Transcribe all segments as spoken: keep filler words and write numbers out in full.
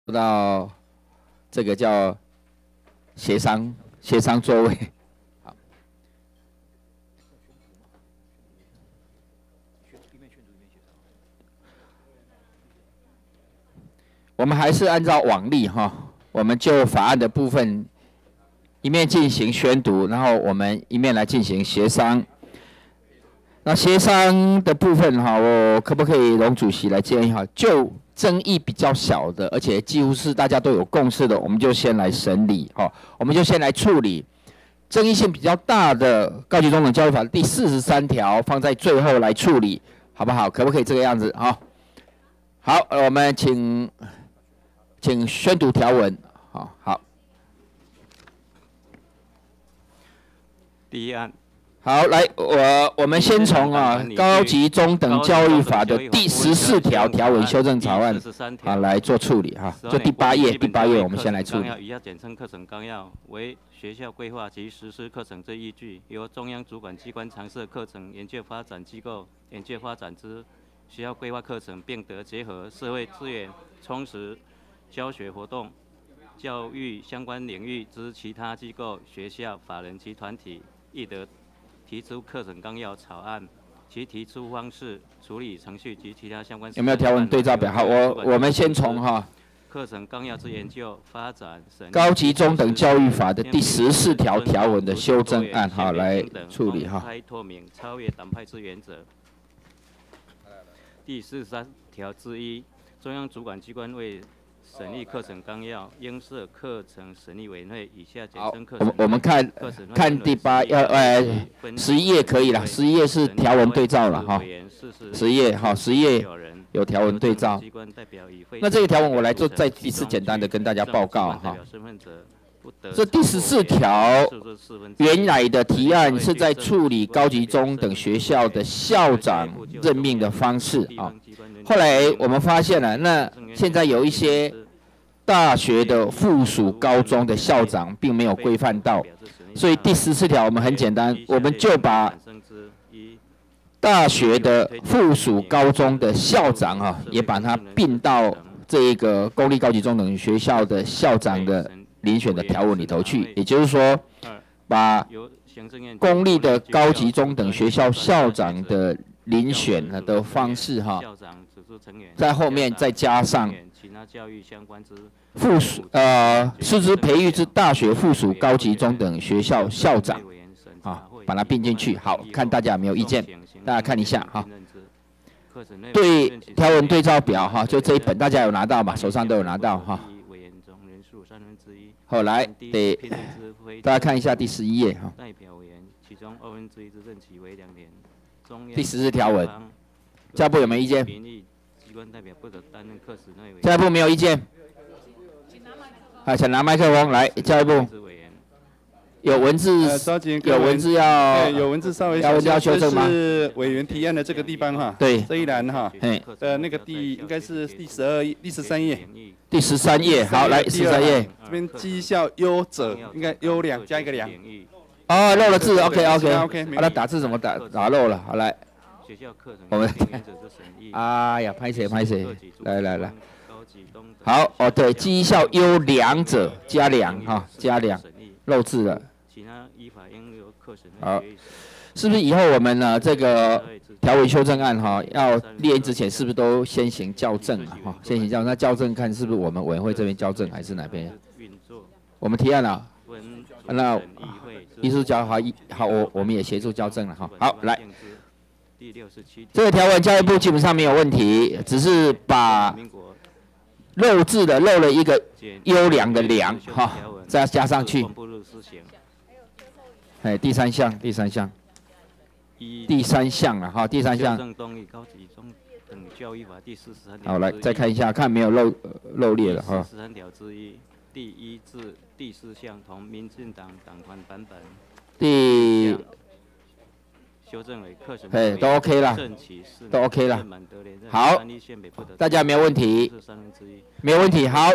到这个叫协商协商座位。好，我们还是按照往例哈，我们就法案的部分一面进行宣读，然后我们一面来进行协商。那协商的部分哈，我可不可以容主席来建议哈？就争议比较小的，而且几乎是大家都有共识的，我们就先来审理哈，我们就先来处理。争议性比较大的《高级中等教育法》第四十三条放在最后来处理，好不好？可不可以这个样子哈？好，我们请请宣读条文。好，好。 第一案。 好，来，我我们先从啊《高级中等教育法》的第十四条条文修正草案啊来做处理哈，就第八页，第八页我们先来处理。 以下简称课程纲要，为学校规划及实施课程之依据，由中央主管机关常设课程研究发展机构研究发展之学校规划课程，并得结合社会资源，充实教学活动、教育相关领域之其他机构、学校、法人及团体，亦得 提出课程纲要草案，其提出方式、处理程序及其他相关。 有没有条文对照表？好，我我们先从哈课程纲要之研究、发展、审高级中等教育法的第十四条条文的修正案哈来处理哈。 公开透明、超越党派之原则。第四十三条之一，中央主管机关为 审议课程纲要，应设课程审议委员会，以下简称课程。 我们我们看看第八要呃十一页可以了，十一页是条文对照了哈，十页哈十页有条文对照。那这个条文我来做再一次简单的跟大家报告哈。这第十四条原来的提案是在处理高级中等学校的校长任命的方式啊。 后来我们发现了，那现在有一些大学的附属高中的校长并没有规范到，所以第十四条我们很简单，我们就把大学的附属高中的校长啊，也把它并到这一个公立高级中等学校的校长的遴选的条文里头去，也就是说，把公立的高级中等学校校长的遴选的方式哈。 在后面再加上附属呃师资培育之大学附属高级中等学校校长啊，把它并进去。好，看大家有没有意见？大家看一下哈。对条文对照表哈，就这一本大家有拿到吧？手上都有拿到哈。好，来得大家看一下第十一页哈。第十四条文，教育部有没有意见？ 教育部没有意见。啊，请拿麦克风来，教育部。有文字，有文字要， 有文字稍微要文字要修正吗？ 是委员提案的这个地方哈。 对。 这一栏哈。 哎。 呃，那个第应该是第十二页、第十三页。 第十三页，好，来十三页。 这边绩效优者应该优良加一个良。 哦，漏了字 ，OK OK OK。好了，打字怎么打？打漏了，好来。 我们哎呀，拍谁拍谁，来来来，好哦，对，绩效优良者加良哈，加良，漏字了。好，是不是以后我们呢这个条文修正案哈，要列之前是不是都先行校正啊？哈，先行校正，那校正看是不是我们委员会这边校正还是哪边？我们提案了，那艺术教好好，我我们也协助校正了哈。好，来。 这个条文教育部基本上没有问题，只是把漏字的漏了一个优良的良哈，再加上去。哎，第三项，第三项，第三项了哈，第三项。好，来再看一下，看没有漏漏列了哈。十三条之一，第一至第四项同民进党党团版本。第 修正为课程，哎，都 OK 了，都 OK 了。好，大家没有问题，没有问题。好，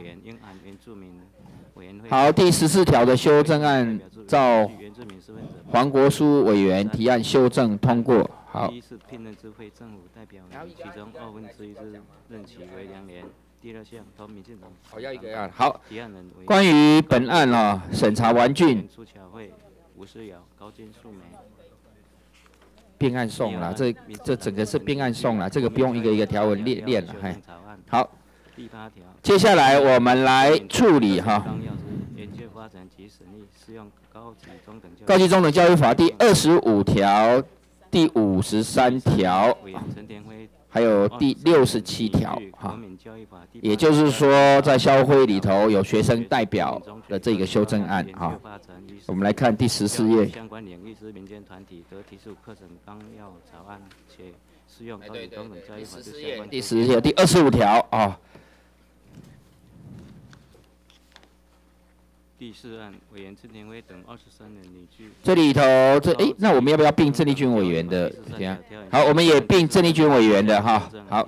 好，第十四条的修正案，照黄国书委员提案修正通过。好。第一是聘任之非政府代表，其中二分之一之任期为两年， 第二项，投民进党。 好，要一个案。好， 提案人为关于本案啊，审查完竣， 苏巧慧、吴思瑶、高金素梅。 并案送了，这这整个是并案送了，这个不用一个一个条文列列了，嘿。好， 第八条。 接下来我们来处理哈。 研究发展及审议适用高级中等教育。 高级中等教育法第二十五条、第五十三条，还有第六十七条哈。也就是说，在校会里头有学生代表的这个修正案哈。我们来看第十四页。 相关领域之民间团体得提出课程纲要草案，且适用高级中等教育法之相关。 第十四页第二十五条啊。 第四案，委员郑天辉等二十三人拟具。 这里头，这哎，那我们要不要并郑丽君委员的？好，我们也并郑丽君委员的哈。好。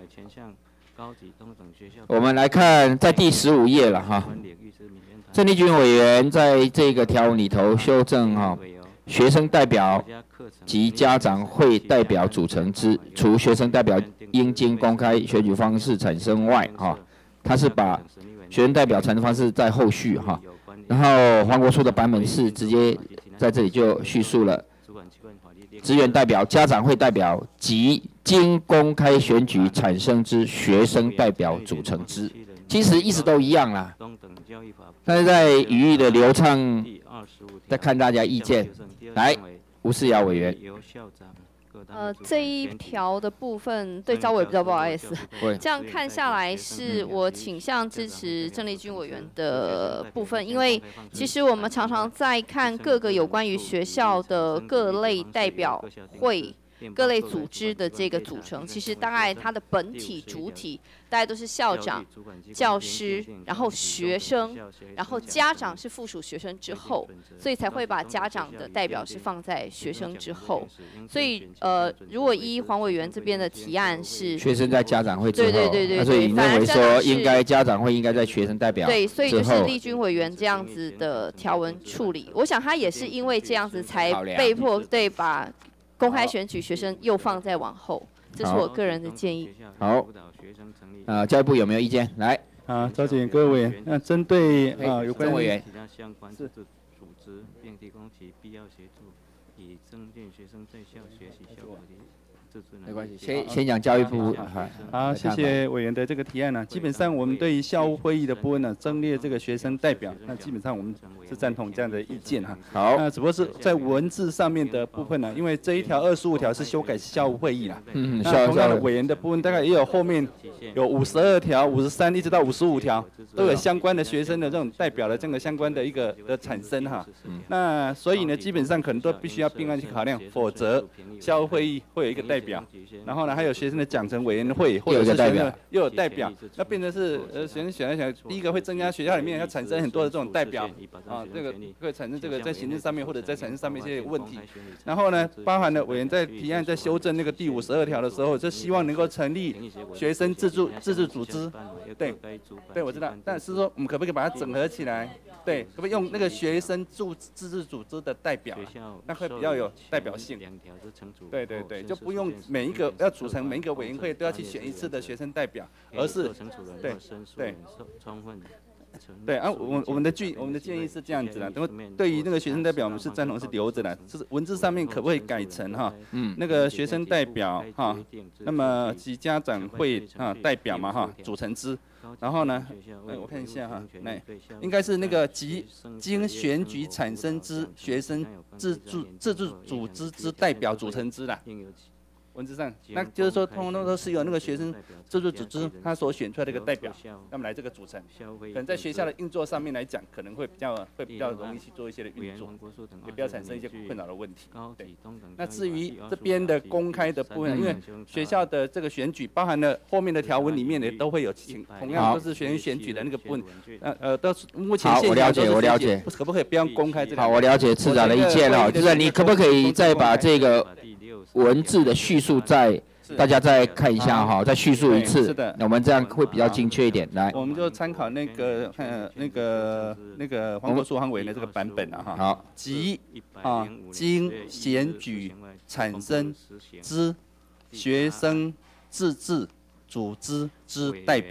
我们来看在第十五页了哈。郑丽君委员在这个条文里头修正哈，学生代表及家长会代表组成之，除学生代表应经公开选举方式产生外哈，他是把学生代表产生方式在后续哈。然后黄国书的版本是直接在这里就叙述了，职员代表、家长会代表及经公开选举产生之学生代表组成之，其实意思都一样啦。但是在语义的流畅，再看大家意见。来，吴思瑶委员。 呃，这一条的部分对招委比较不好意思，这样看下来是我倾向支持郑丽君委员的部分，因为其实我们常常在看各个有关于学校的各类代表会、各类组织的这个组成，其实大概它的本体主体大概都是校长、教师，然后学生，然后家长是附属学生之后，所以才会把家长的代表是放在学生之后。所以呃，如果依黄委员这边的提案是学生在家长会之后， 对对对对， 所以你认为说应该家长会应该在学生代表对，所以就是丽君委员这样子的条文处理，我想他也是因为这样子才被迫对把公开选举学生又放在往后，这是我个人的建议。 好，呃，教育部有没有意见？来， 啊，召集各位委员，那针对啊有关委员相关是组织并提供其必要协助，以增进学生在校学习效果的。 没关系，先先讲教育部。 好，谢谢委员的这个提案呢。基本上我们对于校务会议的部分呢，增列这个学生代表，那基本上我们是赞同这样的意见哈。 好， 那只不过是在文字上面的部分呢，因为这一条二十五条是修改校务会议啦。嗯，那同样的委员的部分大概也有后面有五十二条、五十三一直到五十五条，都有相关的学生的这种代表的这个相关的一个的产生哈。那所以呢，基本上可能都必须要并案去考量，否则校务会议会有一个代表。然后呢，还有学生的奖惩委员会，或者是学生又有代表，那变成是呃学生选来选，第一个会增加学校里面要产生很多的这种代表啊，这个会产生这个在行政上面或者在产生上面一些问题。然后呢，包含了委员在提案在修正那个第五十二条的时候，就希望能够成立学生自助自治组织。对，对我知道，但是说我们可不可以把它整合起来？对，可不可以用那个学生自自治组织的代表，那会比较有代表性。对对对，就不用每一个要组成每一个委员会都要去选一次的学生代表，而是对对对啊，我我们的建我们的建议是这样子的，等对于那个学生代表，我们是赞同是留着的，就是文字上面可不可以改成哈，嗯，那个学生代表哈，那么及家长会啊代表嘛哈组成之。然后呢，哎，我看一下哈，那应该是那个及经选举产生之学生自助自治组织之代表组成之啦。文字上，那就是说，通通都是由那个学生自治组织他所选出来的一个代表，那么来这个组成。可能在学校的运作上面来讲，可能会比较会比较容易去做一些的运作，也不要产生一些困扰的问题。对。那至于这边的公开的部分，因为学校的这个选举包含了后面的条文里面也都会有情，同样都是学生选举的那个部分。呃呃，都是目前现在都是我了解， 可不可以不要公开这个？ 好，我了解次长的意见了，就是你可不可以再把这个文字的叙述再大家再看一下哈，再叙述一次， 是的， 我们这样会比较精确一点。来， 我们就参考那个呃那个那个黄国书黄委员的这个版本啊哈。 好， 即啊经选举产生之学生自治组织之代表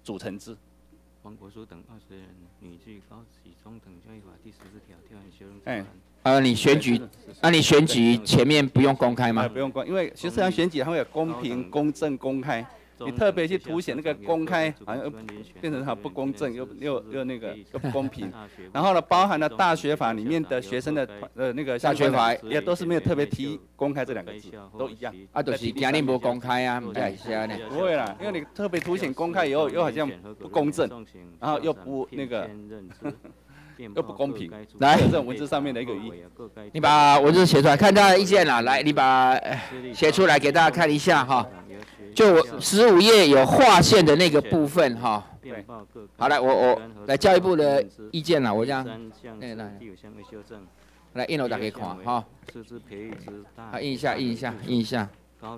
组成之。 黄国书等二十人，拟据高级中等教育法第十四条挑选修正哎。 呃，你选举，那、啊、你选举前面不用公开吗？ 不用公，因为学士长选举它会有公平、公正、公开。你特别去凸显那个公开，好像变成它不公正，又又又那个又不公平。然后呢，包含了大学法里面的学生的呃那个大学法也都是没有特别提公开这两个字，都一样。 啊，就是今日无公开啊，唔知系啥呢？ 不会啦，因为你特别凸显公开以后，又好像不公正，然后又不那个。又不公平， 来， 这种文字上面的一个语义， 你把文字写出来，看大家的意见啦。来，你把写出来给大家看一下哈。就我十五页有划线的那个部分哈。好来，我我来教育部的意见啦，我这样。那个来，来印了大家看哈。好，印一下，印一下，印一下。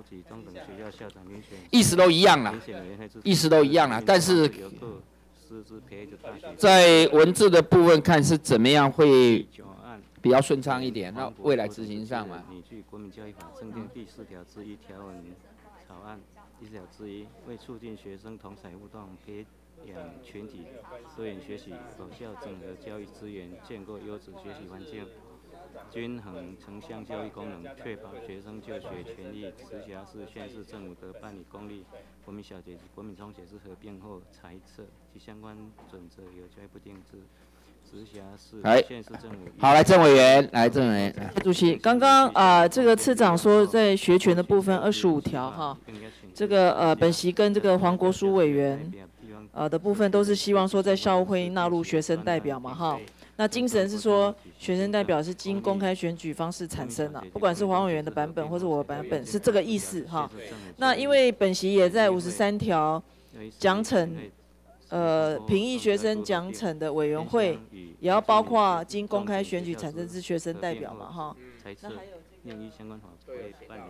意思都一样啦，意思都一样啦，但是。在文字的部分看是怎么样会比较顺畅一点，那未来执行上嘛。 拟据国民教育法增订第四条之一条文草案，第四条之一为促进学生同侪互动，培养群体多元学习，有效整合教育资源，建构优质学习环境，均衡城乡教育功能，确保学生就学权益。直辖市、县市政府得办理公立国民小学及国民中学之合并后裁撤及相关准则，由教育部定制。直辖市、县市政府。 好，来郑委员，来郑委员。 主席，刚刚啊、呃，这个次长说在学权的部分二十五条哈，这个呃本席跟这个黄国书委员呃的部分都是希望说在校务会议纳入学生代表嘛哈。那精神是说，学生代表是经公开选举方式产生的，不管是黄委员的版本或是我的版本，是这个意思哈。那因为本席也在五十三条奖惩，呃，评议学生奖惩的委员会，也要包括经公开选举产生之学生代表嘛哈。那还有这个。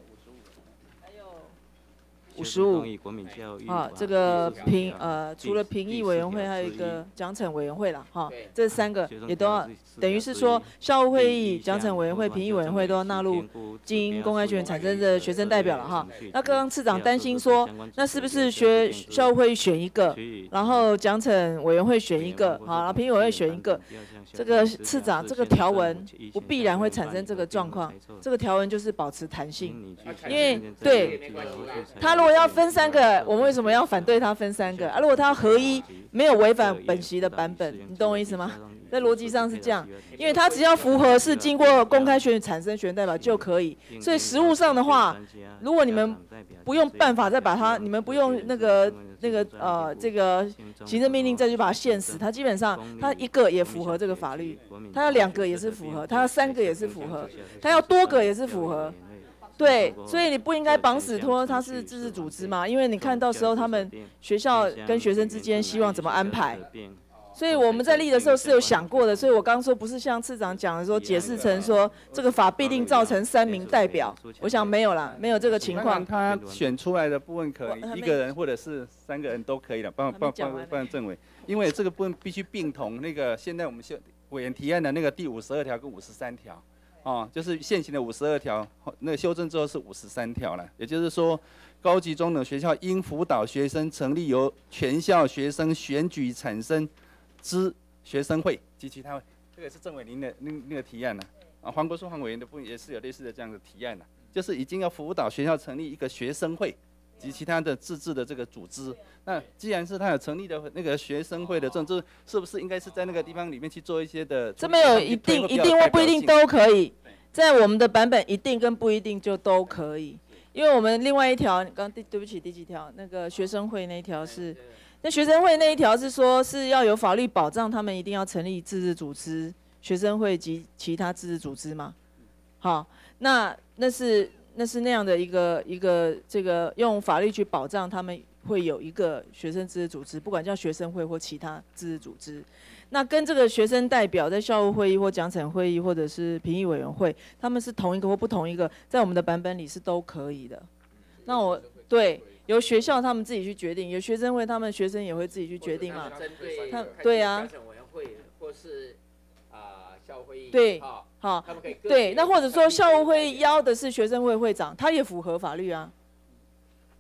五十五啊，这个评呃，除了评议委员会，还有一个奖惩委员会啦，哈，这三个也都要，等于是说校务会议、奖惩委员会、评议委员会都要纳入经公开选举产生的学生代表了哈。那刚刚次长担心说，那是不是学校务会议选一个，然后奖惩委员会选一个，好，然后评议委员会选一个？这个次长，这个条文不必然会产生这个状况，这个条文就是保持弹性，因为对他如果要分三个，我们为什么要反对他分三个啊？如果他合一，没有违反本席的版本，你懂我意思吗？在逻辑上是这样，因为他只要符合是经过公开选举产生学生代表就可以，所以实务上的话，如果你们不用办法再把它，你们不用那个那个呃这个行政命令再去把它限死，他基本上他一个也符合这个法律，他要两个也是符合，他要三个也是符合，他要多个也是符合。对，所以你不应该绑死说他是自治组织嘛，因为你看到时候他们学校跟学生之间希望怎么安排，所以我们在立的时候是有想过的，所以我刚说不是像次长讲的说解释成说这个法必定造成三名代表，我想没有啦，没有这个情况。 他选出来的部分可以一个人或者是三个人都可以了，帮帮帮帮政委，因为这个部分必须并同那个现在我们修委员提案的那个第五十二条跟五十三条。哦，就是现行的五十二条，那个修正之后是五十三条了。也就是说，高级中等学校应辅导学生成立由全校学生选举产生之学生会及其他会。这个是政委您的那那个提案呢、啊。啊，黄国书黄委员的部分也是有类似的这样的提案呢、啊，就是已经要辅导学校成立一个学生会及其他的自治的这个组织。那既然是他有成立的那个学生会的政治，是不是应该是在那个地方里面去做一些的？ 这没有一定一定或不一定都可以，在我们的版本一定跟不一定就都可以，因为我们另外一条，刚对对不起第几条？那个学生会那一条是，那学生会那一条是说是要有法律保障，他们一定要成立自治组织、学生会及其他自治组织吗？好，那那是那是那样的一个一个这个用法律去保障他们。会有一个学生自治组织，不管叫学生会或其他自治组织，那跟这个学生代表在校务会议或奖惩会议或者是评议委员会，他们是同一个或不同一个，在我们的版本里是都可以的。那我对由学校他们自己去决定，有学生会他们学生也会自己去决定嘛。他对啊。奖惩委员会或是啊校务会议。对，好，对，那或者说校务会议邀的是学生会会长，他也符合法律啊。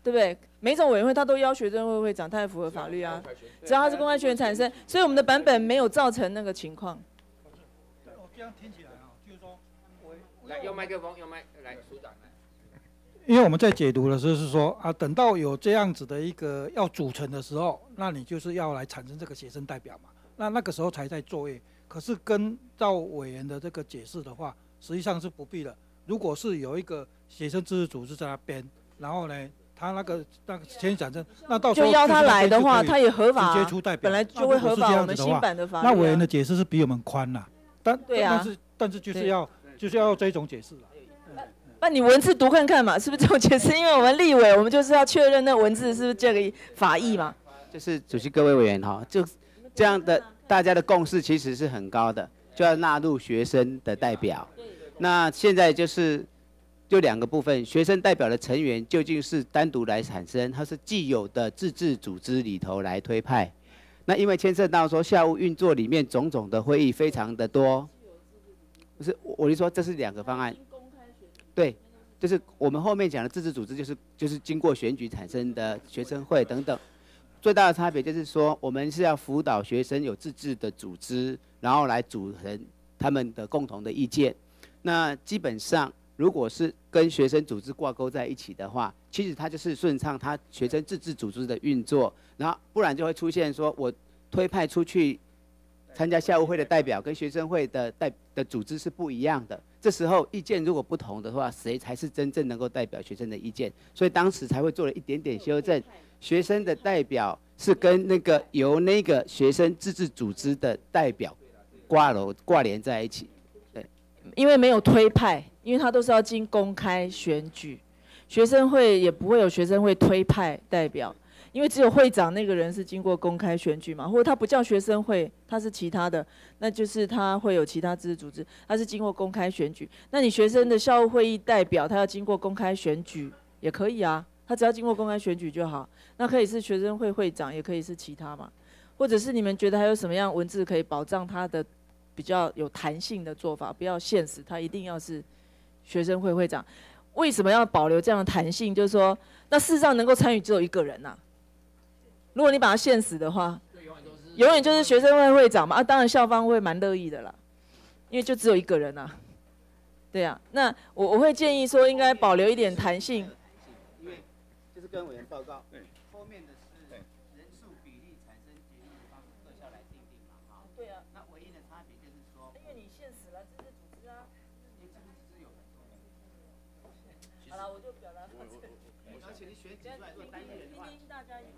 对不对？每种委员会他都邀学生会会长，他也符合法律啊，只要他是公开选举产生，所以我们的版本没有造成那个情况。 我这样听起来啊，就是说， 来用麦克风，用麦来署长来。 因为我们在解读的时候是说啊，等到有这样子的一个要组成的时候，那你就是要来产生这个学生代表嘛，那那个时候才在作业。可是跟照委员的这个解释的话，实际上是不必的。如果是有一个学生自治组织在那边，然后呢，他那个那个先产生，那到时候就邀他来的话，他也合法， 直接出代表， 本来就会合法。我们新版的法律、啊， 那委员的解释是比我们宽啦，但对啊， 但是但是就是要就是要这种解释啦。 那你文字读看看嘛，是不是这种解释？因为我们立委，我们就是要确认那文字是不是这个法义嘛。 就是主席各位委员哈，就这样的大家的共识其实是很高的，就要纳入学生的代表。那现在就是就两个部分，学生代表的成员究竟是单独来产生，它是既有的自治组织里头来推派。那因为牵涉到说校务运作里面种种的会议非常的多，不是我就说这是两个方案。对，就是我们后面讲的自治组织，就是就是经过选举产生的学生会等等。最大的差别就是说，我们是要辅导学生有自治的组织，然后来组成他们的共同的意见。那基本上，如果是跟学生组织挂钩在一起的话，其实它就是顺畅他学生自治组织的运作，然后不然就会出现说我推派出去参加校务会的代表跟学生会的代的组织是不一样的。这时候意见如果不同的话，谁才是真正能够代表学生的意见？所以当时才会做了一点点修正，学生的代表是跟那个由那个学生自治组织的代表挂楼挂连在一起。对， 因为没有推派，因为他都是要经公开选举，学生会也不会有学生会推派代表。因为只有会长那个人是经过公开选举嘛，或者他不叫学生会，他是其他的，那就是他会有其他自治组织，他是经过公开选举。那你学生的校务会议代表，他要经过公开选举也可以啊，他只要经过公开选举就好。那可以是学生会会长，也可以是其他嘛，或者是你们觉得还有什么样文字可以保障他的比较有弹性的做法，不要限死他一定要是学生会会长。为什么要保留这样的弹性？就是说，那事实上能够参与只有一个人呐、啊。如果你把它限死的话，永远就是学生会会长嘛啊，当然校方会蛮乐意的啦，因为就只有一个人啊，对啊，那我我会建议说应该保留一点弹性， 因为就是跟委员报告，后面的是人数比例产生决议的方式各校来定定嘛，哈，对啊，那唯一的差别就是说， 因为你限死了自治组织啊， 因为自治组织有很多， 好了，我就表达到这里， 而且你选举出来做单一人的话，大家一起。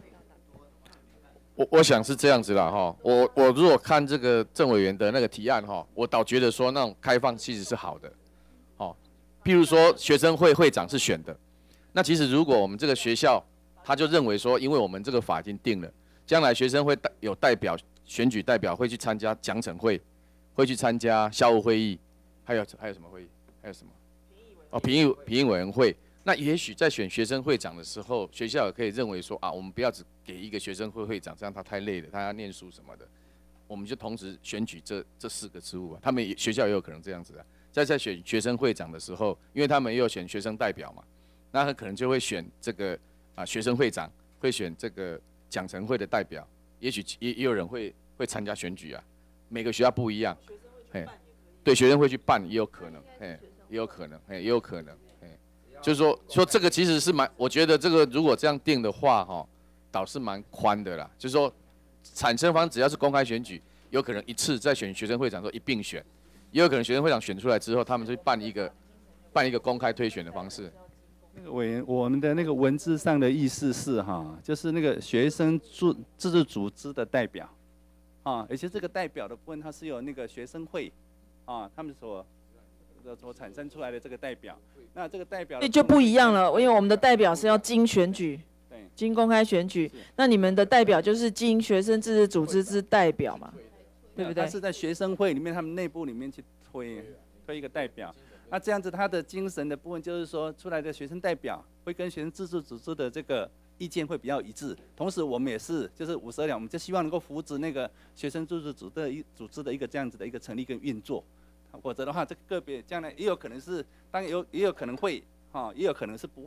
我我想是这样子啦哈，我我如果看这个郑委员的那个提案哈，我倒觉得说那种开放其实是好的，哦，譬如说学生会会长是选的，那其实如果我们这个学校他就认为说，因为我们这个法已经定了，将来学生会有代表选举代表会去参加奖惩会，会去参加校务会议，还有还有什么会议？还有什么？哦，评议评议委员会。那也许在选学生会长的时候，学校也可以认为说啊，我们不要只给一个学生会会长，这样他太累了，他要念书什么的，我们就同时选举这这四个职务吧。他们也学校也有可能这样子啊，在在选学生会长的时候，因为他们也有选学生代表嘛，那他可能就会选这个啊学生会长，会选这个奖惩会的代表，也许也也有人会会参加选举啊，每个学校不一样，嘿，对，学生会去办也有可能，嘿，也有可能，嘿，也有可能。就是说，说这个其实是蛮，我觉得这个如果这样定的话，哈，倒是蛮宽的啦。就是说，产生方只要是公开选举，有可能一次在选学生会长的时候一并选，也有可能学生会长选出来之后，他们就办一个办一个公开推选的方式。 那个委员，我们的那个文字上的意思是哈，就是那个学生自自治组织的代表，啊，而且这个代表的部分，它是由那个学生会，啊，他们所。所产生出来的这个代表，那这个代表就不一样了，因为我们的代表是要经选举， 对， 经公开选举，那你们的代表就是经学生自治组织之代表嘛，对不对？ 他是在学生会里面，他们内部里面去推推一个代表，那这样子他的精神的部分就是说，出来的学生代表会跟学生自治组织的这个意见会比较一致，同时我们也是就是五十二条，我们就希望能够扶植那个学生自治组织的一组织的一个这样子的一个成立跟运作。否则的话，这个个别将来也有可能是，当然有也有可能会，哈，也有可能是不会，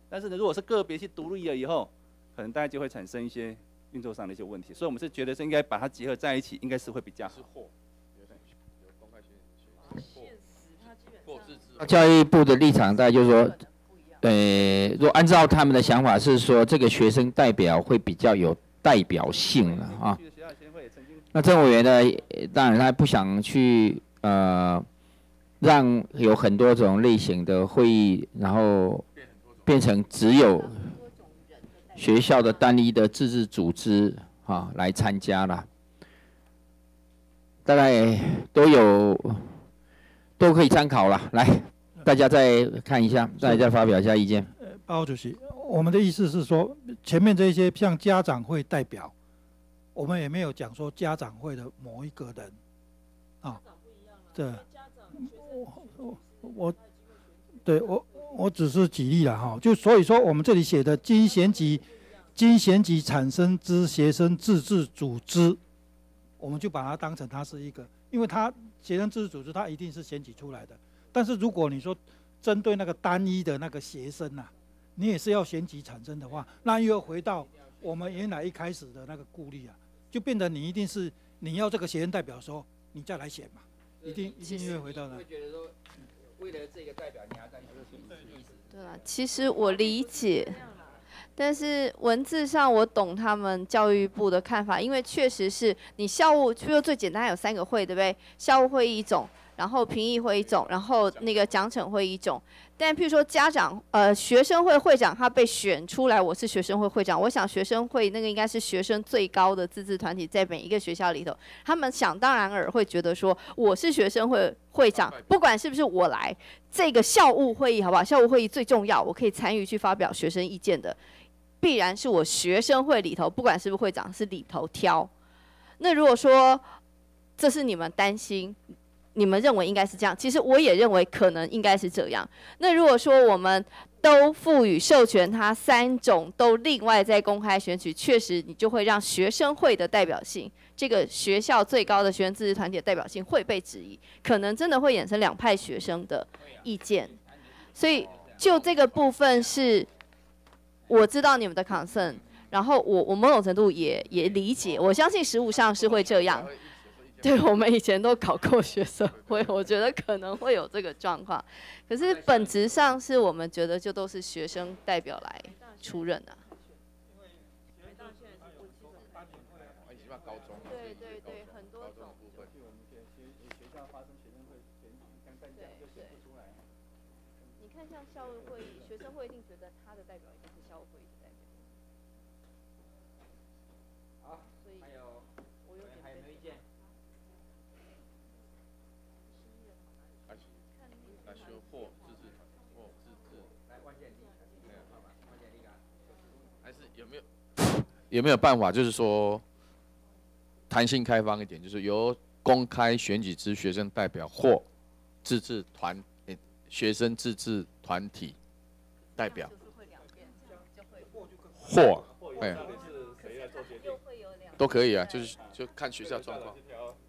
但是呢，如果是个别去独立了以后，可能大家就会产生一些运作上的一些问题。所以我们是觉得是应该把它结合在一起，应该是会比较好。 教育部的立场大概就是说，呃，如果按照他们的想法是说，这个学生代表会比较有代表性了啊。那郑委员呢，当然他不想去呃，让有很多种类型的会议，然后变成只有学校的单一的自治组织啊来参加了，大概都有都可以参考了。来，大家再看一下，大家再发表一下意见。 呃，报告主席，我们的意思是说，前面这些像家长会代表。我们也没有讲说家长会的某一个人，啊，对，我我，对我我只是举例了哈，就所以说我们这里写的经衔级，经衔级产生之学生自治组织，我们就把它当成它是一个，因为它学生自治组织它一定是选举出来的，但是如果你说针对那个单一的那个学生呐、啊，你也是要选举产生的话，那又回到我们原来一开始的那个顾虑啊。就变得你一定是你要这个学生代表的时候，你再来选嘛，一定一定会回到那。会觉得说， 为了这个代表，你要再去意思。 对啊，其实我理解，但是文字上我懂他们教育部的看法，因为确实是你校务，比如说最简单有三个会，对不对？校务会议一种，然后评议会一种，然后那个奖惩会一种。但譬如说家长，呃，学生会会长他被选出来，我是学生会会长，我想学生会那个应该是学生最高的自治团体，在每一个学校里头，他们想当然尔会觉得说，我是学生会会长，不管是不是我来，这个校务会议好不好？校务会议最重要，我可以参与去发表学生意见的，必然是我学生会里头，不管是不是会长，是里头挑。那如果说这是你们担心。你们认为应该是这样，其实我也认为可能应该是这样。那如果说我们都赋予授权，它三种都另外再公开选举，确实你就会让学生会的代表性，这个学校最高的学生自治团体的代表性会被质疑，可能真的会衍生两派学生的意见。所以就这个部分是，我知道你们的 concern， 然后我我某种程度也也理解，我相信实务上是会这样。对，我们以前都搞过学生会，我觉得可能会有这个状况。可是本质上是我们觉得就都是学生代表来出任的、啊。对对对，很多种。对对。你看像校务会议，学生会一定觉得他的代表一定是校务会议的代表。 好，还有，我有还有没有意见？或自治团，或自治，来万建立，没有办法，万建立啊，还是有没有有没有办法，就是说弹性开放一点，就是由公开选举之学生代表或自治团、欸、学生自治团体代表，或哎，都可以啊，就是就看学校状况。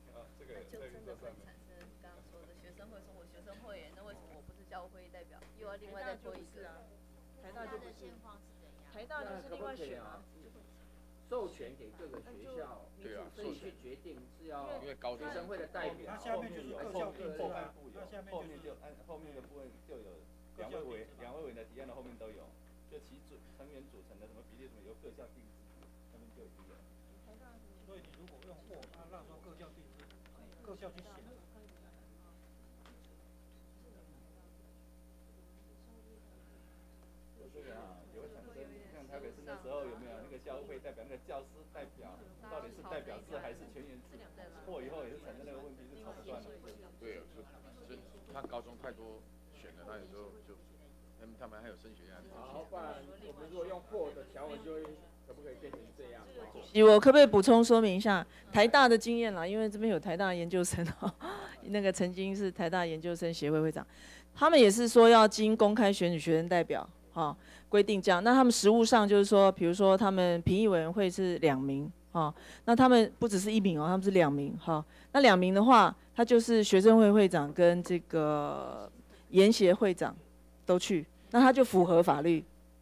另外再做一次啊，台大就不是，台大就是另外选啊， 授权给各个学校，对啊，所以去决定是要学生会的代表， 它下面就是各校定制啊， 它下面后面就按后面的部分就有两位委两位委员的提案的后面都有，就其组成员组成的什么比例什么由各校定制，上面就已经有。 所以你如果用或，那那时候各校定制，各校去选。 台北市那时候有没有那个校务会代表，那个教师代表，到底是代表制还是全员制？或以后也是产生那个问题，是吵不断的。对，是是，他高中太多选了，他有时候就，他们他们还有升学压力。好，不然我们如果用或的条文，就会可不可以变成这样？ 我可不可以补充说明一下台大的经验啦？因为这边有台大研究生哦，那个曾经是台大研究生协会会长，他们也是说要经公开选举学生代表。哦，规定这样，那他们实务上就是说，比如说他们评议委员会是两名，哦，那他们不只是一名哦，他们是两名，哈、哦，那两名的话，他就是学生会会长跟这个研协会长都去，那他就符合法律，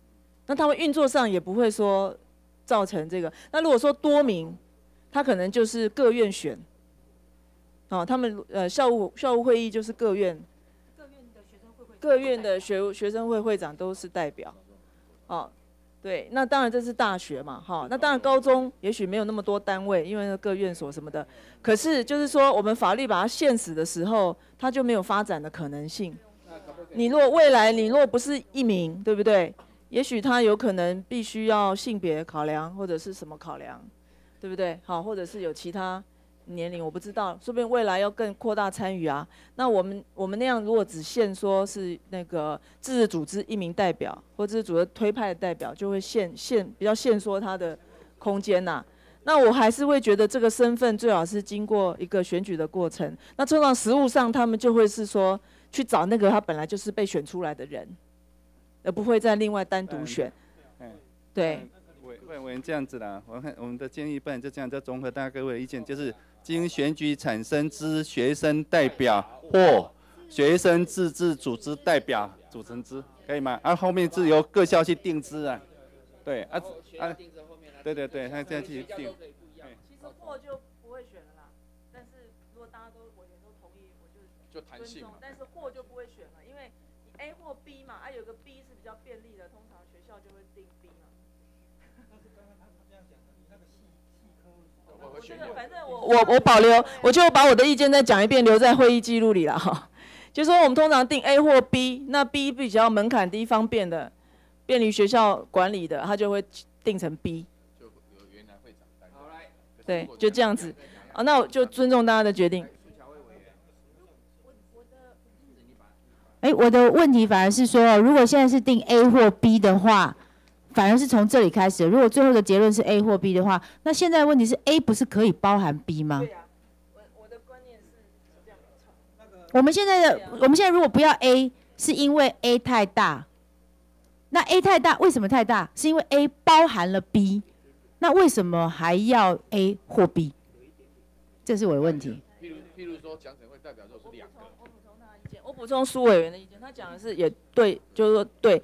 那他们运作上也不会说造成这个。那如果说多名，他可能就是各院选，哦，他们呃校务校务会议就是各院，各院的学学生会会长都是代表，哦。对，那当然这是大学嘛，哈，那当然高中也许没有那么多单位，因为各院所什么的。可是就是说，我们法律把它限死的时候，它就没有发展的可能性。你若未来你若不是一名，对不对？也许他有可能必须要性别考量或者是什么考量，对不对？好，或者是有其他年龄，我不知道，说不定未来要更扩大参与啊。那我们我们那样如果只限说是那个自治组织一名代表，或自治组织推派的代表，就会限限比较限缩它的空间呐、啊。那我还是会觉得这个身份最好是经过一个选举的过程。那通常实务上他们就会是说去找那个他本来就是被选出来的人，而不会再另外单独选。 嗯， 对。 委委员这样子啦，我看我们的建议不然就这样，就综合大家各位的意见，就是经选举产生之学生代表或学生自治组织代表组成之，可以吗？啊，后面是由各校去定之啊。对啊啊，对对对，他这样去定。 其实或就不会选了啦，但是如果大家都委员都同意，我就就弹性。 但是或就不会选了，因为 A 或 B 嘛，啊有个 B 是比较便利的，通常学校就会定 B 嘛。这个反正我我我保留，我就把我的意见再讲一遍，留在会议记录里了哈。就说我们通常定 A 或 B， 那 B 比较门槛低、方便的，便于学校管理的，它就会定成 B。就有原来会长代表。对，就这样子。啊，那我就尊重大家的决定。 哎，我的问题反而是说，如果现在是定 A 或 B 的话。反而是从这里开始。如果最后的结论是 A 或 B 的话，那现在问题是 A 不是可以包含 B 吗？对呀、啊，我我的观念是这样。我们现在的我们现在如果不要 A， 是因为 A 太大。那 A 太大，为什么太大？是因为 A 包含了 B， 那为什么还要 A 或 B？ 这是我的问题。 譬如譬如说，奖惩会代表就是两个。 我补充他的意见，我补充苏委员的意见，他讲的是也对，就是说对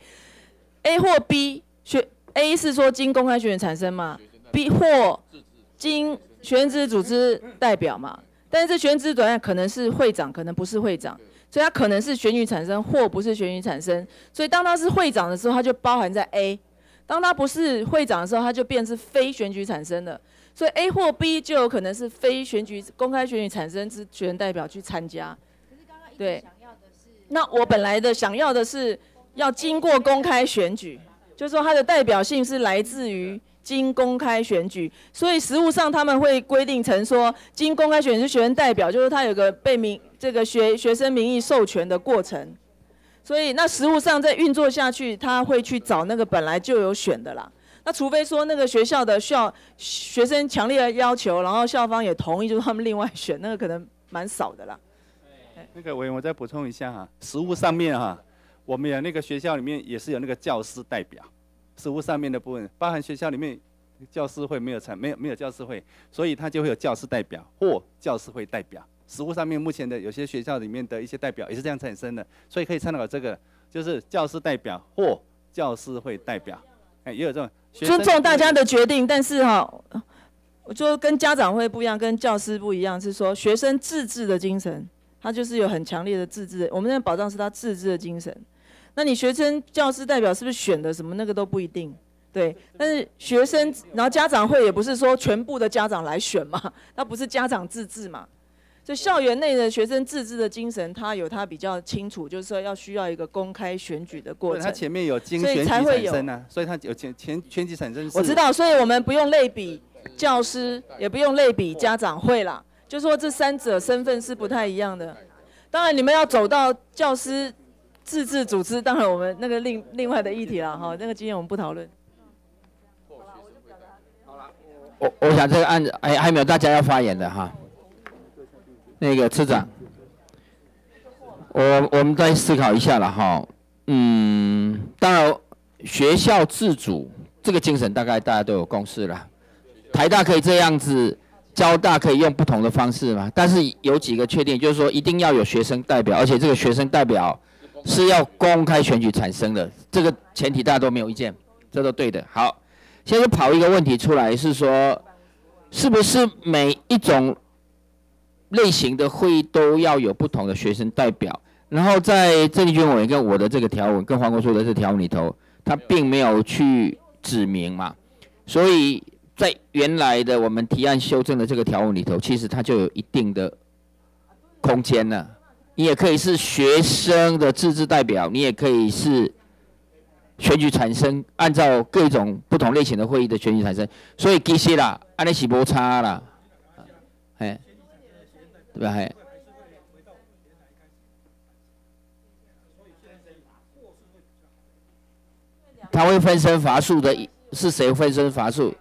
A 或 B。学 A 是说经公开选举产生嘛 ，B 或经学生自治组织代表嘛，但是这学生自治组织可能是会长，可能不是会长，所以它可能是选举产生或不是选举产生，所以当他是会长的时候，它就包含在 A； 当他不是会长的时候，它就变成是非选举产生的，所以 A 或 B 就有可能是非选举公开选举产生之学生代表去参加。对，那我本来的想要的是要经过公开选举。就是说，它的代表性是来自于经公开选举，所以实务上他们会规定成说，经公开选举是学生代表，就是他有个被名这个学学生名义授权的过程，所以那实务上在运作下去，他会去找那个本来就有选的啦。那除非说那个学校的校学生强烈的要求，然后校方也同意，就是他们另外选，那个可能蛮少的啦。 那个委员，我再补充一下哈，实务上面哈。我们有那个学校里面也是有那个教师代表，实务上面的部分，包含学校里面教师会没有产没有没有教师会，所以它就会有教师代表或教师会代表。实务上面目前的有些学校里面的一些代表也是这样产生的，所以可以参考这个，就是教师代表或教师会代表，哎，也有这种。 尊重大家的决定，但是哈、哦，我就跟家长会不一样，跟教师不一样，是说学生自治的精神，他就是有很强烈的自治，我们的保障是他自治的精神。那你学生教师代表是不是选的什么那个都不一定，对。但是学生，然后家长会也不是说全部的家长来选嘛，那不是家长自治嘛。所以校园内的学生自治的精神，它有它比较清楚，就是说要需要一个公开选举的过程。 它前面有经选举产生啊，所以它有前前选举产生。 我知道，所以我们不用类比教师，也不用类比家长会啦，就说这三者身份是不太一样的。当然，你们要走到教师自治组织，当然我们那个另另外的议题了哈，那个今天我们不讨论。 我我想这个案子还还没有大家要发言的哈。那个次长，我我们再思考一下了哈。嗯，当然学校自主这个精神大概大家都有共识了。台大可以这样子，交大可以用不同的方式嘛，但是有几个确定，就是说一定要有学生代表，而且这个学生代表是要公开选举产生的，这个前提大家都没有意见。 这都对的。好，现在跑一个问题出来，是说，是不是每一种类型的会议都要有不同的学生代表？然后在郑丽君委员跟我的这个条文，跟黄国书的这个条文里头，他并没有去指明嘛，所以在原来的我们提案修正的这个条文里头，其实它就有一定的空间了。你也可以是学生的自治代表，你也可以是选举产生，按照各种不同类型的会议的选举产生，所以其实啦，安尼是无差啦，嘿，对吧？嘿。他会分身乏术的，是谁分身乏术？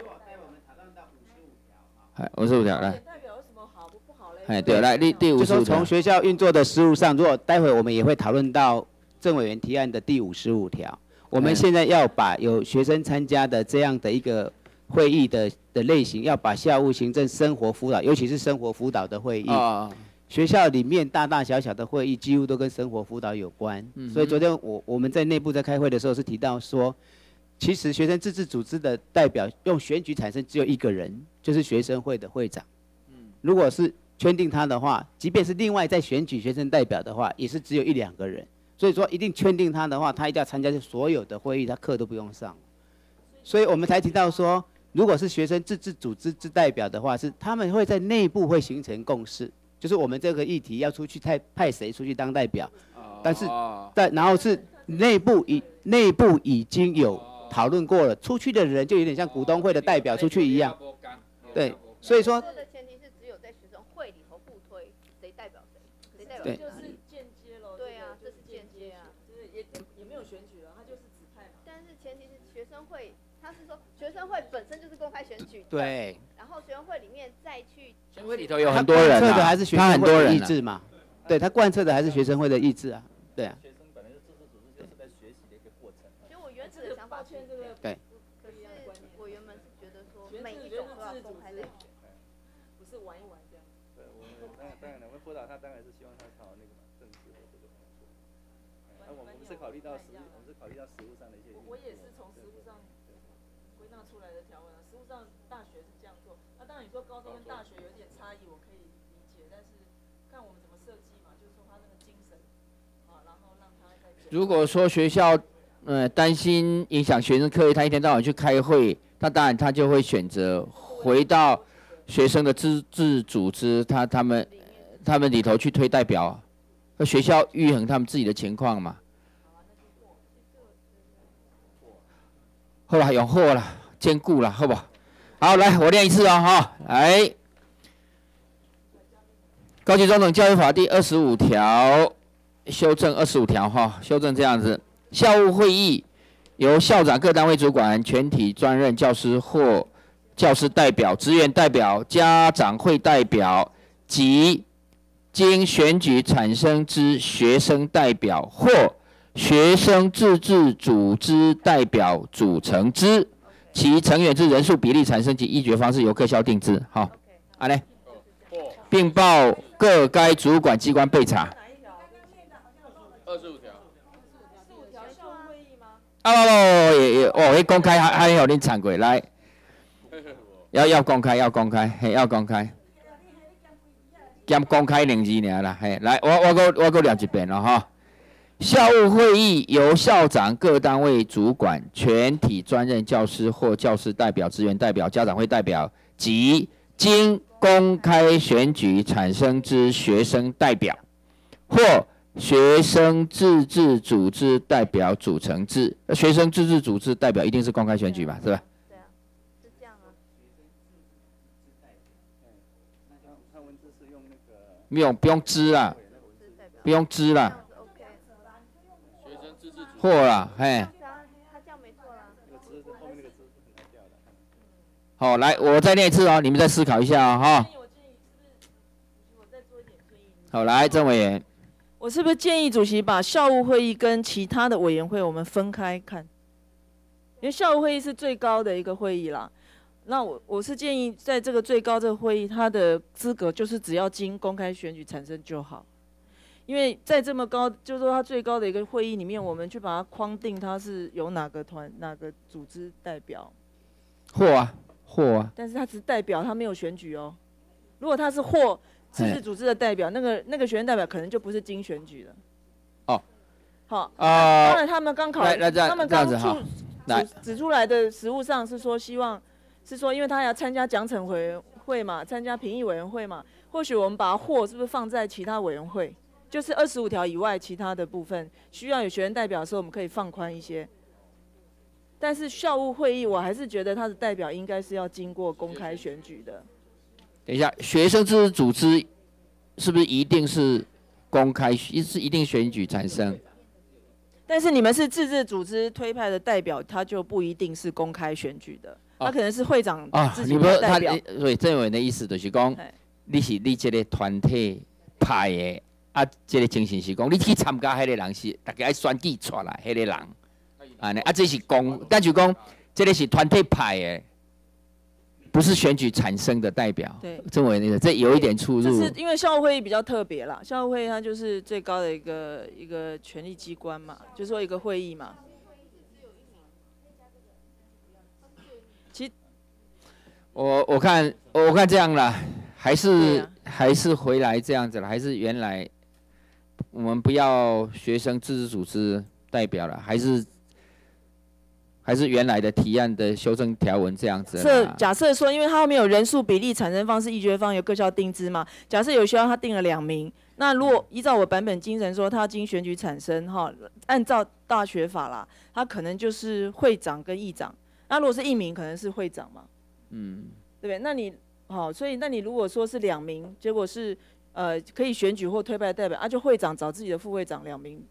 哎，五十五条来。哎，对，来第第五十五条。就说从学校运作的实务上，如果待会我们也会讨论到郑委员提案的第五十五条，我们现在要把有学生参加的这样的一个会议的的类型，要把校务行政、生活辅导，尤其是生活辅导的会议。啊。学校里面大大小小的会议几乎都跟生活辅导有关，嗯、所以昨天我我们在内部在开会的时候是提到说，其实学生自治组织的代表用选举产生只有一个人，就是学生会的会长。嗯、如果是圈定他的话，即便是另外再选举学生代表的话，也是只有一两个人。所以说一定圈定他的话，他一定要参加所有的会议，他课都不用上。所以我们才提到说，如果是学生自治组织之代表的话，是他们会在内部会形成共识。就是我们这个议题要出去派派谁出去当代表，但是在然后是内部已内部已经有讨论过了，出去的人就有点像股东会的代表出去一样，对，所以说。这个前提是只有在学生会里头互推，谁代表谁，谁代表谁。就是间接喽。对啊，这是间接啊，就是也也没有选举了，他就是指派嘛。但是前提是学生会，他是说学生会本身就是公开选举。对。然后学生会里面再去。学生会里头有很多人啊，他很多人意志嘛，对他贯彻的还是学生会的意志啊，对啊。学生本来就自治组织就是在学习的一个过程。其实我原始的想法是，对。可是我原本是觉得说每一种都要公开类选，不是玩一玩这样。对，我们当然当然了，我们辅导他当然是希望他朝那个政治的这个工作。那我们是考虑到实，我们是考虑到实务上的一些。我也是从实务上归纳出来的条文啊，实务上大学是这样做。那当然你说高中跟大学有点差异，我可以理解，但是看我们怎么设计嘛，就是说他那个精神，啊，然后让他在。如果说学校，呃，担心影响学生课业，他一天到晚去开会，那当然他就会选择回到学生的自治组织，他他们他们里头去推代表，和学校预衡他们自己的情况嘛。好了，有货了，兼顾了，好不好？好，来，我念一次哦，哈，来，高级中等教育法第二十五条修正二十五条哈，修正这样子，校务会议由校长、各单位主管、全体专任教师或教师代表、职员代表、家长会代表及经选举产生之学生代表或学生自治组织代表组成之。其成员之人数比例产生及议决方式由各校定之。好，安嘞，并报各该主管机关备查。二十五条。二十五条校务会议吗？哦，也也哦，要公开还还有恁参过来，要要公开要公开，嘿要公开，兼公开两字尔啦，嘿，来我我我我我念一遍了哈。校务会议由校长、各单位主管、全体专任教师或教师代表、职员代表、家长会代表及经公开选举产生之学生代表或学生自治组织代表组成之。学生自治组织代表一定是公开选举吧，是吧？对啊，是这样啊。不用不用知啦，不用知啦。错了，嘿。好，来，我再念一次哦，你们再思考一下哦，哈。好，来，郑委员。我是不是建议主席把校务会议跟其他的委员会我们分开看？因为校务会议是最高的一个会议啦。那我我是建议，在这个最高这个会议，它的资格就是只要经公开选举产生就好。 因为在这么高，就是说它最高的一个会议里面，我们去把它框定它是由哪个团、哪个组织代表。 或啊，或啊。 但是它只是代表，它没有选举哦。如果它是或自治组织的代表，那个那个学生代表可能就不是经选举了。 哦。 好。啊。当然他们刚考，他们刚出指指出来的实务上是说，希望是说，因为他要参加奖惩委员会嘛，参加评议委员会嘛，或许我们把或是不是放在其他委员会？就是二十五条以外，其他的部分需要有学生代表的时候，我们可以放宽一些。但是校务会议，我还是觉得他的代表应该是要经过公开选举的。 等一下，学生自治组织是不是一定是公开，是一定选举产生？ 但是你们是自治组织推派的代表，他就不一定是公开选举的，他可能是会长自己的代表。 啊，你对郑委员的意思就是讲，你是你这个团体派的。啊，这个精神是讲，你去参加迄个人是大家爱选举出来迄个人，安尼啊，这是公，但就讲这个是团体派的，不是选举产生的代表。 对， 郑委员，这有一点出入。 就是因为校务会议比较特别啦，校务会议它就是最高的一个一个权力机关嘛，就是说一个会议嘛。其实我我看我看这样啦，还是、啊、还是回来这样子了，还是原来。我们不要学生自治组织代表了，还是还是原来的提案的修正条文这样子。 是假设说，因为它后面有人数比例、产生方式、议决方由各校定之嘛。假设有学校他定了两名，那如果依照我版本精神说，他经选举产生哈，按照大学法啦，他可能就是会长跟议长。那如果是一名，可能是会长嘛。嗯，对不对？那你好，所以那你如果说是两名，结果是。呃，可以选举或推派代表，啊，就会长找自己的副会长两名，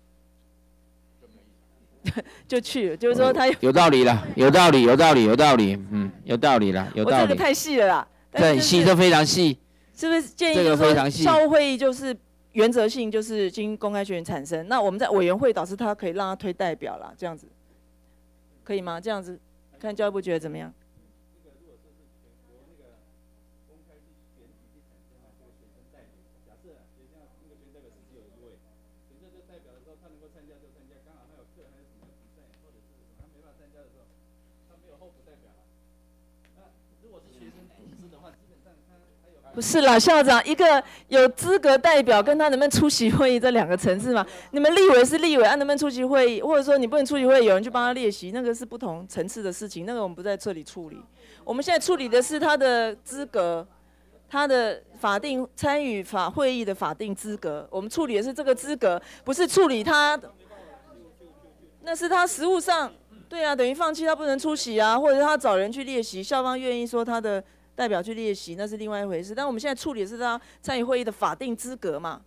就去了。就是说他有有道理了，有道理，有道理，有道理，嗯，有道理了，有道理。 我这个太细了啦， 这很细，这非常细。 是不是建议这个非常细？ 校务会议就是原则性就是经公开选举产生，那我们在委员会导致他可以让他推代表啦，这样子可以吗？这样子看教育部觉得怎么样？不是啦，校长，一个有资格代表跟他能不能出席会议这两个层次嘛？你们立委是立委，啊能不能出席会议，或者说你不能出席会议，有人去帮他列席，那个是不同层次的事情，那个我们不在这里处理。我们现在处理的是他的资格，他的法定参与法会议的法定资格，我们处理的是这个资格，不是处理他，那是他实务上，对啊，等于放弃他不能出席啊，或者是他找人去列席，校方愿意说他的。代表去列席那是另外一回事，但我们现在处理的是他参与会议的法定资格嘛。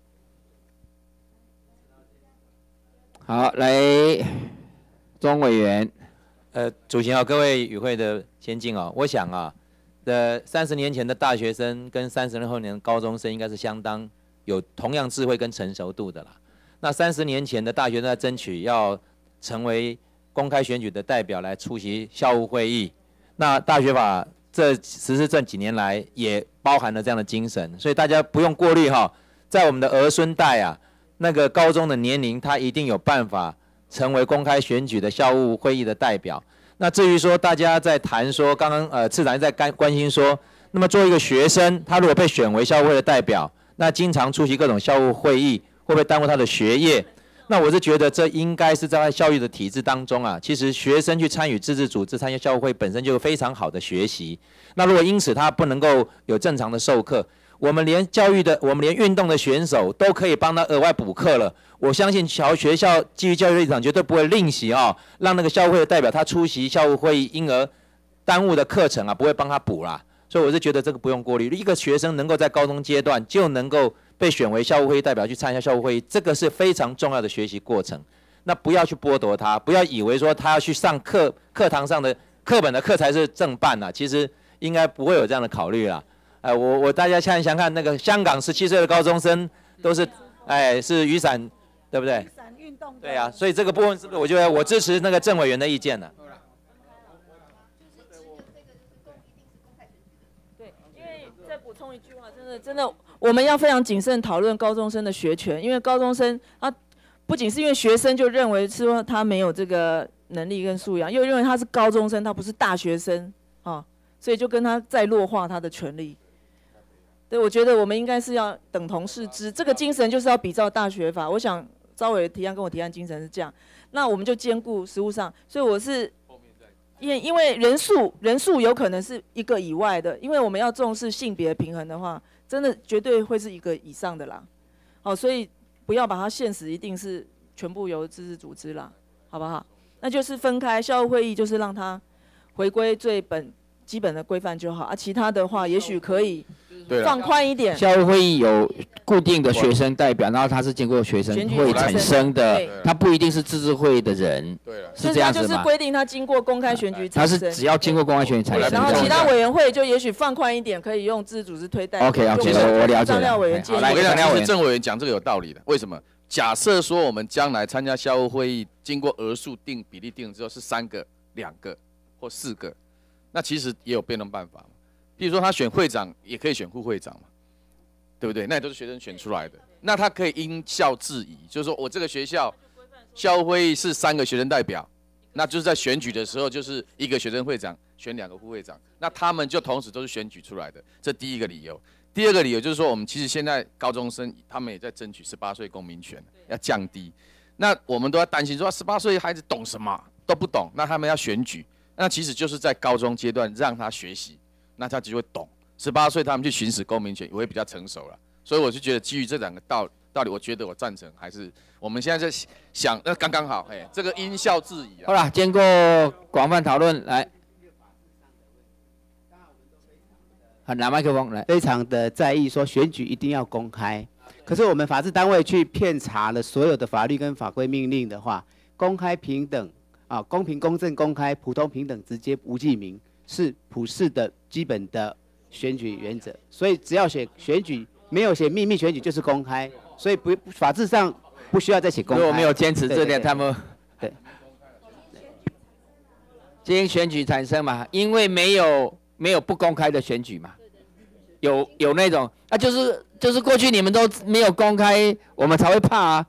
好，来，钟委员， 呃，主席好，各位与会的先进哦，我想啊，的三十年前的大学生跟三十年后年的高中生应该是相当有同样智慧跟成熟度的啦。那三十年前的大学生在争取要成为公开选举的代表来出席校务会议，那大学法。这实施这几年来也包含了这样的精神，所以大家不用过虑哈，在我们的儿孙代啊，那个高中的年龄，他一定有办法成为公开选举的校务会议的代表。那至于说大家在谈说，刚刚呃次长在关关心说，那么作为一个学生，他如果被选为校务会的代表，那经常出席各种校务会议，会不会耽误他的学业？那我是觉得这应该是在教育的体制当中啊，其实学生去参与自治组织、参加校务会本身就有非常好的学习。那如果因此他不能够有正常的授课，我们连教育的、我们连运动的选手都可以帮他额外补课了。我相信小学校基于教育立场绝对不会吝惜啊，让那个校务会的代表他出席校务会议，因而耽误的课程啊不会帮他补啦。所以我是觉得这个不用过虑，一个学生能够在高中阶段就能够被选为校务会议代表去参加校务会议，这个是非常重要的学习过程。那不要去剥夺他，不要以为说他要去上课课堂上的课本的课才是正办呐、啊，其实应该不会有这样的考虑啦。哎，我我大家想想看，那个香港十七岁的高中生都是，哎是雨伞，对不对？雨伞运动。对啊，所以这个部分是不是我觉得我支持那个郑委员的意见呢？ 对，因为再补充一句话，这真的真的，我们要非常谨慎讨论高中生的学权，因为高中生他不仅是因为学生就认为说他没有这个能力跟素养，又认为他是高中生，他不是大学生啊，所以就跟他再弱化他的权利。对，我觉得我们应该是要等同视之，这个精神就是要比照大学法。我想招委提案跟我提案精神是这样，那我们就兼顾实务上，所以我是。因因为人数人数有可能是一个以外的，因为我们要重视性别平衡的话，真的绝对会是一个以上的啦。好，所以不要把它限死，一定是全部由自治组织啦，好不好？那就是分开校务会议，就是让它回归最本基本的规范就好啊。其他的话，也许可以放宽一点。 校务会议有固定的学生代表，然后他是经过学生会产生的，他不一定是自治会的人。是这样子吗？ 就是规定他经过公开选举产生， 他是只要经过公开选举产生。 然后其他委员会就也许放宽一点，可以用自治组织推代表。 OK OK， 我了解了。 我跟你讲，其实郑委员讲这个有道理的。为什么？假设说我们将来参加校务会议，经过额数定比例定之后是三个、两个或四个，那其实也有辩论办法。比如说他选会长，也可以选副会长嘛，对不对？那也都是学生选出来的。那他可以因校制宜，就是说我这个学校。校务会议是三个学生代表，那就是在选举的时候，就是一个学生会长选两个副会长，那他们就同时都是选举出来的，这第一个理由。第二个理由就是说，我们其实现在高中生他们也在争取十八岁公民权，要降低。那我们都要担心说，十八岁孩子懂什么都不懂，那他们要选举，那其实就是在高中阶段让他学习，那他就会懂。十八岁他们去行使公民权也会比较成熟了，所以我就觉得基于这两个道理。道理我觉得我赞成，还是我们现在在想，那刚刚好，哎，这个因效制宜啊。 好了，经过广泛讨论，来，好，拿麦克风来。 非常的在意说选举一定要公开，可是我们法制单位去遍查了所有的法律跟法规命令的话，公开平等啊，公平公正公开，普通平等直接无记名是普世的基本的选举原则，所以只要写选举。没有写秘密选举就是公开，所以不法制上不需要再写公开。 如果没有坚持这点，他们对经选举产生嘛，因为没有没有不公开的选举嘛，有有那种啊，就是就是过去你们都没有公开，我们才会怕啊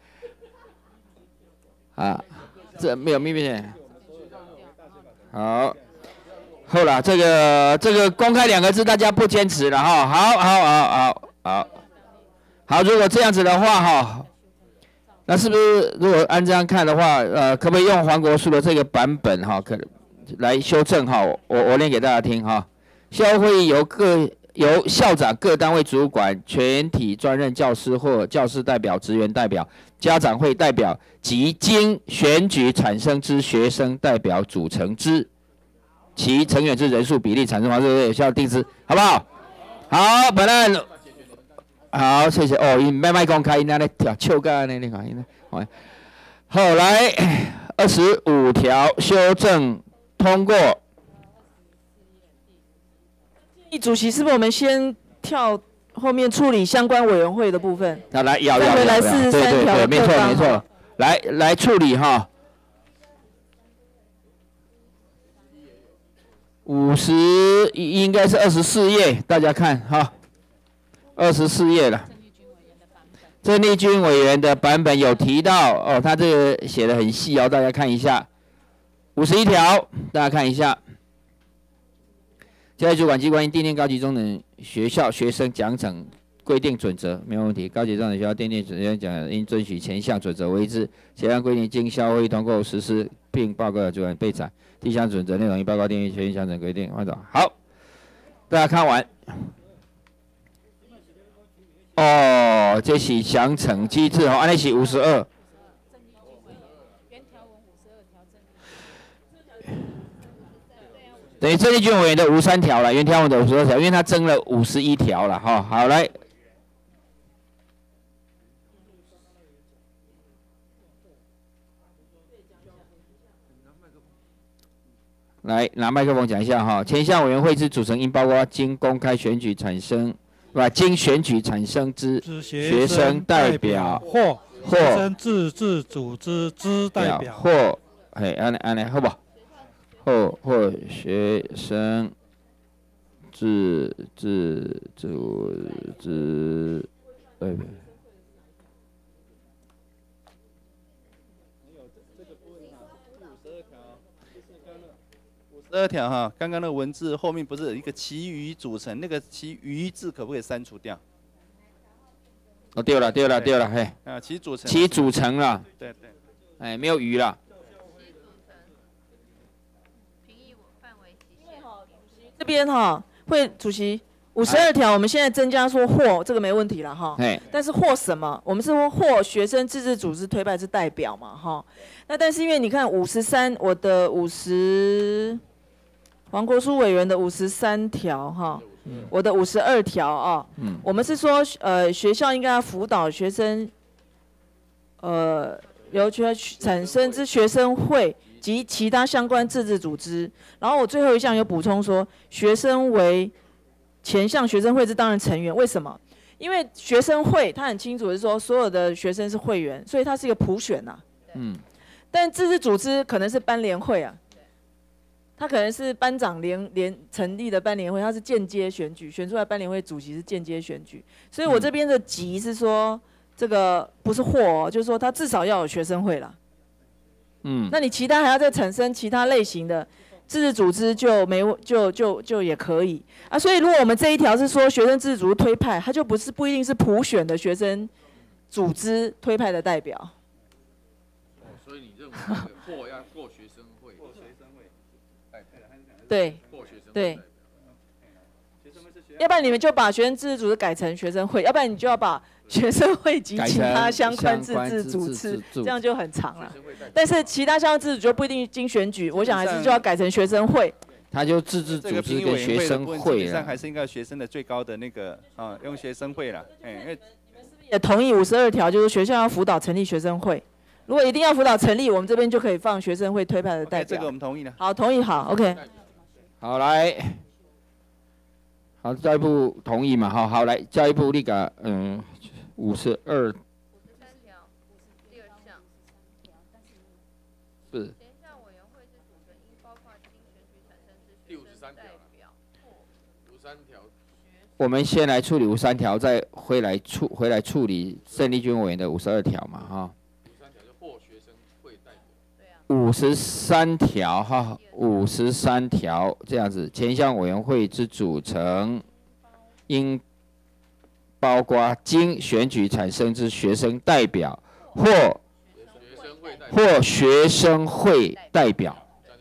啊，这没有秘密选。好，后来这个这个公开两个字大家不坚持了哈，好好好好。好，好，如果这样子的话哈，那是不是如果按这样看的话，呃，可不可以用黄国书的这个版本哈，可来修正哈？我我念给大家听哈。校务会议由各由校长、各单位主管、全体专任教师或教师代表、职员代表、家长会代表及经选举产生之学生代表组成之，其成员之人数比例产生方式有效定之，好不好？好，本案。好，谢谢哦。因慢慢公开，因那咧跳笑个呢，你看，因那。后来二十五条修正通过。 主席，是不是我们先跳后面处理相关委员会的部分？ 那来，要要要。 再回来四十三条。 对对对，没错没错。来来处理哈。五十应该是二十四页，大家看哈。二十四页了，郑丽君委员的版本有提到哦，他这个写的很细哦，大家看一下。五十一条，大家看一下。教育主管机关应订定高级中等学校学生奖惩规定准则，没有问题。高级中等学校订定准则奖应遵循前项准则为之，前项规定经校会通过实施，并报告主管备采。第项准则内容应报告订定全项奖惩规定。换走，好，大家看完。哦，这是奖惩机制哦，安尼是五十二。等于郑丽君委员的五十三条了，原条文的五十二条，因为他增了五十一条了哈。好，来，来拿麦克风讲一下哈。前项委员会之组成应包括经公开选举产生。把经选举产生之学生代表或或学生自治组织之代表或，嘿，安尼安尼好不？或或学生自自主之，哎。 十二条哈，刚刚那个文字后面不是有一个其余组成，那个其余字可不可以删除掉？ 哦，对了，对了，对了，嘿。 啊，其组成。 其组成了。 对对。 哎，没有余了。 这边哈，会主席五十二条，我们现在增加说或这个没问题了哈。但是或什么？我们是说或学生自治组织推派之代表嘛哈。那但是因为你看五十三，我的五十。黄国书委员的五十三条哈，嗯、我的五十二条啊，嗯、我们是说，呃，学校应该要辅导学生，呃，由学产生之学生会及其他相关自治组织。然后我最后一项有补充说，学生为前项学生会之当然成员，为什么？因为学生会它很清楚是说，所有的学生是会员，所以它是一个普选呐、啊。嗯。但自治组织可能是班联会啊。他可能是班长联联成立的班联会，他是间接选举选出来，班联会主席是间接选举，所以我这边的急是说，这个不是或、哦，就是说他至少要有学生会啦。嗯，那你其他还要再产生其他类型的自治组织就没就就就也可以啊。所以如果我们这一条是说学生自治组织推派，它就不是不一定是普选的学生组织推派的代表。 哦，所以你认为或要过学生会？过学生会。 对，对，要不然你们就把学生自治组织改成学生会，要不然你就要把学生会及其他相关自治组织，这样就很长了。但是其他相关自治组织就不一定经选举，我想还是就要改成学生会。 他就自治组织跟学生会上还是应该学生的最高的那个啊，用学生会了。哎，因为也同意五十二条，就是学校要辅导成立学生会。如果一定要辅导成立，我们这边就可以放学生会推派的代表。 这个我们同意了。 好，同意好 ，OK。 好来，好教育部同意嘛？好好来，教育部那个嗯五十二，五十三条第二项，是。前项委员会之组成应包括经选举产生之学生代表。五十三条。我们先来处理五十三条，再回来处回来处理郑丽君委员的五十二条嘛，哈。五十三条哈，五十三条这样子，前项委员会之组成应包括经选举产生之学生代表或或学生会代表，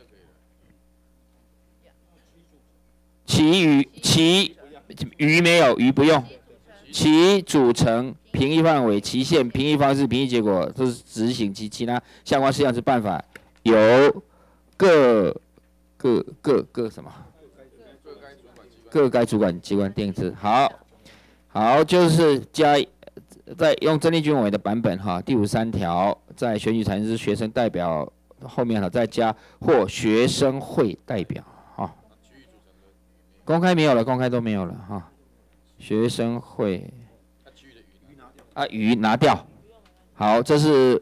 其余其余没有余不用，其组成、评议范围、期限、评议方式、评议结果都是执行及其他相关事项之办法。由各各各各什么？各该主管机关定制。好，好，就是加在用郑丽君委员的版本哈，第五十三条在选举产生之学生代表后面哈，再加或学生会代表哈。公开没有了，公开都没有了哈。学生会啊，余拿掉。好，这是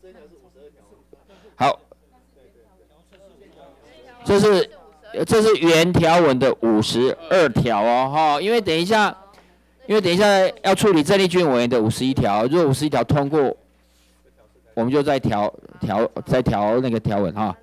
好。这是这是原条文的五十二条哦，哈，因为等一下，因为等一下要处理郑丽君委员的五十一条，如果五十一条通过，我们就再调调再调那个条文哈。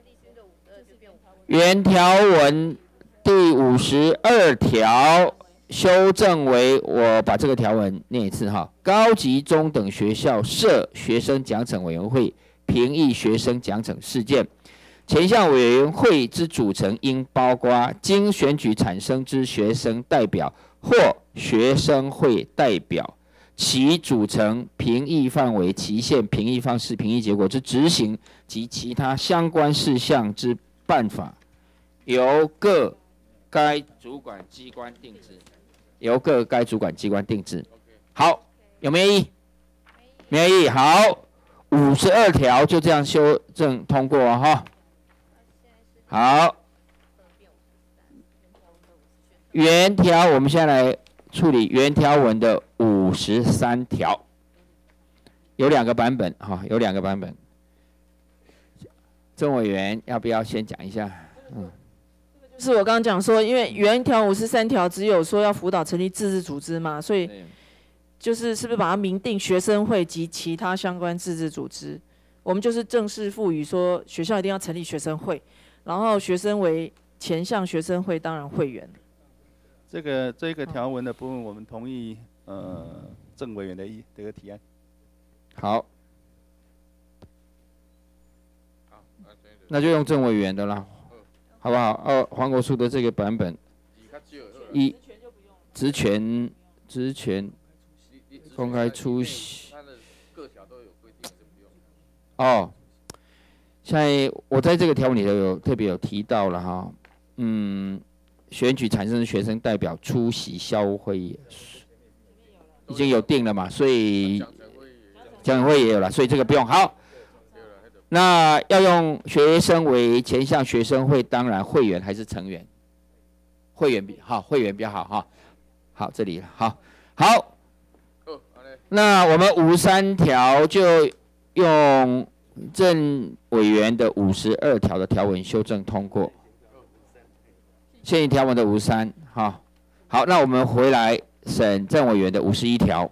原条文第五十二条修正为，我把这个条文念一次哈，高级中等学校设学生奖惩委员会，评议学生奖惩事件。前项委员会之组成应包括经选举产生之学生代表或学生会代表，其组成、评议范围、期限、评议方式、评议结果之执行及其他相关事项之办法，由各该主管机关定制。由各该主管机关定制。好，有没有异议？没有异议。好，五十二条就这样修正通过哈。好，原条我们现在来处理原条文的五十三条，有两个版本哈，有两个版本。郑委员要不要先讲一下？嗯。 是我刚刚讲说，因为原条五十三条只有说要辅导成立自治组织嘛，所以就是是不是把它明定学生会及其他相关自治组织？我们就是正式赋予说学校一定要成立学生会，然后学生为前项学生会当然会员。 这个这个条文的部分，我们同意呃郑委员的意这个提案。 好，那就用郑委员的啦。好不好？二黄国书的这个版本，一职权职权公开出席。哦，现在我在这个条文里头有特别有提到了哈，嗯，选举产生学生代表出席校务会议，已经有定了嘛，所以讲会也有了，所以这个不用好。那要用学生为前项学生会，当然会员还是成员？会员比好，会员比较好哈。好，这里好，好。那我们五十三条就用郑委员的五十二条的条文修正通过，现行条文的五十三哈。好，那我们回来审郑委员的五十一条。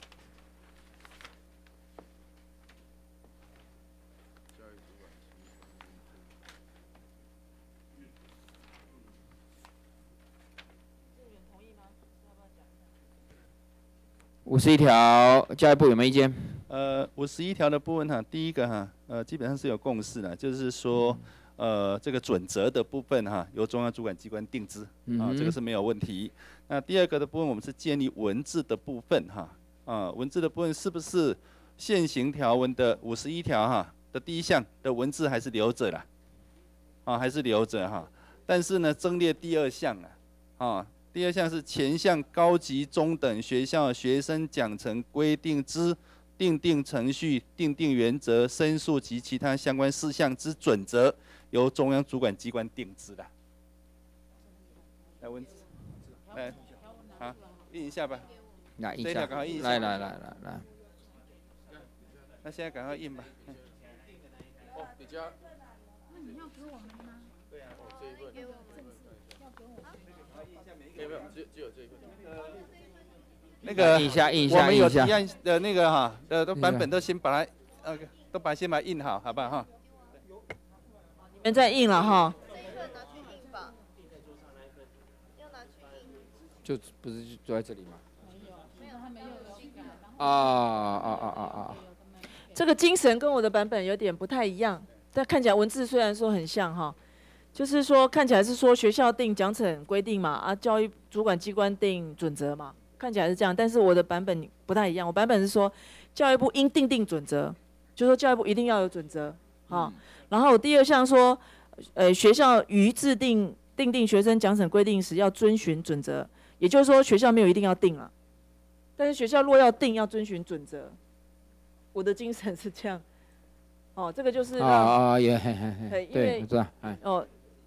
五十一条，教育部有没有意见？ 呃，五十一条的部分哈，第一个哈，呃，基本上是有共识的，就是说，呃，这个准则的部分哈，由中央主管机关定之，啊，这个是没有问题。那第二个的部分，我们是建立文字的部分哈，啊，文字的部分是不是现行条文的五十一条哈的第一项的文字还是留着啦？啊，还是留着哈，但是呢，增列第二项啊，啊。第二项是前项高级中等学校学生奖惩规定之订定程序、订定原则、申诉及其他相关事项之准则，由中央主管机关定之的。来文字，来，好，印一下吧。 来印一下。来来来来来。 那现在赶快印吧。 哦，你家。 那你要给我们吗？ 对啊，哦这一份。 要给我们。 没有没有，只只有这一份。 那个印一下，印一下， 我们有提案的那个哈的的版本都先把它呃都把先把它印好，好不好哈？ 你们再印了哈。 就不是就坐在这里吗？没有，他没有啊啊啊啊啊！ 这个精神跟我的版本有点不太一样，但看起来文字虽然说很像哈。就是说，看起来是说学校定奖惩规定嘛，啊，教育主管机关定准则嘛，看起来是这样。但是我的版本不太一样，我版本是说，教育部应订定准则，就是说教育部一定要有准则啊。嗯、然后第二项说，呃，学校于制定订定学生奖惩规定时要遵循准则，也就是说学校没有一定要定啊，但是学校若要定，要遵循准则。我的精神是这样。哦，这个就是啊啊也嘿嘿嘿， 对， 我知道，哎， 哦。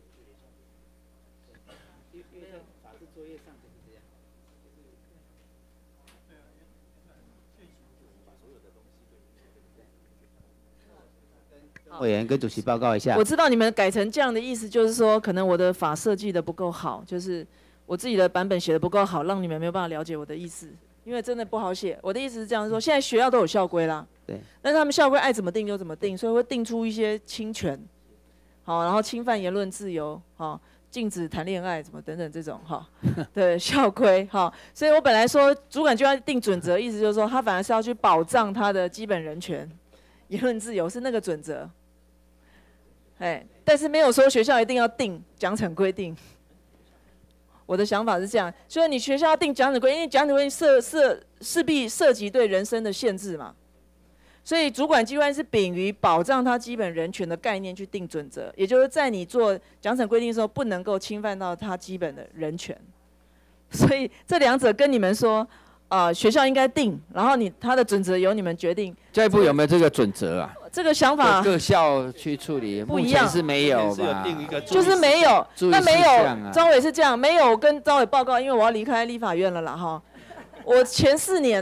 委员跟主席报告一下。 我知道你们改成这样的意思，就是说可能我的法设计的不够好，就是我自己的版本写的不够好，让你们没有办法了解我的意思，因为真的不好写。我的意思是这样说，现在学校都有校规啦， 对， 但是他们校规爱怎么定就怎么定，所以会定出一些侵权，好，然后侵犯言论自由，好，禁止谈恋爱，什么等等这种哈的校规，哈，所以我本来说主管就要定准则，意思就是说他反而是要去保障他的基本人权、言论自由是那个准则。哎，但是没有说学校一定要定奖惩规定。我的想法是这样，所以你学校要定奖惩规定，因为奖惩规定涉涉势必涉及对人身的限制嘛，所以主管机关是秉于保障他基本人权的概念去定准则，也就是在你做奖惩规定的时候，不能够侵犯到他基本的人权。所以这两者跟你们说，啊、呃，学校应该定，然后你他的准则由你们决定。 教育部有没有这个准则啊？ 这个想法各校去处理， 不一样， 是没有吧？ 就是没有，那没有，张伟是这样，没有跟张伟报告，因为我要离开立法院了啦哈。我前四年呢、哦，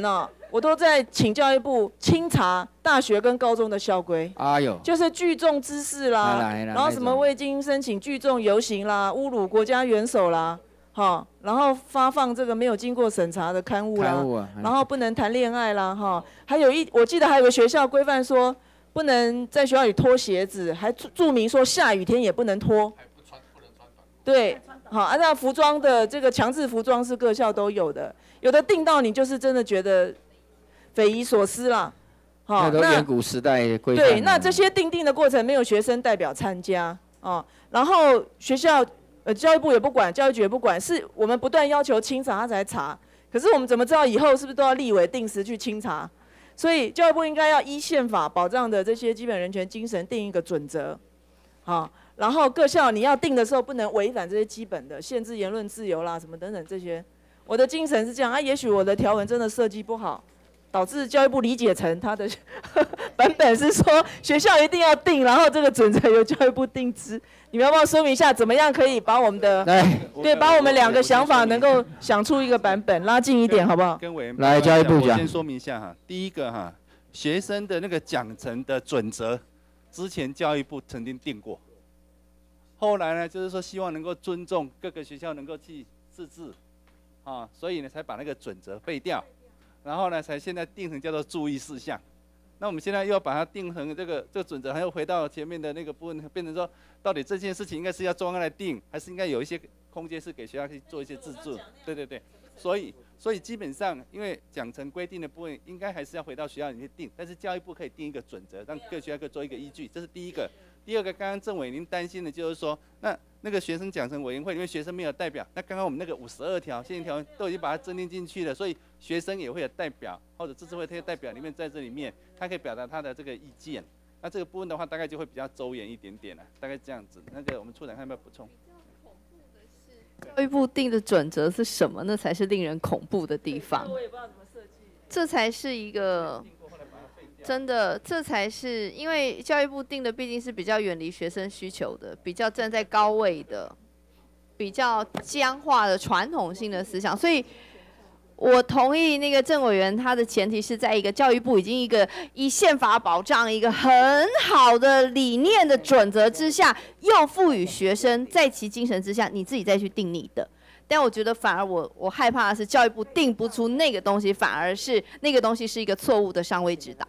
我都在请教育部清查大学跟高中的校规。 哎呦， 就是聚众滋事啦，然后什么未经申请聚众游行啦，侮辱国家元首啦，哈，然后发放这个没有经过审查的刊物啦， 啊、 然后不能谈恋爱啦，哈，还有一我记得还有个学校规范说不能在学校里脱鞋子，还注明说下雨天也不能脱。对，好，按照服装的这个强制服装是各校都有的，有的定到你就是真的觉得匪夷所思啦。 好，那远古时代规范。 对，那这些定定的过程没有学生代表参加啊，然后学校呃教育部也不管，教育局也不管，是我们不断要求清查他才查。可是我们怎么知道以后是不是都要立委定时去清查？所以教育部应该要依宪法保障的这些基本人权精神定一个准则，好。然后各校你要定的时候不能违反这些基本的限制言论自由啦，什么等等这些。我的精神是这样啊，也许我的条文真的设计不好，导致教育部理解成他的版本是说学校一定要定，然后这个准则由教育部定之。你们要不要说明一下，怎么样可以把我们的对把我们两个想法能够想出一个版本，拉近一点，好不好？ 跟委员来教育部讲， 先说明一下哈。第一个哈，学生的那个奖惩的准则，之前教育部曾经定过。后来呢，就是说希望能够尊重各个学校能够去自治，啊，所以呢才把那个准则废掉，然后呢才现在定成叫做注意事项。那我们现在又要把它定成这个这个准则，还要回到前面的那个部分，变成说到底这件事情应该是要中央来定，还是应该有一些空间是给学校去做一些自治？对对对，所以所以基本上因为奖惩规定的部分，应该还是要回到学校里面定，但是教育部可以定一个准则，让各学校可以做一个依据，这是第一个。第二个，刚刚政委您担心的就是说，那那个学生奖惩委员会因为学生没有代表，那刚刚我们那个五十二条宪政条文都已经把它增订进去了，所以学生也会有代表，或者自治会这些代表里面在这里面，他可以表达他的这个意见。那这个部分的话，大概就会比较周延一点点了，大概这样子。那个我们处长看要不要补充？ 教育部定的准则是什么？那才是令人恐怖的地方。这才是一个。真的，这才是因为教育部定的毕竟是比较远离学生需求的，比较站在高位的，比较僵化的传统性的思想，所以我同意那个郑委员，他的前提是在一个教育部已经一个依宪法保障一个很好的理念的准则之下，又赋予学生在其精神之下，你自己再去定你的。但我觉得反而我我害怕的是教育部定不出那个东西，反而是那个东西是一个错误的上位指导。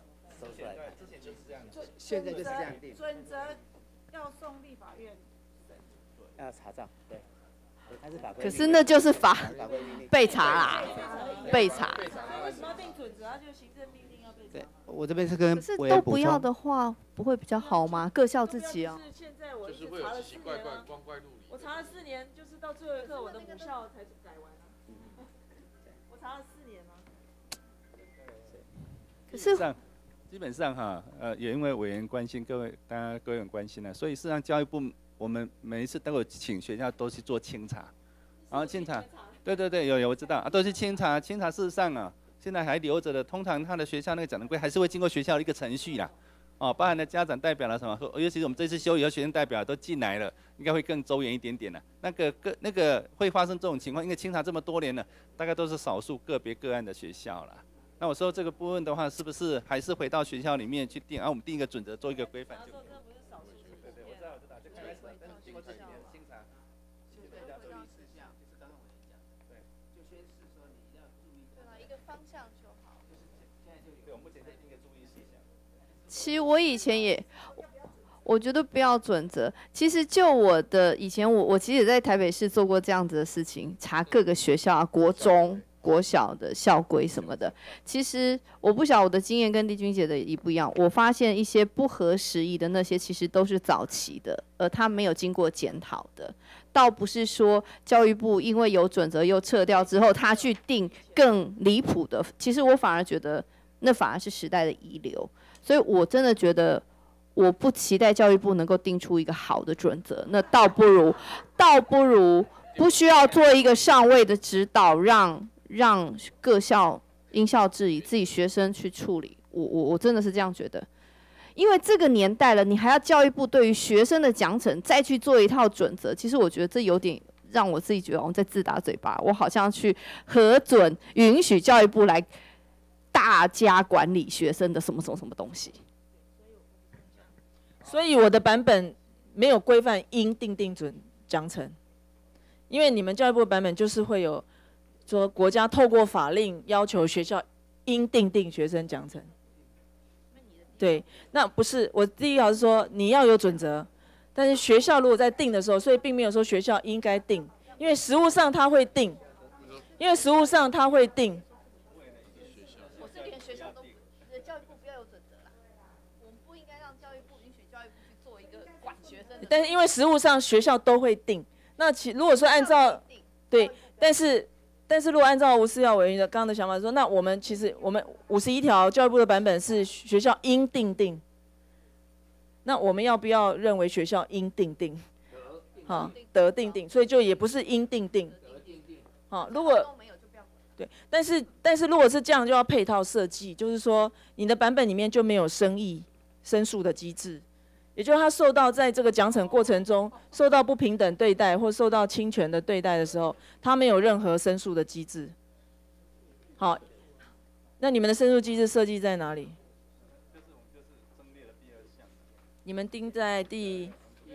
现在就是这样定。 准则要送立法院要查账，对。 可是那就是法被查啦，被查。 为什么要定准则？它就是行政命令要被查。 对，我这边是跟可是都不要的话，不会比较好吗？各校自己啊。 是现在我是查了四年啊，我查了四年，就是到最后一刻我的母校才改完啊。我查了四年啊。 可是。 基本上哈，呃，也因为委员关心，各位大家各位很关心了，所以事实上教育部我们每一次都有请学校都去做清查，然后清查，对对对，有有我知道啊，都是清查，清查事实上啊，现在还留着的，通常他的学校那个奖惩规还是会经过学校的一个程序啦，哦，包含了家长代表了什么，尤其是我们这次修以后学生代表都进来了，应该会更周延一点点了。那个个那个会发生这种情况，因为清查这么多年了，大概都是少数个别个案的学校了。那我说这个部分的话，是不是还是回到学校里面去定？然后我们定一个准则，做一个规范就可以。对对，我知道，我知道，就刚开始，但是经过这几年的清查，就比较注意事项，就是刚刚我讲，对，就宣示说你要注意。对啊，一个方向就好。就是现在就对，我目前在定一个注意事项。 其实我以前也，我觉得不要准则。其实就我的以前我，我我其实也在台北市做过这样子的事情，查各个学校啊，国中。国小的校规什么的，其实我不晓得我的经验跟丽君姐的也不一样。我发现一些不合时宜的那些，其实都是早期的，而它没有经过检讨的。倒不是说教育部因为有准则又撤掉之后，他去定更离谱的。其实我反而觉得那反而是时代的遗留。所以我真的觉得，我不期待教育部能够定出一个好的准则，那倒不如，倒不如不需要做一个上位的指导，让。让各校因校制宜，自己学生去处理。我我我真的是这样觉得，因为这个年代了，你还要教育部对于学生的奖惩再去做一套准则，其实我觉得这有点让我自己觉得我在自打嘴巴。我好像去核准允许教育部来大家管理学生的什么什么什么东西。 所以我的版本没有规范应定定准奖惩，因为你们教育部的版本就是会有说国家透过法令要求学校应定定学生奖惩。对，那不是我第一条是说你要有准则，但是学校如果在定的时候，所以并没有说学校应该定，因为实务上他会定，因为实务上他会定。 我是连学校都，教育部不要有准则啦，我们不应该让教育部允许教育部去做一个管学生的。 但是因为实务上学校都会定，那其如果说按照对，但是。但是如果按照吴思耀委员的刚刚的想法说，那我们其实我们五十一条教育部的版本是学校应定定，那我们要不要认为学校应定定？好，得定定，所以就也不是应定定。好，如果对，但是但是如果是这样，就要配套设计，就是说你的版本里面就没有申议申诉的机制。也就是他受到在这个奖惩过程中受到不平等对待或受到侵权的对待的时候，他没有任何申诉的机制。好，那你们的申诉机制设计在哪里？你们定在第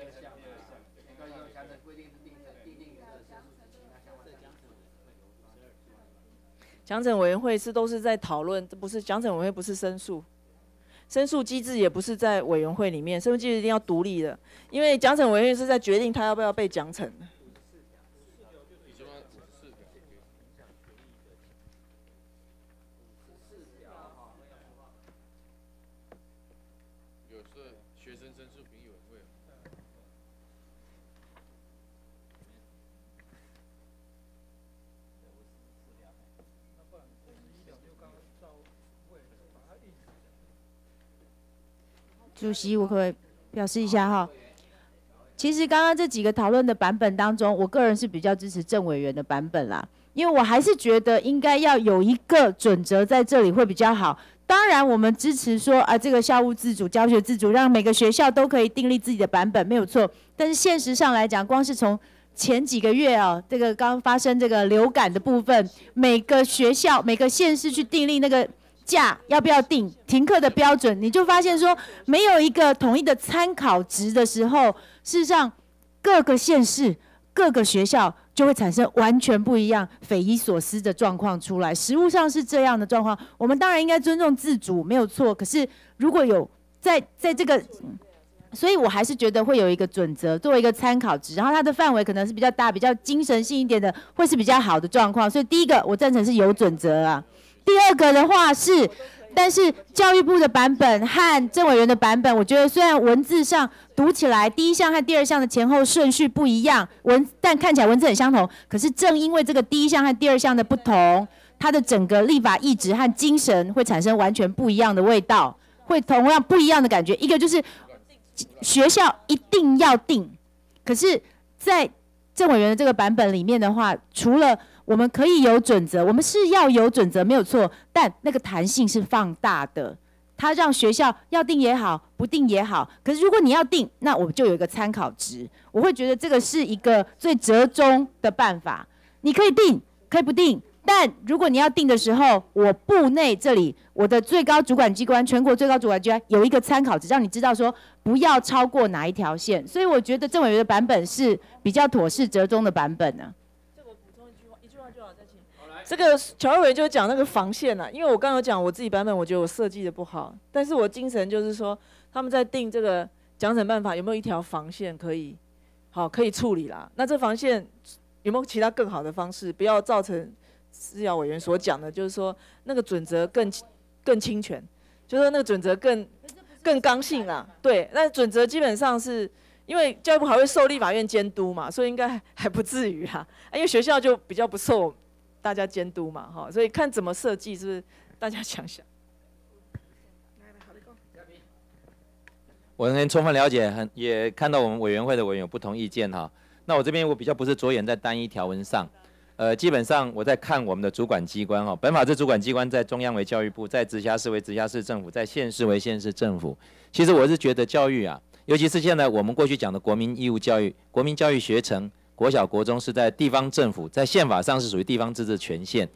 奖惩委员会是都是在讨论，不是奖惩委员会不是申诉。申诉机制也不是在委员会里面，申诉机制一定要独立的，因为奖惩委员会是在决定他要不要被奖惩。 有是学生申诉评议委员会。 主席，我可不可以表示一下哈？其实刚刚这几个讨论的版本当中，我个人是比较支持郑委员的版本啦，因为我还是觉得应该要有一个准则在这里会比较好。当然，我们支持说啊，这个校务自主、教学自主，让每个学校都可以订立自己的版本，没有错。但是现实上来讲，光是从前几个月啊，这个刚发生这个流感的部分，每个学校、每个县市去订立那个假要不要定停课的标准，你就发现说没有一个统一的参考值的时候，事实上各个县市、各个学校就会产生完全不一样、匪夷所思的状况出来。实务上是这样的状况，我们当然应该尊重自主，没有错。可是如果有在在这个，所以我还是觉得会有一个准则作为一个参考值，然后它的范围可能是比较大、比较精神性一点的，会是比较好的状况。所以第一个我赞成是有准则啊。第二个的话是，但是教育部的版本和郑委员的版本，我觉得虽然文字上读起来第一项和第二项的前后顺序不一样，文但看起来文字很相同，可是正因为这个第一项和第二项的不同，它的整个立法意志和精神会产生完全不一样的味道，会同样不一样的感觉。一个就是学校一定要定，可是在郑委员的这个版本里面的话，除了我们可以有准则，我们是要有准则没有错，但那个弹性是放大的，它让学校要定也好，不定也好。可是如果你要定，那我们就有一个参考值，我会觉得这个是一个最折中的办法。你可以定，可以不定，但如果你要定的时候，我部内这里我的最高主管机关，全国最高主管机关有一个参考值，让你知道说不要超过哪一条线。所以我觉得郑委员的版本是比较妥适折中的版本呢。 这个乔委就讲那个防线啊，因为我刚刚有讲我自己版本，我觉得我设计的不好，但是我精神就是说他们在定这个奖惩办法有没有一条防线可以好可以处理啦？那这防线有没有其他更好的方式，不要造成思瑶委员所讲的，就是说那个准则更更侵权，就是说那个准则更更刚性啦。对，那准则基本上是因为教育部还会受立法院监督嘛，所以应该还不至于啦，因为学校就比较不受大家监督嘛，哈，所以看怎么设计，是不是？大家想想。 我很充分了解，很也看到我们委员会的委员有不同意见哈。那我这边我比较不是着眼在单一条文上，呃，基本上我在看我们的主管机关哈，本法制主管机关在中央为教育部，在直辖市为直辖市政府，在县市为县市政府。其实我是觉得教育啊，尤其是现在我们过去讲的国民义务教育、国民教育学程。国小、国中是在地方政府，在宪法上是属于地方自治权限。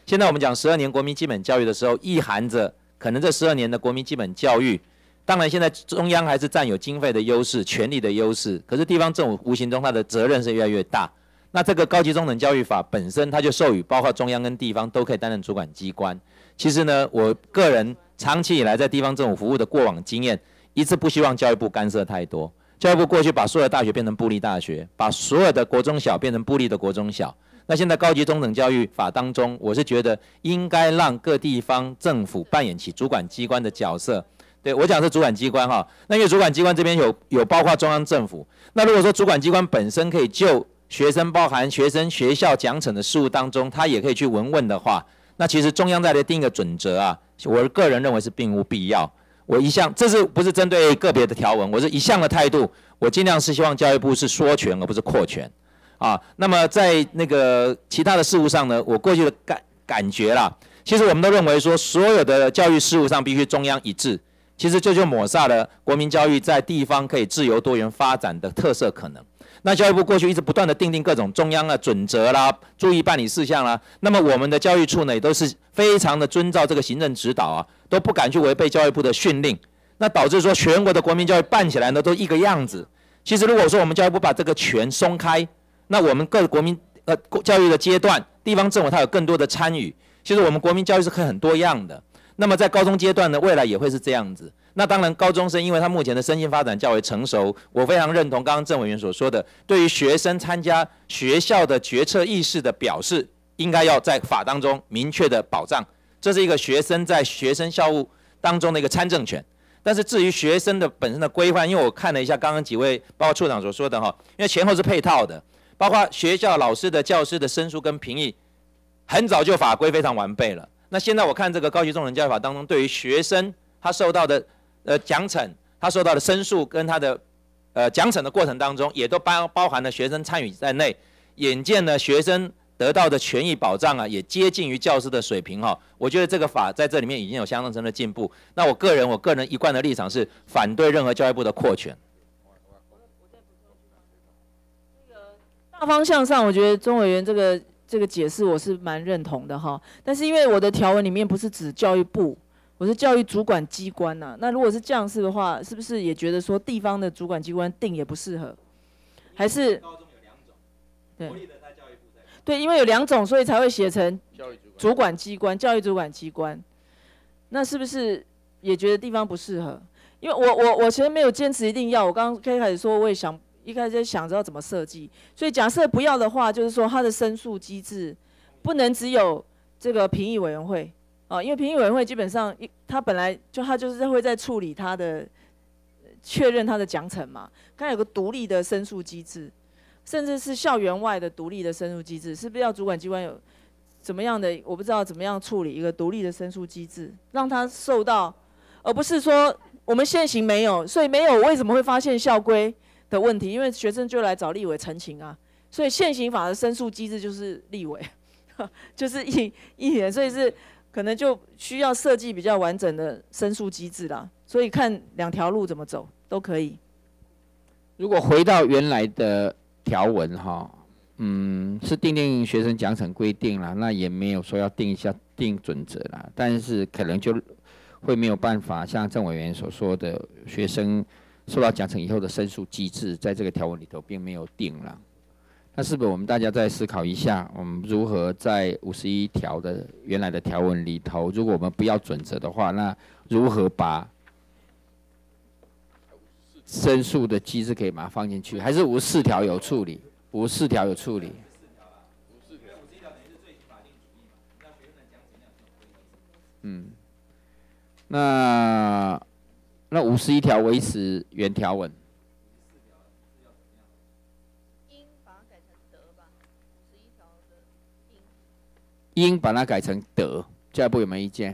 现在我们讲十二年国民基本教育的时候，意含着可能这十二年的国民基本教育，当然现在中央还是占有经费的优势、权力的优势，可是地方政府无形中它的责任是越来越大。那这个高级中等教育法本身它就授予，包括中央跟地方都可以担任主管机关。其实呢，我个人长期以来在地方政府服务的过往经验，一直不希望教育部干涉太多。教育部过去把所有的大学变成部立大学，把所有的国中小变成部立的国中小。那现在高级中等教育法当中，我是觉得应该让各地方政府扮演起主管机关的角色。对我讲是主管机关哈，那因为主管机关这边有有包括中央政府。那如果说主管机关本身可以就学生包含学生学校奖惩的事务当中，他也可以去闻问的话，那其实中央再来定一个准则啊，我个人认为是并无必要。我一向这是不是针对个别的条文，我是一向的态度，我尽量是希望教育部是缩权而不是扩权啊。那么在那个其他的事务上呢，我过去的感感觉啦，其实我们都认为说所有的教育事务上必须中央一致，其实这就抹煞了国民教育在地方可以自由多元发展的特色可能。那教育部过去一直不断的订定各种中央的准则啦、注意办理事项啦，那么我们的教育处呢也都是非常的遵照这个行政指导啊，都不敢去违背教育部的训令，那导致说全国的国民教育办起来呢都一个样子。其实如果说我们教育部把这个权松开，那我们各国民呃教育的阶段，地方政府它有更多的参与，其实我们国民教育是可以很多样的。那么在高中阶段呢，未来也会是这样子。那当然，高中生因为他目前的身心发展较为成熟，我非常认同刚刚郑委员所说的，对于学生参加学校的决策意识的表示，应该要在法当中明确的保障，这是一个学生在学生校务当中的一个参政权。但是至于学生的本身的规范，因为我看了一下刚刚几位包括处长所说的哈，因为前后是配套的，包括学校老师的教师的申诉跟评议，很早就法规非常完备了。那现在我看这个高级中等教育法当中，对于学生他受到的呃奖惩，他受到的申诉跟他的呃奖惩的过程当中，也都包包含了学生参与在内。眼见呢，学生得到的权益保障啊，也接近于教师的水平哈、哦。我觉得这个法在这里面已经有相当程度的进步。那我个人我个人一贯的立场是反对任何教育部的扩权。 大方向上，我觉得钟委员这个。这个解释我是蛮认同的哈，但是因为我的条文里面不是指教育部，我是教育主管机关呐、啊。那如果是这样式的话，是不是也觉得说地方的主管机关定也不适合？还是高中有两种，对，对，因为有两种，所以才会写成主管机关、教育主管机关。那是不是也觉得地方不适合？因为我我我其实没有坚持一定要，我刚刚开始说我也想。一开始在想着要怎么设计，所以假设不要的话，就是说它的申诉机制不能只有这个评议委员会啊，因为评议委员会基本上一它本来就它就是会在处理它的确认它的奖惩嘛，它有个独立的申诉机制，甚至是校园外的独立的申诉机制，是不是要主管机关有怎么样的？我不知道怎么样处理一个独立的申诉机制，让它受到，而不是说我们现行没有，所以没有为什么会发现校规的问题，因为学生就来找立委陈情啊，所以现行法的申诉机制就是立委，就是一一年，所以是可能就需要设计比较完整的申诉机制啦。所以看两条路怎么走都可以。 如果回到原来的条文哈，嗯，是订定学生奖惩规定啦，那也没有说要定一下定准则啦，但是可能就会没有办法像郑委员所说的，学生受到奖惩以后的申诉机制，在这个条文里头并没有定了。那是不是我们大家再思考一下，我们如何在五十一条的原来的条文里头，如果我们不要准则的话，那如何把申诉的机制可以把它放进去？还是五十四条有处理？五十四条有处理？嗯，那。那五十一条维持原条文，应把它改成得吧。五十一条的应，应把它改成得，教育部有没有意见？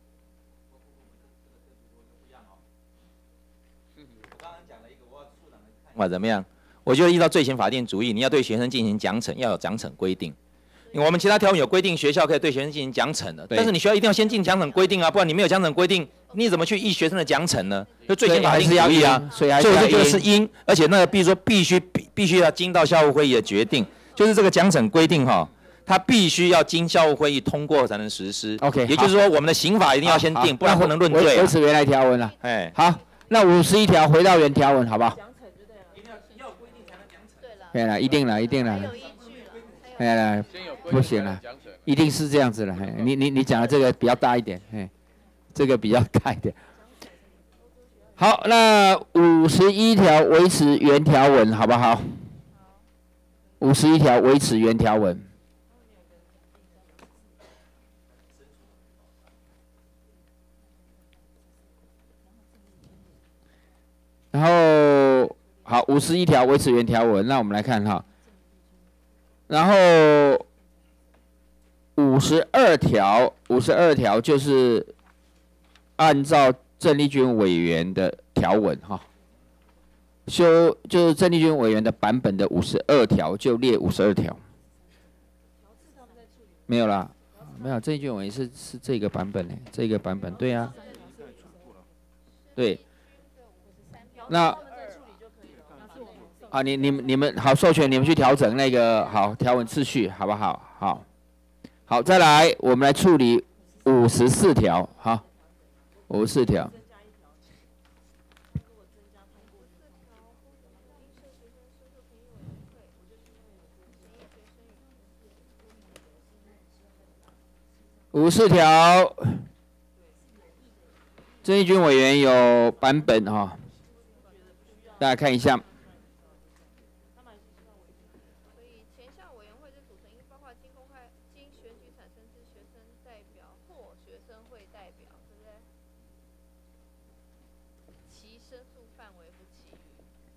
哇，怎么样？我觉得依照罪刑法定主义，你要对学生进行奖惩，要有奖惩规定。我们其他条文有规定，学校可以对学生进行奖惩的，但是你学校一定要先进奖惩规定啊，不然你没有奖惩规定，你怎么去议学生的奖惩呢？就罪刑法定主义啊，所以这个是应，而且那个比如说必须必必须要经到校务会议的决定，就是这个奖惩规定哈， 它必须要经校务会议通过才能实施。 OK， 也就是说我们的刑法一定要先定，不然不能论罪、啊。 维持原来条文了。 哎， 好，那五十一条回到原条文，好不好？对了，一定了，一定了。哎了，不行了，一定是这样子了。你你你讲的这个比较大一点，哎，这个比较大一点。好，那五十一条维持原条文，好不好？五十一条维持原条文。然后好，五十一条维持原条文，那我们来看哈。然后五十二条，五十二条就是按照郑丽君委员的条文哈，修就是郑丽君委员的版本的五十二条就列五十二条，没有啦，没有，郑丽君委员是是这个版本呢，这个版本对啊，对。那啊，你你们你们好，授权你们去调整那个好条文次序，好不好？好，好，再来，我们来处理五十四条，好，五十四条。五十四条，郑丽君委员有版本哈。大家看一下。 所以前项委员会之组成应包括经公开、经选举产生之学生代表或学生会代表，对不对？其申诉范围不其余。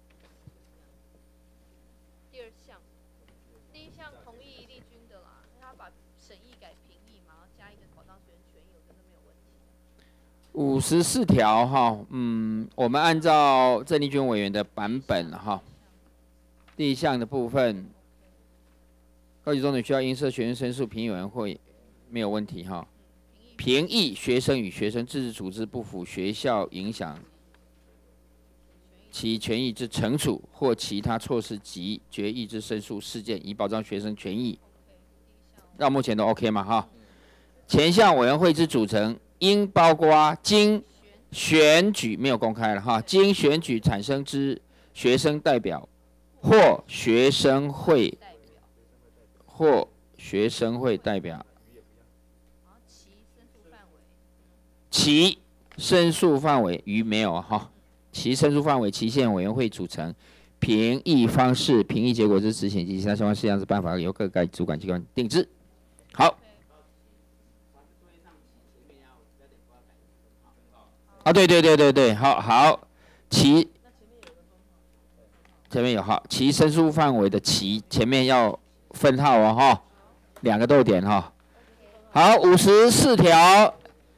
第二项，第一项同意丽君的啦，他把审议改评议嘛，然后加一个保障学生权益，我觉得没有问题。 五十四条哈，嗯，我们按照郑丽君委员的版本哈，第一项的部分，高级中等学校应设学生申诉评议委员会，没有问题哈。评议学生与学生自治组织不符学校影响其权益之惩处或其他措施及决议之申诉事件，以保障学生权益。到目前都 OK 嘛哈？前项委员会之组成。应包括经选举没有公开了哈，经选举产生之学生代表或学生会或学生会代表，其申诉范围与没有哈，其申诉范围期限委员会组成，评议方式、评议结果之执行及其他相关事项之办法由各该主管机关定之。好。啊，对对对对对，好好，其前面有号，其申诉范围的其前面要分号哦哈，两个逗点哈。好，五十四条，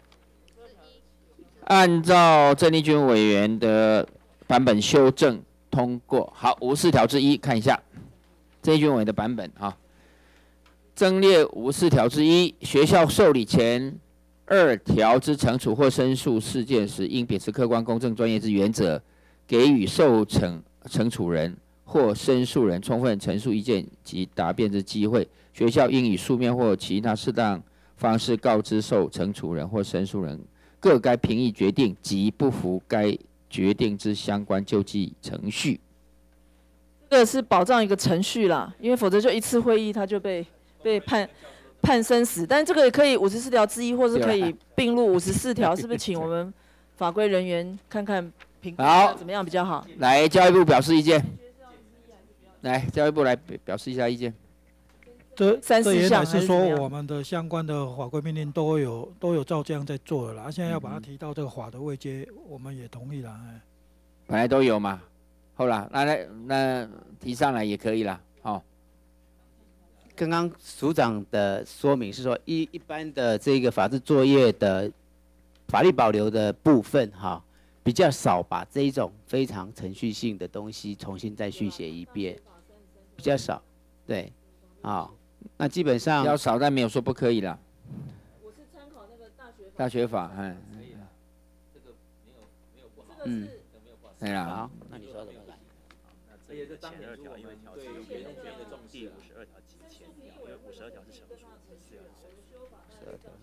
按照郑丽君委员的版本修正通过。好，五十四条之一看一下，郑丽君委员的版本哈，增列五十四条之一，学校受理前。二条之惩处或申诉事件时，应秉持客观、公正、专业之原则，给予受惩惩处人或申诉人充分陈述意见及答辩之机会。学校应以书面或其他适当方式告知受惩处人或申诉人各该评议决定及不服该决定之相关救济程序。 这个是保障一个程序啦，因为否则就一次会议他就被被判。判生死，但这个也可以五十四条之一，或是可以并入五十四条，是不是？请我们法规人员看看评估怎么样比较好？ 来，教育部表示意见。来，教育部来表示一下意见。 这三这也项是说我们的相关的法规命令都有都有照这样在做了啦。现在要把它提到这个法的位阶，我们也同意了。哎， 本来都有嘛，好啦，那那那提上来也可以啦，好。 刚刚署长的说明是说，一一般的这个法制作业的法律保留的部分，哈，比较少把这一种非常程序性的东西重新再续写一遍，比较少，对，啊，那基本上比较少，但没有说不可以啦。 我是参考那个大学大学法，嗯， 嗯， 对啦。 好，那你说怎么来？ 这里的前二条，因为条是用原原的重第五十二条及前条，因为五十二条是惩处，是要惩处。十二条。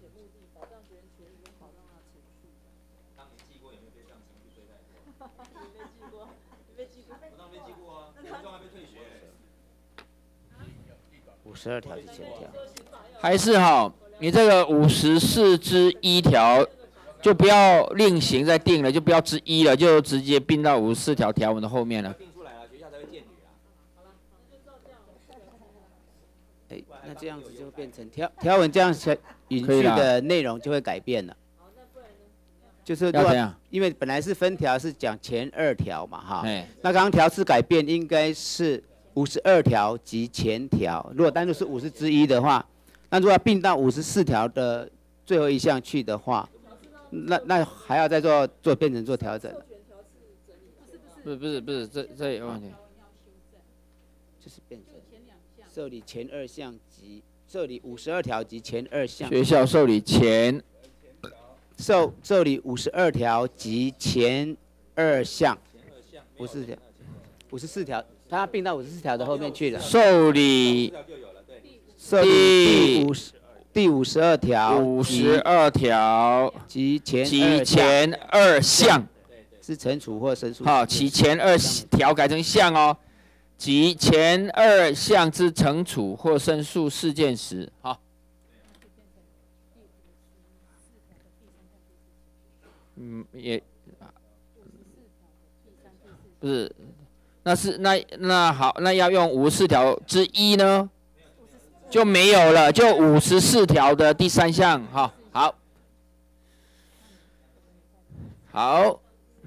当你记过有没有被这样程序对待过？ 你没记过，你没记过。 我当然没记过啊，我当然被退学。 五十二条及前条。 还是哈，你这个五十四之一条。就不要另行再定了，就不要之一了，就直接并到五十四条条文的后面了。 定出来了，学校才会见你啊。 哎，那这样子就变成条条文这样允许的内容就会改变了。就是要怎样？ 因为本来是分条是讲前二条嘛，哈。那刚刚条次改变，应该是五十二条及前条。如果单独是五十之一的话，那如果要并到五十四条的最后一项去的话。那那还要再做做变成做调整了， 不是不是不是这这有问题， 就是变成受理前二项及受理五十二条及前二项。 学校受理前受受理五十二条及前二项，五十条五十四条，它并到五十四条的后面去了。 受理受理第五十。第五十二条， 五十二条及前及前二项是惩处或申诉。 好，其前二条改成项哦，及前二项之惩处或申诉事件时，好。嗯，也不是，那是那那好，那要用五十四条之一呢？就没有了，就五十四条的第三项，哈，好，好，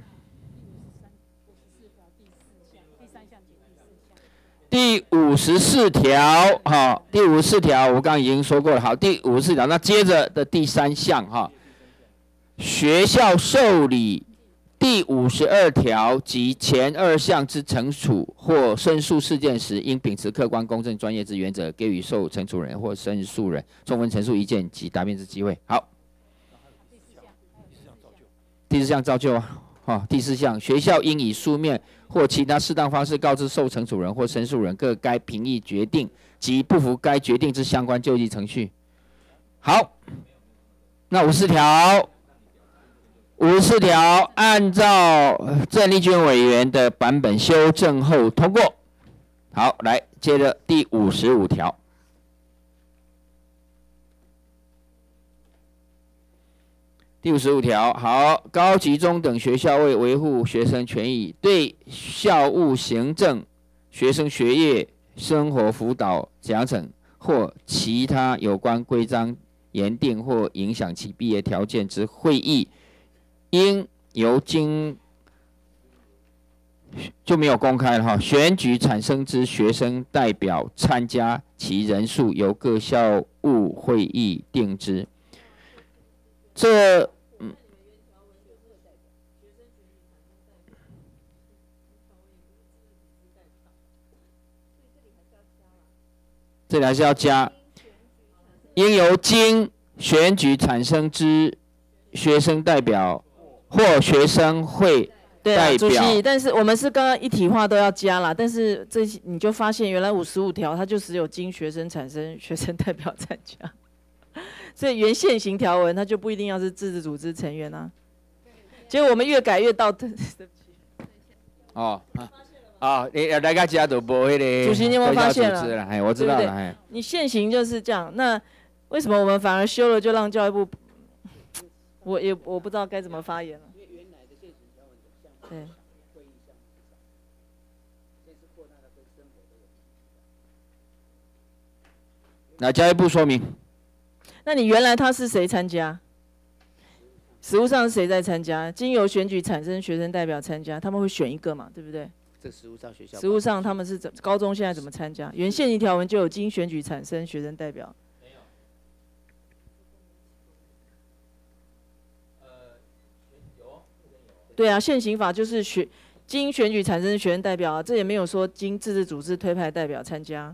第五十四条，哈，第五十四条我刚刚已经说过了，好，第五十四条，那接着的第三项，哈，学校受理第五十二条及前二项之惩处或申诉事件时，应秉持客观、公正、专业之原则，给予受惩处人或申诉人充分陈述意见及答辩之机会。好，第四项照旧啊，好，第四项，学校应以书面或其他适当方式告知受惩处人或申诉人各该评议决定及不服该决定之相关救济程序。好，那五十四条。五十四条按照郑丽君委员的版本修正后通过。好，来接着第五十五条。第五十五条，好，高级中等学校为维护学生权益，对校务行政、学生学业、生活辅导、奖惩或其他有关规章严定或影响其毕业条件之会议。应由经就没有公开了哈，选举产生之学生代表参加，其人数由各校务会议定之。这嗯，这里还是要加，应由经选举产生之学生代表。或学生会代表， 对啊，主席，但是我们是刚刚一体化都要加啦，但是这你就发现原来五十五条它就只有经学生产生学生代表参加，所以原现行条文它就不一定要是自治组织成员啊。结果我们越改越到，对不起。 哦啊啊，你大家加都无那个。 主席，你有没有发现了？ 哎，我知道了，哎。 你现行就是这样，那为什么我们反而修了就让教育部？我也我不知道该怎么发言了。对。 那教育部说明。 那你原来他是谁参加？实务上是谁在参加？经由选举产生学生代表参加，他们会选一个嘛，对不对？ 这实务上学校。 实务上他们是怎高中现在怎么参加？原现行条文就有经选举产生学生代表。对啊，现行法就是学经选举产生学生代表啊，这也没有说经自治组织推派代表参加。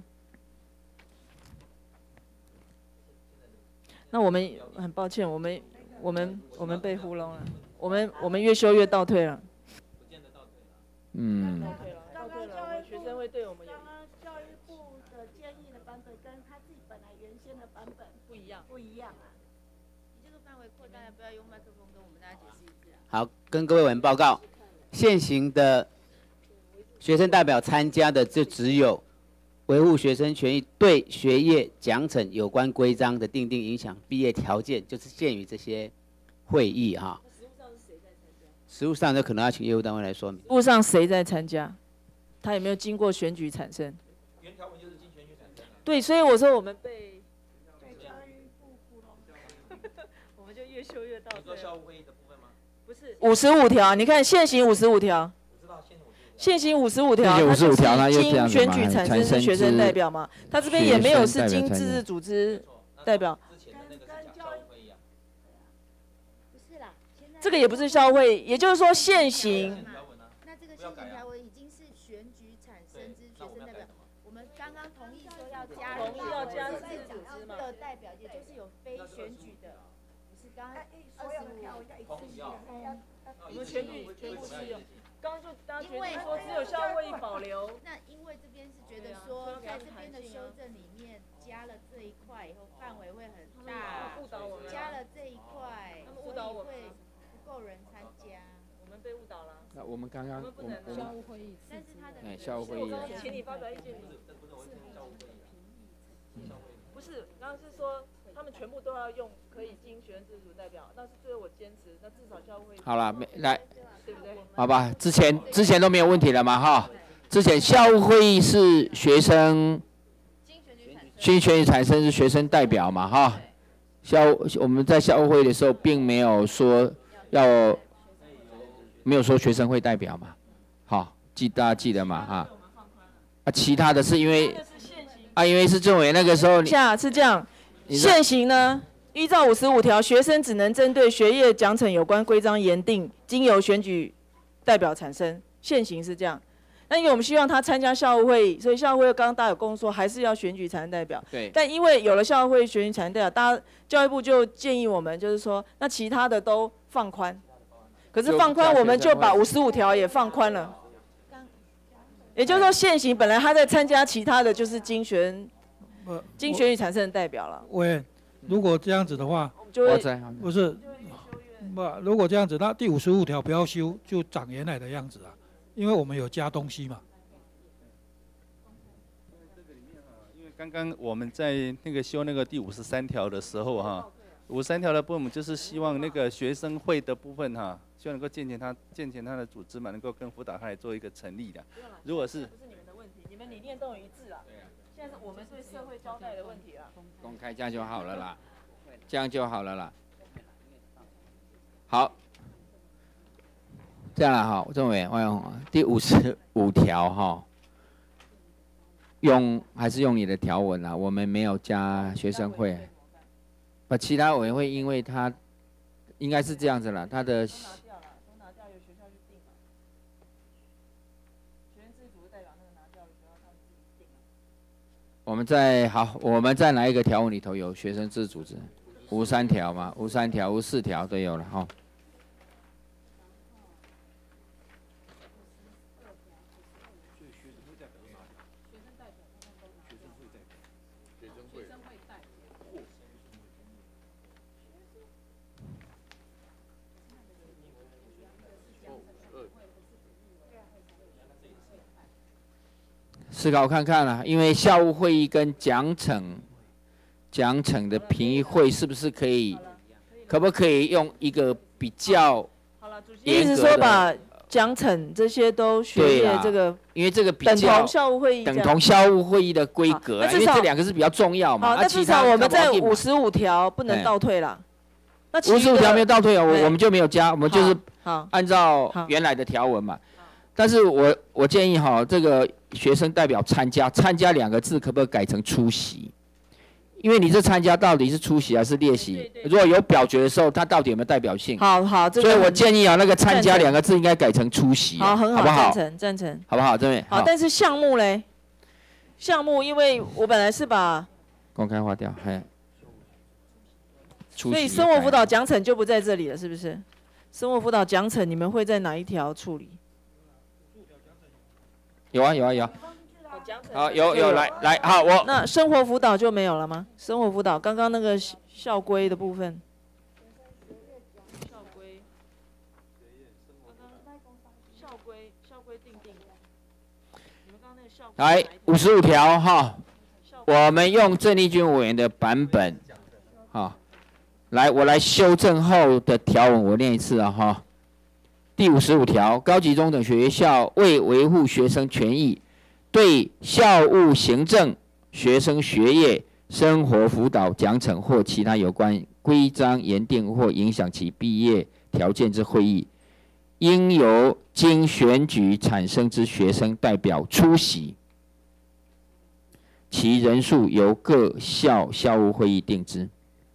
那我们很抱歉，我们我们我们被糊弄了，我们我们越修越倒退了。 嗯。 倒退了，倒退了，我们学生会对我们有。 刚刚教育部的建议的版本跟他自己本来原先的版本不一样， 不一样啊。 你这个范围扩大，不要用麦克风跟我们大家解释一次。 好，跟各位委员报告，现行的学生代表参加的就只有维护学生权益对学业奖惩有关规章的订定影响毕业条件，就是限于这些会议哈。实务上就可能要请业务单位来说明。 实务上谁在参加？他有没有经过选举产生？ 原条文就是经选举产生。 对，所以我说我们被我们就越修越倒退。 你说校务会议的部分吗？ 不是，五十五条，你看现行五十五条。现行五十五条，它就是经选举产生是学生代表嘛？他这边也没有是经自治组织代表。这个也不是校会，也就是说现行。 那这个现行条文已经是选举产生之学生代表，我们刚刚同意说要加入要加自治组织嘛的代表，也就是有非选举的，不是刚刚二十五条要一次性， 我们全部全部适用。刚刚就大家决定说只有校会议保留。 那因为这边是觉得说，在这边的修正里面加了这一块以后，范围会很大， 误导我们。 加了这一块， 他们误导我们。 不够人参加， 我们被误导了。 那我们刚刚， 我们不能校务会议， 但是他的哎，校务会议。 请你发表意见。不是，刚刚是说他们全部都要用可以经学生自主代表，但是最后我坚持，那至少校务会议。 好了，没来， 对不对？ 好吧，之前之前都没有问题了嘛哈。之前校务会议是学生，经选举产生是学生代表嘛哈。校我们在校务会议的时候，并没有说要，没有说学生会代表嘛，好，记大家记得嘛啊，啊，其他的是因为，啊，因为是政委那个时候， 下是这样，现行呢，依照五十五条，学生只能针对学业奖惩有关规章研定，经由选举代表产生，现行是这样。那因为我们希望他参加校务会议，所以校务会议刚刚大家有共识说还是要选举产生代表。 对。 但因为有了校务会议选举产生代表，大家教育部就建议我们就是说，那其他的都放宽。可是放宽，我们就把五十五条也放宽了。也就是说，现行本来他在参加其他的就是经选，经选举产生的代表了。 喂，如果这样子的话， 就会不是，不，如果这样子，那第五十五条不要修，就长原来的样子啊。因为我们有加东西嘛。 因为刚刚我们在那个修那个第五十三条的时候哈，五十三条的部分就是希望那个学生会的部分哈，希望能够健全他健全他的组织嘛，能够跟辅导他来做一个成立的。如果是不是你们的问题，你们理念都很一致啊。现在是我们对社会交代的问题啊。 公开这样就好了啦，这样就好了啦。好。这样了哈，政委，我用第五十五条哈，用还是用你的条文啦，我们没有加学生会，啊，其他委员会因为他应该是这样子了，他的。我们再好，我们再来一个条文里头有学生自组织，五三条嘛，五三条、五四条都有了哈。思考看看啦、啊，因为校务会议跟奖惩、奖惩的评议会是不是可以，可不可以用一个比较严格的？意思说把奖惩这些都学业这个， 因为这个比较等同校务会议， 等同校务会议的规格、啊，因为这两个是比较重要嘛。 好，那至少我们在五十五条不能倒退了。那五十五条没有倒退哦，我我们就没有加，我们就是按照原来的条文嘛。但是我我建议哈，这个学生代表参加，参加两个字可不可以改成出席？因为你这参加到底是出席还是列席？如果有表决的时候，它到底有没有代表性？ 好好，这个、所以我建议啊，那个参加两个字应该改成出席、啊， 好，很好， 好不好？ 赞成，赞成， 好不好？这边好，但是项目嘞，项目因为我本来是把公开划掉，嘿， 所以生活辅导奖惩就不在这里了，是不是？生活辅导奖惩你们会在哪一条处理？ 有啊有啊有啊， 好，有有来来，好，我那生活辅导就没有了吗？生活辅导刚刚那个校规的部分。校规。校规校规定定。你们刚刚那个校规。 来五十五条哈，我们用郑丽君委员的版本，哈，来我来修正后的条文，我念一次啊哈。第五十五条，高级中等学校为维护学生权益，对校务行政、学生学业、生活辅导、奖惩或其他有关规章严定或影响其毕业条件之会议，应由经选举产生之学生代表出席，其人数由各校校务会议定之。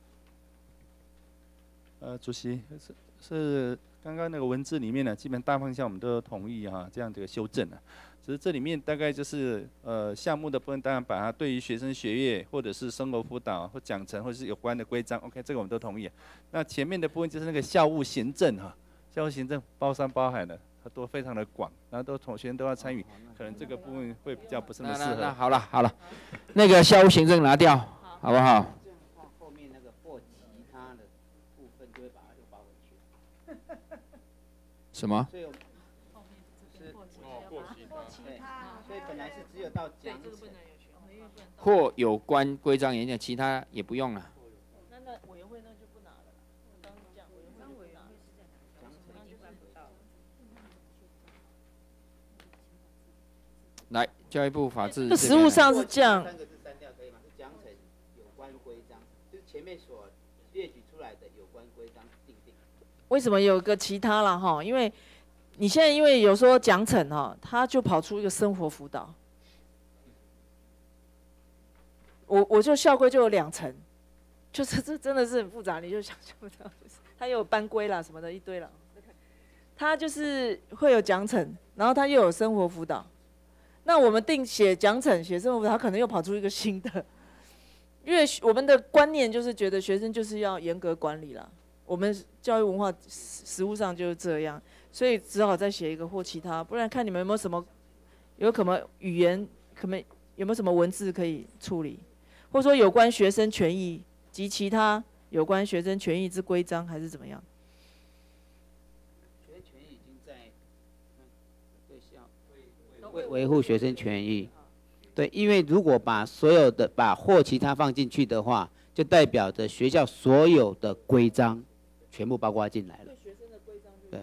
呃，主席是是。刚刚那个文字里面呢，基本大方向我们都同意哈、啊，这样这个修正啊。只是这里面大概就是呃项目的部分，当然把它对于学生学业或者是生活辅导或奖惩或者是有关的规章 ，OK， 这个我们都同意。那前面的部分就是那个校务行政哈、啊，校务行政包山包海的，很多非常的广，然后都同学生都要参与，可能这个部分会比较不是那么适合。 那那好了好了，那个校务行政拿掉，好不好？ 后面那个或其他的部分就会把它又包回去。 什么？ 所以是哦，或其他，所以本来是只有到奖惩， 或有关规章严定，其他也不用了。 那那委员会那就不拿了，刚讲委员会就不拿了，奖惩已经办不到。 来，教育部法制。 这实务上是这样。 三个字删掉可以吗？是奖惩有关规章，就是前面所列举出来的有关规章定定。 为什么有个其他啦哈？因为你现在因为有说奖惩哈，他就跑出一个生活辅导。我我就校规就有两层，就是这真的是很复杂，你就想象不到，就是他又有班规啦什么的一堆啦。他就是会有奖惩，然后他又有生活辅导。那我们定写奖惩、写生活辅导，他可能又跑出一个新的，因为我们的观念就是觉得学生就是要严格管理啦。我们教育文化实务上就是这样，所以只好再写一个或其他，不然看你们有没有什么，有可能语言，可能有没有什么文字可以处理，或者说有关学生权益及其他有关学生权益之规章，还是怎么样？ 学生权益已经在对校维维护学生权益，对，因为如果把所有的把或其他放进去的话，就代表着学校所有的规章。全部包括进来了。对啊。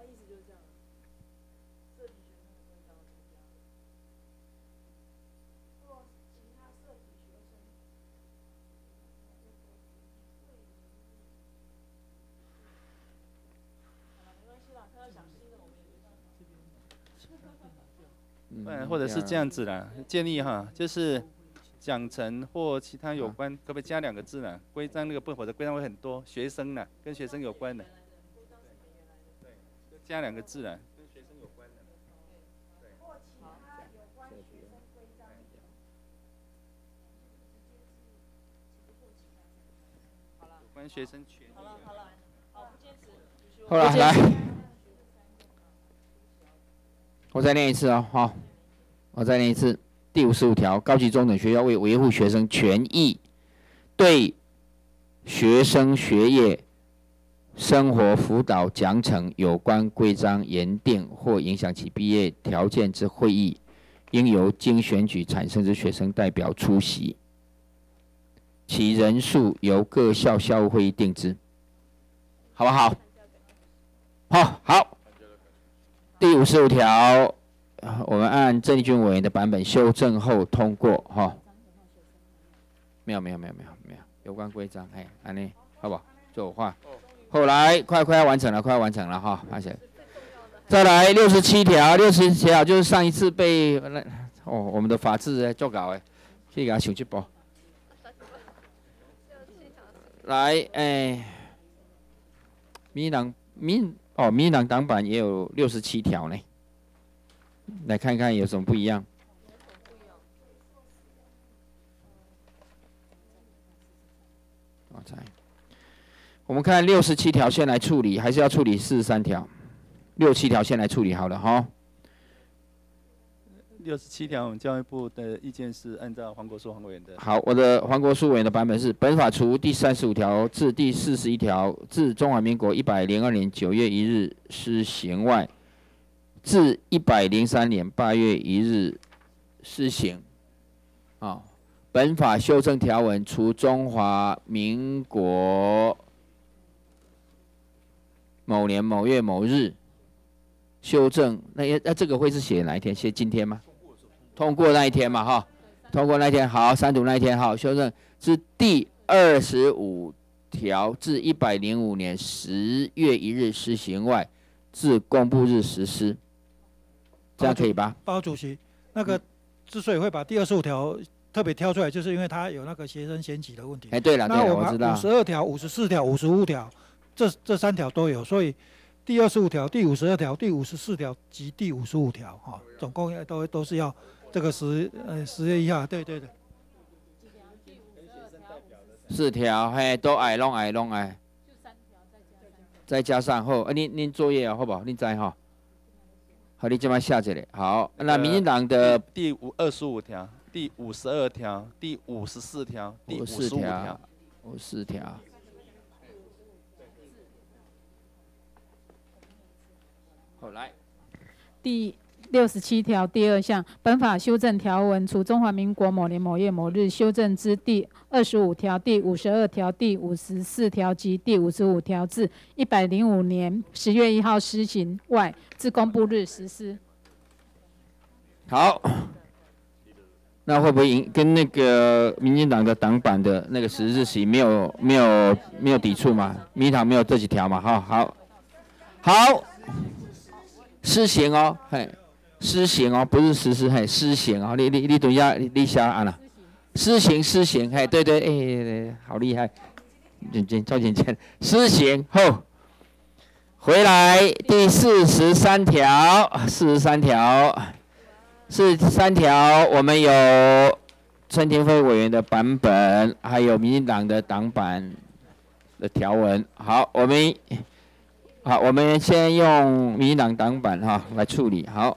嗯，或者是这样子啦，建议哈，就是奖惩或其他有关，可不可以加两个字呢？规章那个不，或者规章会很多，学生呢，跟学生有关的，对，加两个字呢，跟学生有关的，对，或其他有关学生规章，有关学生权益。好了好了，好，不坚持。 好了，来，我再念一次哦，好，我再念一次。第五十五条，高级中等学校为维护学生权益，对学生学业、生活辅导、奖惩有关规章严定或影响其毕业条件之会议，应由经选举产生之学生代表出席，其人数由各校校务会议定之，好不好？好，好。第五十五条。我们按郑丽君委员的版本修正后通过，哈、哦。没有没有没有没有没有有关规章，哎，安尼好不好？作画。后来快快要完成了，快要完成了哈，而且再来六十七条，六十七条就是上一次被哦我们的法制作稿诶，去给他想一波。来，哎，民党民哦民党党版也有六十七条呢。来看看有什么不一样。我猜，我们看六十七条先来处理，还是要处理四十三条？六七条先来处理好了哈。 六十七条，我们教育部的意见是按照黄国书黄委员的。 好，我的黄国书委员的版本是：本法除第三十五条至第四十一条自中华民国一百零二年九月一日施行外，自一百零三年八月一日施行。啊，本法修正条文除中华民国某年某月某日修正，那那这个会是写哪一天？写今天吗？通过那一天嘛，哈，通过那一天，好，三读那一天，好，修正是第二十五条至一百零五年十月一日施行外，自公布日实施，这样可以吧？ 包主席，那个之所以会把第二十五条特别挑出来，就是因为它有那个学生嫌挤的问题。 哎，对了，对了，我知道。 五十二条、五十四条、五十五条，这这三条都有，所以第二十五条、第五十二条、第五十四条及第五十五条，哈，总共都都是要。这个十呃十月一号，对对对， 四条，嘿，都爱弄爱弄爱，再加上后，啊，您您作业啊，好不好？您在哈，好，你这边下这里，好，那民进党的第五二十五条、第五十二条、第五十四条、第五十五条、 五四条，好来， 第。六十七条第二项，本法修正条文除中华民国某年某月某日修正之第二十五条、第五十二条、第五十四条及第五十五条自一百零五年十月一号施行外，自公布日实施。 好，那会不会引跟那个民进党的党版的那个十日起没有没有没有抵触嘛？民进党没有这几条嘛？哈，好，好，施行哦，嘿。施行哦，不是实施，嘿，施行哦，你你你等一下，你写安了，施行施行，嘿，对对，哎、欸，好厉害，简简赵简简，施行后，回来第四十三条，四十三条，四十三条，我们有陈廷辉委员的版本，还有民进党的党版的条文。好，我们好，我们先用民进党党版哈来处理，好。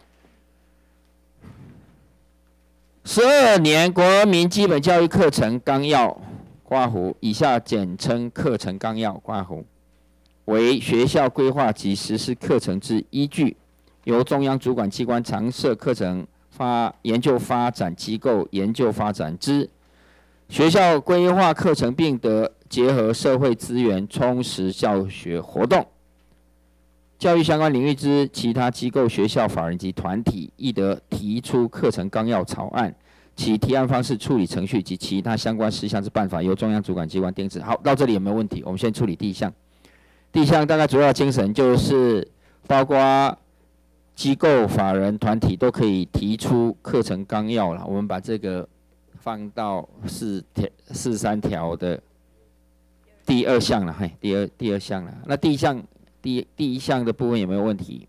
十二年国民基本教育课程纲要括弧以下简称课程纲要括弧为学校规划及实施课程之依据，由中央主管机关常设课程发研究发展机构研究发展之。学校规划课程并得结合社会资源充实教学活动。教育相关领域之其他机构、学校、法人及团体，亦得提出课程纲要草案，其提案方式、处理程序及其他相关事项之办法，由中央主管机关定制。好，到这里有没有问题？我们先处理第一项。第一项大概主要精神就是包括机构、法人、团体都可以提出课程纲要了。我们把这个放到四条、四三条的第二项了，嘿，第二第二项了。那第一项。第第一项的部分有没有问题？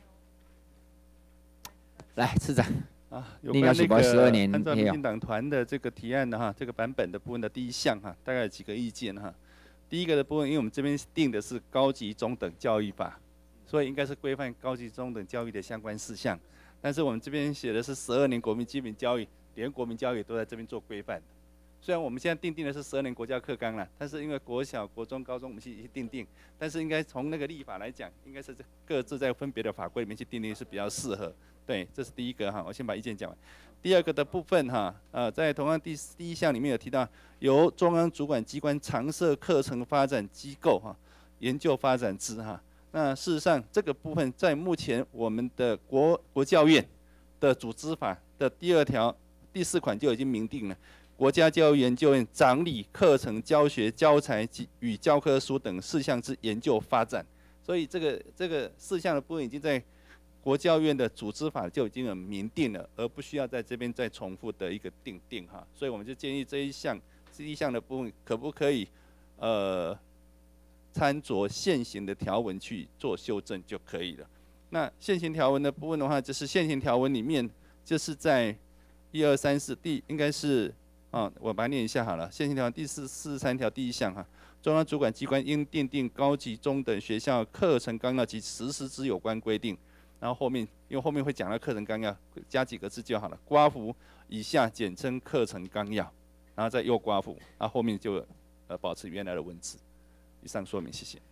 来，次长。 啊，有关那个按照民进党团的这个提案的哈，这个版本的部分的第一项哈，大概有几个意见哈。第一个的部分，因为我们这边定的是高级中等教育法，所以应该是规范高级中等教育的相关事项。但是我们这边写的是十二年国民基本教育，连国民教育都在这边做规范的。虽然我们现在定定的是十二年国教课纲啦，但是因为国小、国中、高中我们去定定，但是应该从那个立法来讲，应该是各自在分别的法规里面去定定是比较适合。对，这是第一个哈，我先把意见讲完。第二个的部分哈，呃，在同样第第一项里面有提到，由中央主管机关常设课程发展机构哈，研究发展之哈。那事实上这个部分在目前我们的国国教院的组织法的第二条第四款就已经明定了。国家教育研究院掌理课程、教学、教材及与教科书等事项之研究发展，所以这个这个事项的部分已经在国教院的组织法就已经有明定了，而不需要在这边再重复的一个定定哈。所以我们就建议这一项这一项的部分可不可以呃参照现行的条文去做修正就可以了。那现行条文的部分的话，就是现行条文里面就是在一二三四第应该是。啊，我把它念一下好了。现行条第四四十三条第一项哈，中央主管机关应订定高级中等学校课程纲要及实施之有关规定。然后后面因为后面会讲到课程纲要，加几个字就好了。刮符以下简称课程纲要，然后再右刮符，然后后面就呃保持原来的文字。以上说明，谢谢。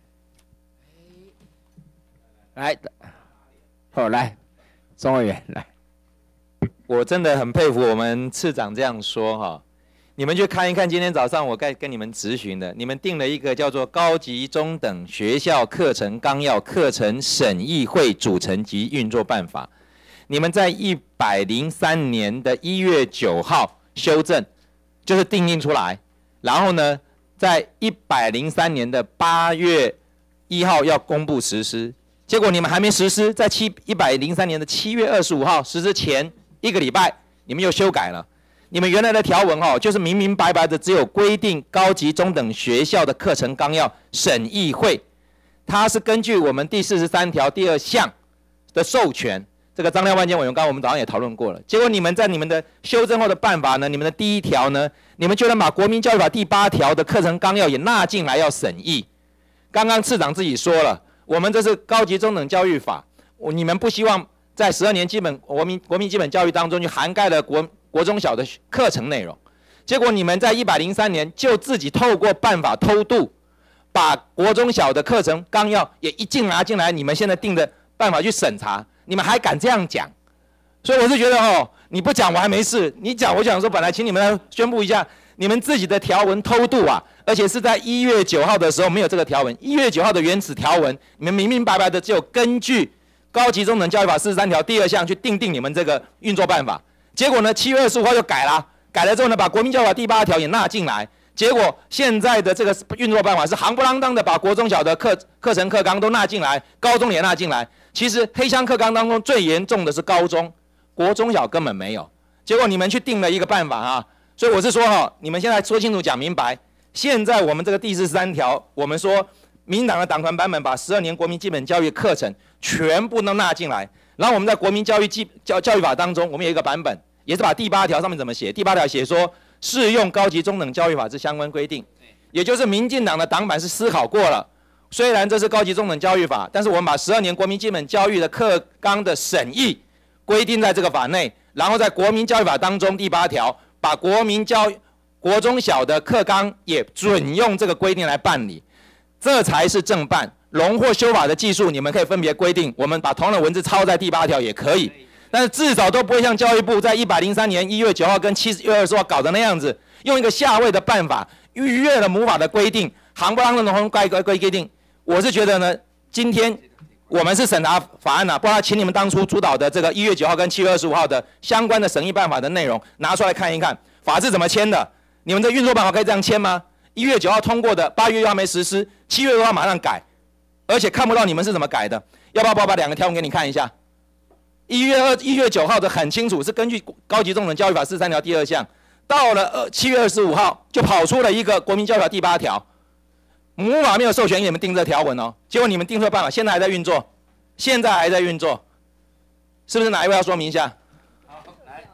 来，好来，钟委员来。 我真的很佩服我们次长这样说哈，你们去看一看今天早上我该跟你们质询的，你们定了一个叫做高级中等学校课程纲要课程审议会组成及运作办法，你们在一百零三年的一月九号修正，就是定印出来，然后呢，在一百零三年的八月一号要公布实施，结果你们还没实施，在七一百零三年的七月二十五号实施前一个礼拜，你们又修改了。你们原来的条文哦，就是明明白白的，只有规定高级中等学校的课程纲要审议会，它是根据我们第四十三条第二项的授权。这个张廖万坚委员刚刚我们早上也讨论过了。结果你们在你们的修正后的办法呢，你们的第一条呢，你们居然把国民教育法第八条的课程纲要也纳进来要审议。刚刚次长自己说了，我们这是高级中等教育法，你们不希望在十二年基本国民国民基本教育当中去涵盖了国国中小的课程内容，结果你们在一百零三年就自己透过办法偷渡，把国中小的课程纲要也一进拿进来，你们现在定的办法去审查，你们还敢这样讲？所以我是觉得哦，你不讲我还没事，你讲我想说，本来请你们来宣布一下，你们自己的条文偷渡啊，而且是在一月九号的时候没有这个条文，一月九号的原始条文，你们明明白白的只有根据高级中等教育法四十三条第二项去定定你们这个运作办法，结果呢七月二十五号就改了，改了之后呢把国民教育法第八条也纳进来，结果现在的这个运作办法是夯不啷当的把国中小的课课程课纲都纳进来，高中也纳进来。其实黑箱课纲当中最严重的是高中，国中小根本没有。结果你们去定了一个办法啊，所以我是说哈、哦，你们现在说清楚讲明白。现在我们这个第四十三条，我们说民进党的党团版本把十二年国民基本教育课程全部都纳进来，然后我们在国民教育基教教育法当中，我们有一个版本，也是把第八条上面怎么写？第八条写说适用高级中等教育法之相关规定，也就是民进党的党版是思考过了，虽然这是高级中等教育法，但是我们把十二年国民基本教育的课纲的审议规定在这个法内，然后在国民教育法当中第八条把国民教国中小的课纲也准用这个规定来办理，这才是正办。容或修法的技术，你们可以分别规定，我们把同样的文字抄在第八条也可以，但是至少都不会像教育部在一百零三年一月九号跟七月二十号搞的那样子，用一个下位的办法逾越了母法的规定，行不啷当的规规规定。我是觉得呢，今天我们是审查法案啊，不然请你们当初主导的这个一月九号跟七月二十五号的相关的审议办法的内容拿出来看一看，法制怎么签的？你们这运作办法可以这样签吗？一月九号通过的，八月又还没实施，七月的话马上改。而且看不到你们是怎么改的，要不要把两个条文给你看一下？一月二一月九号的很清楚，是根据高级中等教育法四十三条第二项，到了二七月二十五号就跑出了一个国民教育法第八条，母法没有授权给你们定这条文哦，结果你们定错办法，现在还在运作，现在还在运作，是不是？哪一位要说明一下？好，来，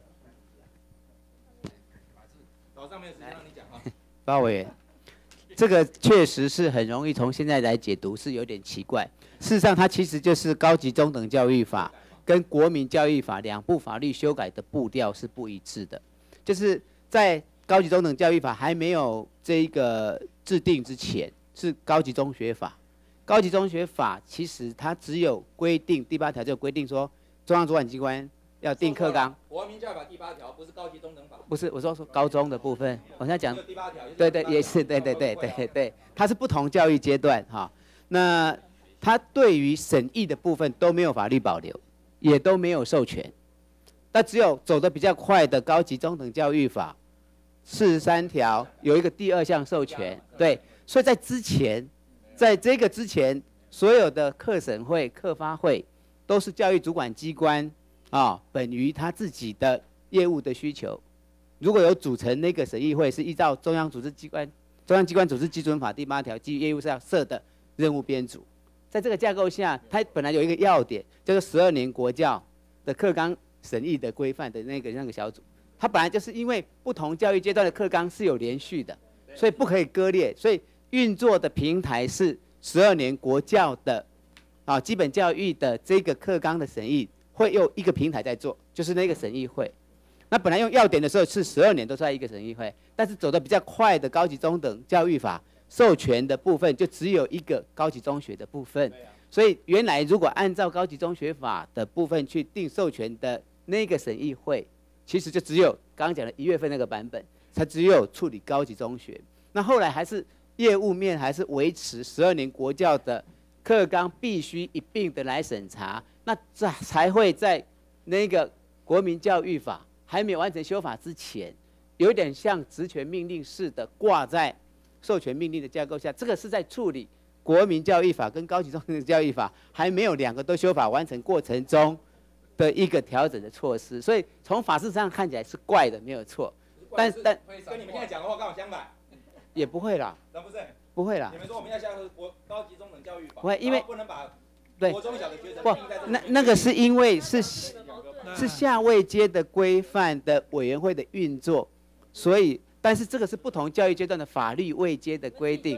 早上没有时间让你讲哈。包委员。这个确实是很容易从现在来解读，是有点奇怪。事实上，它其实就是高级中等教育法跟国民教育法两部法律修改的步调是不一致的。就是在高级中等教育法还没有这一个制定之前，是高级中学法。高级中学法其实它只有规定第八条就规定说，中央主管机关要定课纲。 国民教育法第八条不是高级中等法。 不是，我说说高中的部分，我现在讲。对对，也是对对对对对，它是不同教育阶段哈。那它对于审议的部分都没有法律保留，也都没有授权。那只有走得比较快的高级中等教育法四十三条有一个第二项授权，对。所以在之前，在这个之前，所有的课审会、课发会都是教育主管机关啊，本于他自己的业务的需求。如果有组成那个审议会，是依照中央组织机关、中央机关组织基准法第八条基于业务上设的任务编组，在这个架构下，它本来有一个要点，叫做十二年国教的课纲审议的规范的那个那个小组，它本来就是因为不同教育阶段的课纲是有连续的，所以不可以割裂，所以运作的平台是十二年国教的啊基本教育的这个课纲的审议会用一个平台在做，就是那个审议会。那本来用要点的时候是十二年都在一个审议会，但是走得比较快的高级中等教育法授权的部分就只有一个高级中学的部分。所以原来如果按照高级中学法的部分去定授权的那个审议会，其实就只有刚刚讲的一月份那个版本，才只有处理高级中学。那后来还是业务面还是维持十二年国教的课纲必须一并的来审查，那这才会在那个国民教育法还没有完成修法之前，有点像职权命令似的挂在授权命令的架构下。这个是在处理国民教育法跟高级中等教育法还没有两个都修法完成过程中的一个调整的措施，所以从法制上看起来是怪的，没有错。但但跟你们现在讲的话刚好相反。 也不会啦， 不是， 不会啦。 你们说我们要下国高级中等教育法， 不会，因为不能把对国中小的学生不，那那个是因为是是下位阶的规范的委员会的运作，所以但是这个是不同教育阶段的法律位阶的规定，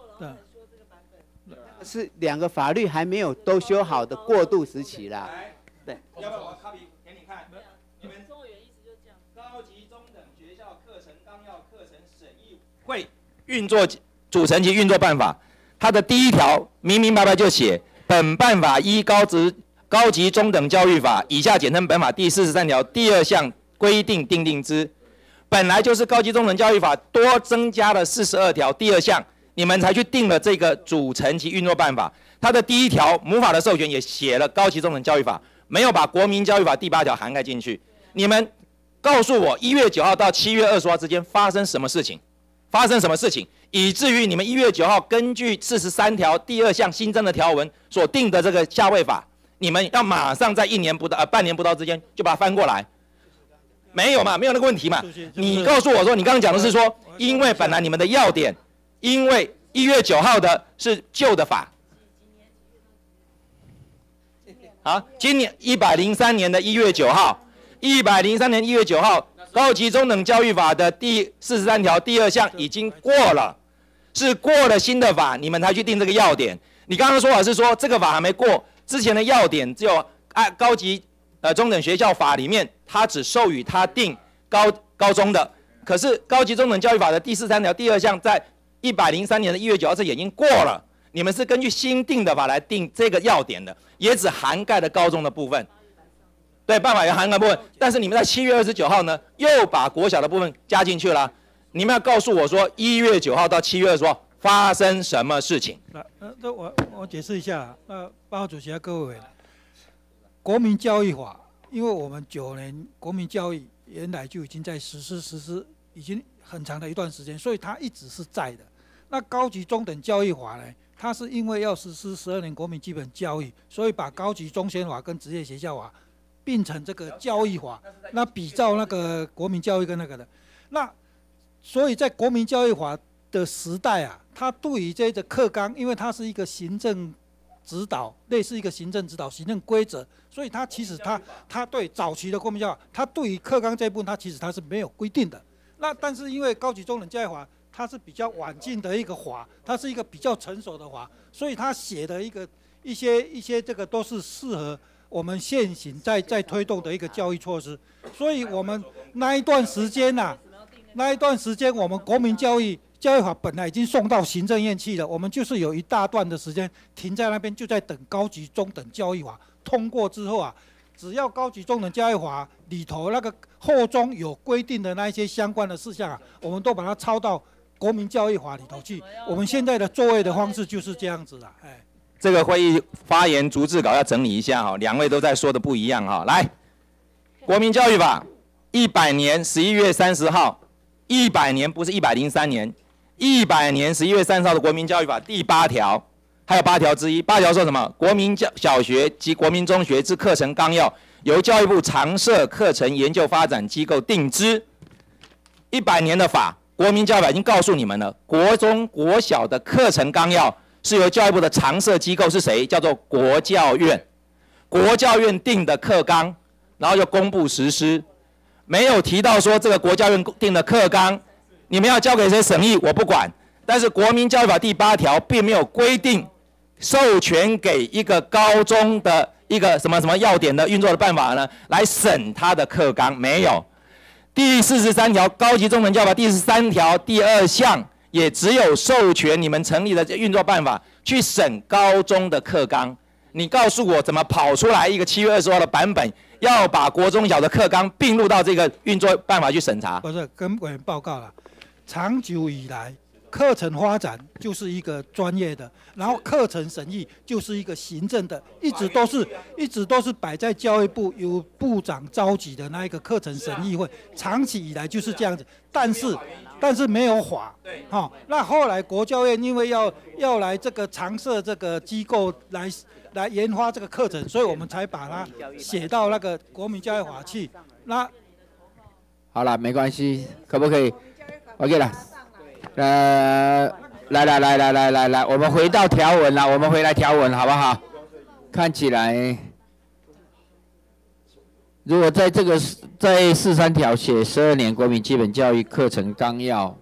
是两个法律还没有都修好的过渡时期啦。对。 要不然我 copy 给你看，你们中原意思就是这样，高级中等学校课程纲要课程审议会运作组成及运作办法，它的第一条明明白白就写，本办法依高职高级中等教育法（以下简称本法）第四十三条第二项规定订定之。本来就是高级中等教育法多增加了四十二条第二项，你们才去定了这个组成及运作办法。它的第一条母法的授权也写了高级中等教育法，没有把国民教育法第八条涵盖进去。你们告诉我，一月九号到七月二十号之间发生什么事情？发生什么事情，以至于你们一月九号根据四十三条第二项新增的条文所定的这个下位法，你们要马上在一年不到呃半年不到之间就把它翻过来？没有嘛，没有那个问题嘛。你告诉我说，你刚刚讲的是说，因为本来你们的要点，因为一月九号的是旧的法，好，今年一百零三年的一月九号，一百零三年一月九号。高级中等教育法的第四十三条第二项已经过了，是过了新的法，你们才去定这个要点。你刚刚说法是说这个法还没过，之前的要点只有按高级呃中等学校法里面，它只授予他定高高中的，可是高级中等教育法的第四十三条第二项在一百零三年的一月九号这已经过了，你们是根据新定的法来定这个要点的，也只涵盖了高中的部分。对，办法有涵盖部分，但是你们在七月二十九号呢，又把国小的部分加进去了。你们要告诉我说，一月九号到七月二十号发生什么事情？ 那那我我解释一下。那八号主席和各位委员，国民教育法，因为我们九年国民教育原来就已经在实施实施，已经很长的一段时间，所以它一直是在的。那高级中等教育法呢，它是因为要实施十二年国民基本教育，所以把高级中先法跟职业学校法并成这个教育法，那比照那个国民教育跟那个的，那所以在国民教育法的时代啊，它对于这个课纲，因为它是一个行政指导，类似一个行政指导、行政规则，所以它其实它它对早期的国民教育，它对于课纲这一部分，它其实它是没有规定的。那但是因为高级中等教育法，它是比较晚进的一个法，它是一个比较成熟的法，所以它写的一个一些一些这个都是适合我们现行在在推动的一个教育措施，所以我们那一段时间呐、啊，那一段时间我们国民教育教育法本来已经送到行政院去了，我们就是有一大段的时间停在那边，就在等高级中等教育法通过之后啊，只要高级中等教育法里头那个后中有规定的那一些相关的事项啊，我们都把它抄到国民教育法里头去。我们现在的作业的方式就是这样子的，哎。 这个会议发言逐字稿要整理一下哈，两位都在说的不一样哈。来，国民教育法一百年十一月三十号，一百年不是一百零三年，一百年十一月三十号的国民教育法第八条，还有八条之一，八条说什么？国民教小学及国民中学之课程纲要，由教育部常设课程研究发展机构定之。一百年的法，国民教育法已经告诉你们了，国中国小的课程纲要是由教育部的常设机构是谁？叫做国教院。国教院定的课纲，然后就公布实施，没有提到说这个国教院定的课纲，你们要交给谁审议，我不管。但是国民教育法第八条并没有规定授权给一个高中的一个什么什么要点的运作的办法呢，来审它的课纲？没有。第四十三条高级中等教育法第十三条第二项也只有授权你们成立的运作办法去审高中的课纲。你告诉我怎么跑出来一个七月二十号的版本，要把国中小的课纲并入到这个运作办法去审查？ 不是，跟委员报告了，长久以来，课程发展就是一个专业的，然后课程审议就是一个行政的，一直都是一直都是摆在教育部由部长召集的那一个课程审议会，长期以来就是这样子。但是但是没有法，哈、哦，那后来国教院因为要要来这个常设这个机构来。来研发这个课程，所以我们才把它写到那个国民教育法去。那好了，没关系，可不可以 ？OK 了。呃，来来来来来来来，我们回到条文了，我们回来条文好不好？看起来，如果在这个在四三条写十二年国民基本教育课程纲要，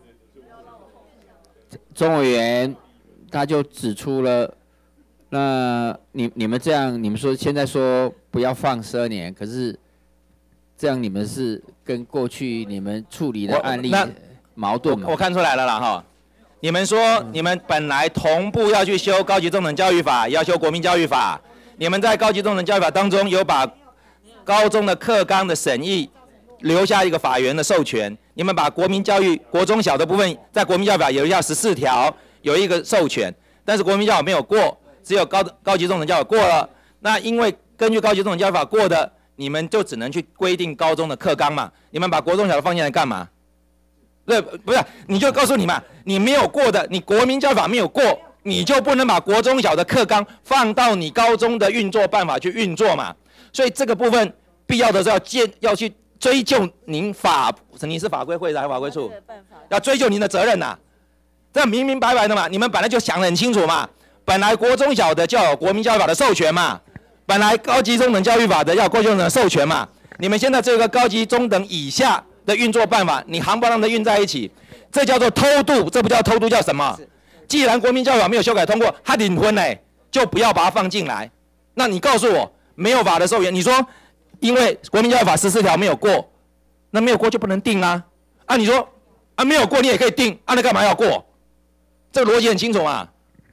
钟委员他就指出了。那你你们这样，你们说现在说不要放十二年，可是这样你们是跟过去你们处理的案例矛盾吗？ 我, 我看出来了啦哈，你们说、嗯、你们本来同步要去修高级中等教育法，也要修国民教育法，你们在高级中等教育法当中有把高中的课纲的审议留下一个法源的授权，你们把国民教育国中小的部分在国民教育法有一下十四条有一个授权，但是国民教育法没有过。只有高高级中等教育过了，那因为根据高级中等教育法过的，你们就只能去规定高中的课纲嘛。你们把国中小的放进来干嘛？对，不是，你就告诉你嘛，你没有过的，你国民教育法没有过，你就不能把国中小的课纲放到你高中的运作办法去运作嘛。所以这个部分必要的时候要建要去追究您法，你是法规会还是法规处？要追究您的责任呐、啊，这明明白白的嘛，你们本来就想得很清楚嘛。本来国中小的就要有国民教育法的授权嘛，本来高级中等教育法的要有高级中等的授权嘛，你们现在这个高级中等以下的运作办法，你行不让的运在一起，这叫做偷渡，这不叫偷渡叫什么？既然国民教育法没有修改通过，他领婚嘞，就不要把它放进来。那你告诉我，没有法的授权，你说因为国民教育法十四条没有过，那没有过就不能定啊？啊，你说啊没有过你也可以定，啊那干嘛要过？这个逻辑很清楚嘛。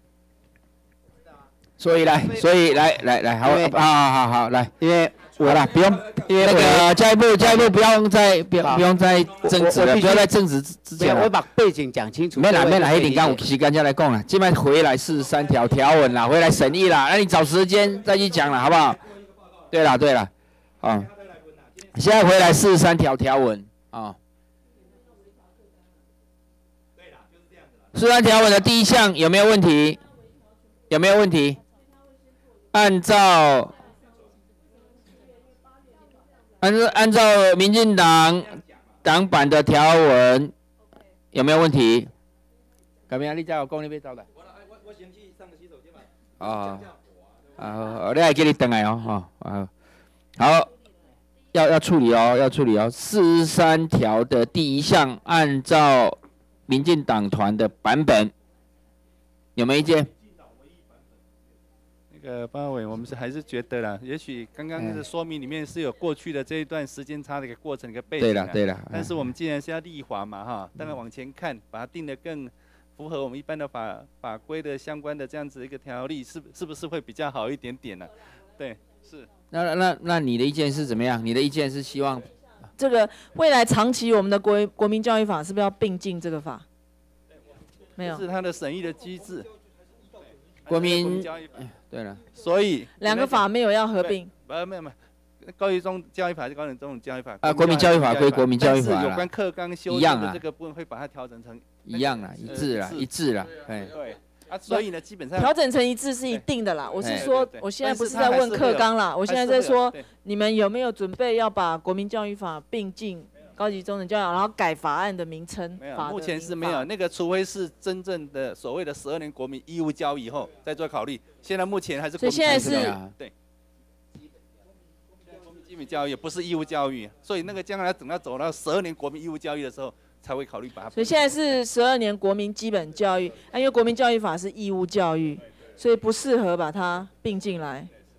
所以来，所以来来来，好，好好好好来， 因为好了，不用，因为那个下一步下一步不用再不不用再争执了，不要再争执之前了。 我把背景讲清楚。 没啦没啦，一定刚有时间再来讲啦，这边回来四十三条条文啦，回来审议啦，那你找时间再去讲了，好不好？对了对了，啊，现在回来四十三条条文啊。四十三条文的第一项有没有问题？有没有问题？按照按照按照民进党党版的条文有没有问题？改变啊，你再有讲你要走的。啊啊，你还给你等来哦，哈啊，好，要要处理哦，要处理哦。四十三条的第一项，按照民进党团的版本，有没有意见？ 呃，班委，我们是还是觉得啦，也许刚刚的说明里面是有过去的这一段时间差的一个过程、一个背景、啊。 对了，对了。 但是我们既然是要立法嘛，哈，当然往前看，把它定得更符合我们一般的法法规的相关的这样子一个条例，是是不是会比较好一点点呢、啊？对，是。 那那那你的意见是怎么样？你的意见是希望这个未来长期我们的国国民教育法是不是要并进这个法？没有。 是它的审议的机制。 国民。对了， 所以两个法没有要合并。 呃，没有没有，高级中教育法是高级中等教育法。 啊，国民教育法归国民教育法啦。但是有关课纲修正的这个部分会把它调整成一样啦，一致啦，一致啦。 对对。啊，所以呢，基本上调整成一致是一定的啦。我是说，我现在不是在问课纲啦，我现在在说你们有没有准备要把国民教育法并进高级中等教育，然后改法案的名称？ 没有，目前是没有。那个，除非是真正的所谓的十二年国民义务教育以后再做考虑。现在目前还是国民教育。所以现在是对。国民基本教育也不是义务教育，所以那个将来等到走到十二年国民义务教育的时候，才会考虑把它。 所以现在是十二年国民基本教育，啊，因为国民教育法是义务教育，所以不适合把它并进来。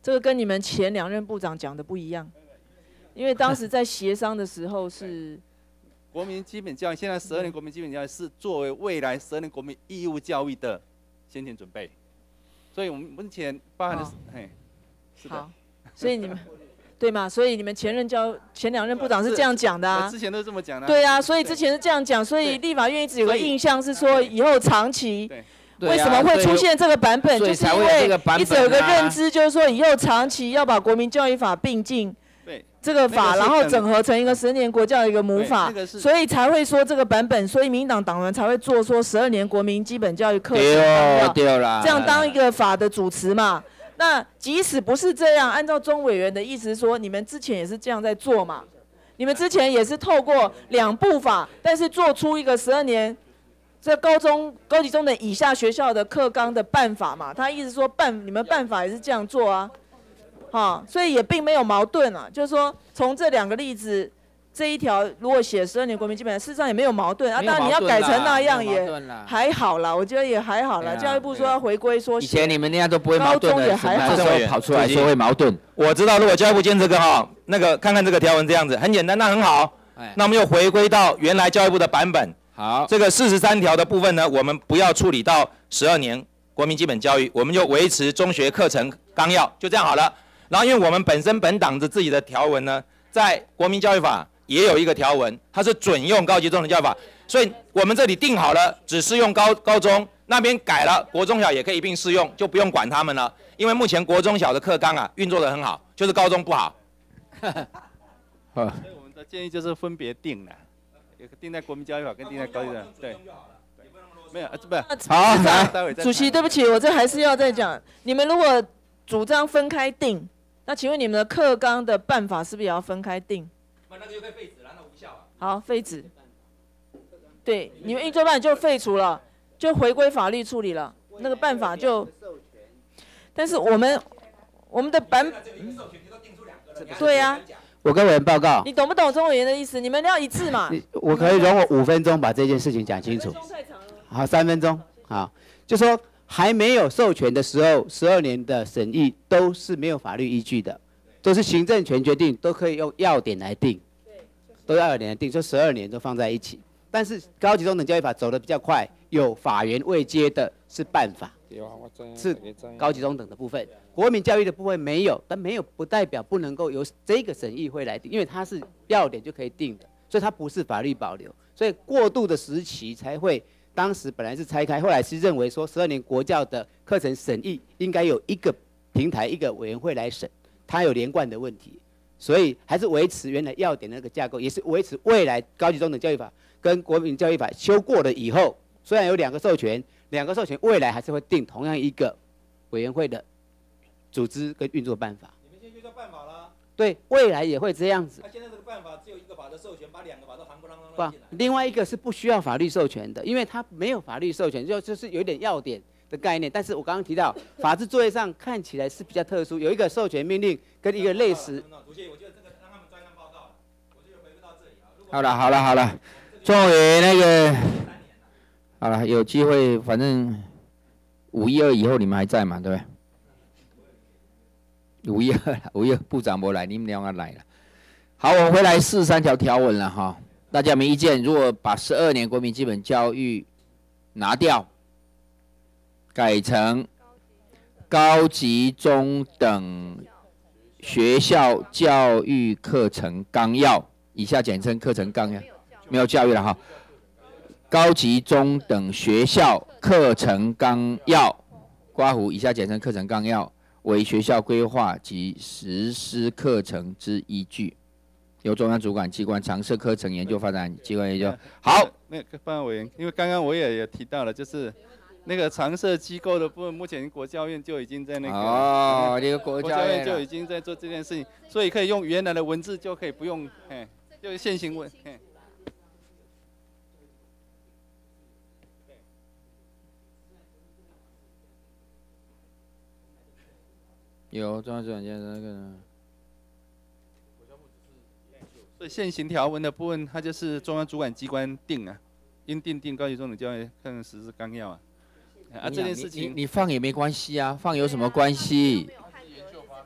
这个跟你们前两任部长讲的不一样，因为当时在协商的时候是。 国民基本教育，现在十二年国民基本教育是作为未来十二年国民义务教育的先前准备，所以我们目前包含的是，嘿，是的。 所以你们，对嘛？所以你们前任教前两任部长是这样讲的啊。 之前都是这么讲的。 对啊，所以之前是这样讲，所以立法院一直有个印象是说，以后长期为什么会出现这个版本，就是因为一直有个认知，就是说以后长期要把国民教育法并进。这个法，然后整合成一个十年国教的一个母法，所以才会说这个版本，所以民党党员才会做说十二年国民基本教育课程这样当一个法的主持嘛。那即使不是这样，按照钟委员的意思说，你们之前也是这样在做嘛？你们之前也是透过两部法，但是做出一个十二年这高中高级中等以下学校的课纲的办法嘛？他意思说办你们办法也是这样做啊。啊，所以也并没有矛盾啊，就是说从这两个例子，这一条如果写十二年国民基本，事实上也没有矛盾啊。当然你要改成那样也还好啦，我觉得也还好啦。教育部说要回归说， 以前你们那样都不会矛盾的， 也还好。 这时候跑出来说会矛盾。 我知道，如果教育部监这个哈，那个看看这个条文这样子，很简单，那很好。那我们又回归到原来教育部的版本。 好， 这个四十三条的部分呢，我们不要处理到十二年国民基本教育，我们就维持中学课程纲要，就这样好了。然后，因为我们本身本党的自己的条文呢，在国民教育法也有一个条文，它是准用高级中等教育法，所以我们这里定好了，只适用高高中，那边改了，国中小也可以一并适用，就不用管他们了。因为目前国中小的课纲啊运作得很好，就是高中不好。 所以我们的建议就是分别定了，定在国民教育法跟定在高级的，对。没有，不是。 好， 来， 主席，对不起，我这还是要再讲，你们如果主张分开定。那请问你们的课纲的办法是不是也要分开定？ 那那个就可以废止了，那无效啊。 好，废止。对，你们运作办就废除了，就回归法律处理了，那个办法就。但是我们我们的版，对呀、啊。 我跟委员报告。 你懂不懂钟委员的意思？你们要一致嘛。 我可以容我五分钟把这件事情讲清楚。好，三分钟。好，就说。还没有授权的时候，十二年的审议都是没有法律依据的，都是行政权决定，都可以用要点来定，都要点来定，就十二年都放在一起。但是高级中等教育法走得比较快，有法源未接的是办法，是高级中等的部分。国民教育的部分没有，但没有不代表不能够由这个审议会来定，因为它是要点就可以定的，所以它不是法律保留，所以过渡的时期才会。当时本来是拆开，后来是认为说十二年国教的课程审议应该有一个平台、一个委员会来审，它有连贯的问题，所以还是维持原来要点的那个架构，也是维持未来高级中等教育法跟国民教育法修过了以后，虽然有两个授权，两个授权未来还是会定同样一个委员会的组织跟运作办法。 你们现在就叫办法啦。 对，未来也会这样子。 那、啊、现在这个办法只有一个法的授权，把两个法都含不啷啷不，另外一个是不需要法律授权的，因为它没有法律授权，就就是有点要点的概念。但是我刚刚提到，法制作业上看起来是比较特殊，有一个授权命令跟一个类似。 主席，我觉得这个让他们专项报告，我就回不到这里啊。 好了好了好了，作为那个，好了，有机会，反正五一二以后你们还在嘛，对不对？五一二，五一二部长没来，你们两个来了。好，我们回来四十三条条文了哈，大家没意见？如果把十二年国民基本教育拿掉，改成高级中等学校教育课程纲要，以下简称课程纲要，没有教育了哈。高级中等学校课程纲要，括弧以下简称课程纲要。为学校规划及实施课程之依据，由中央主管机关常设课程研究发展机关研究。好， 那个办案委员，因为刚刚我也也提到了，就是那个常设机构的部分，目前国教院就已经在那个哦，那个国教院就已经在做这件事情，所以可以用原来的文字就可以不用，哎，就现行文，哎。 有中央主管机关那个， 所以现行条文的部分，它就是中央主管机关定啊，应定定高级中等教育课程实施纲要啊。啊，这件事情你, 你, 你放也没关系啊，放有什么关系？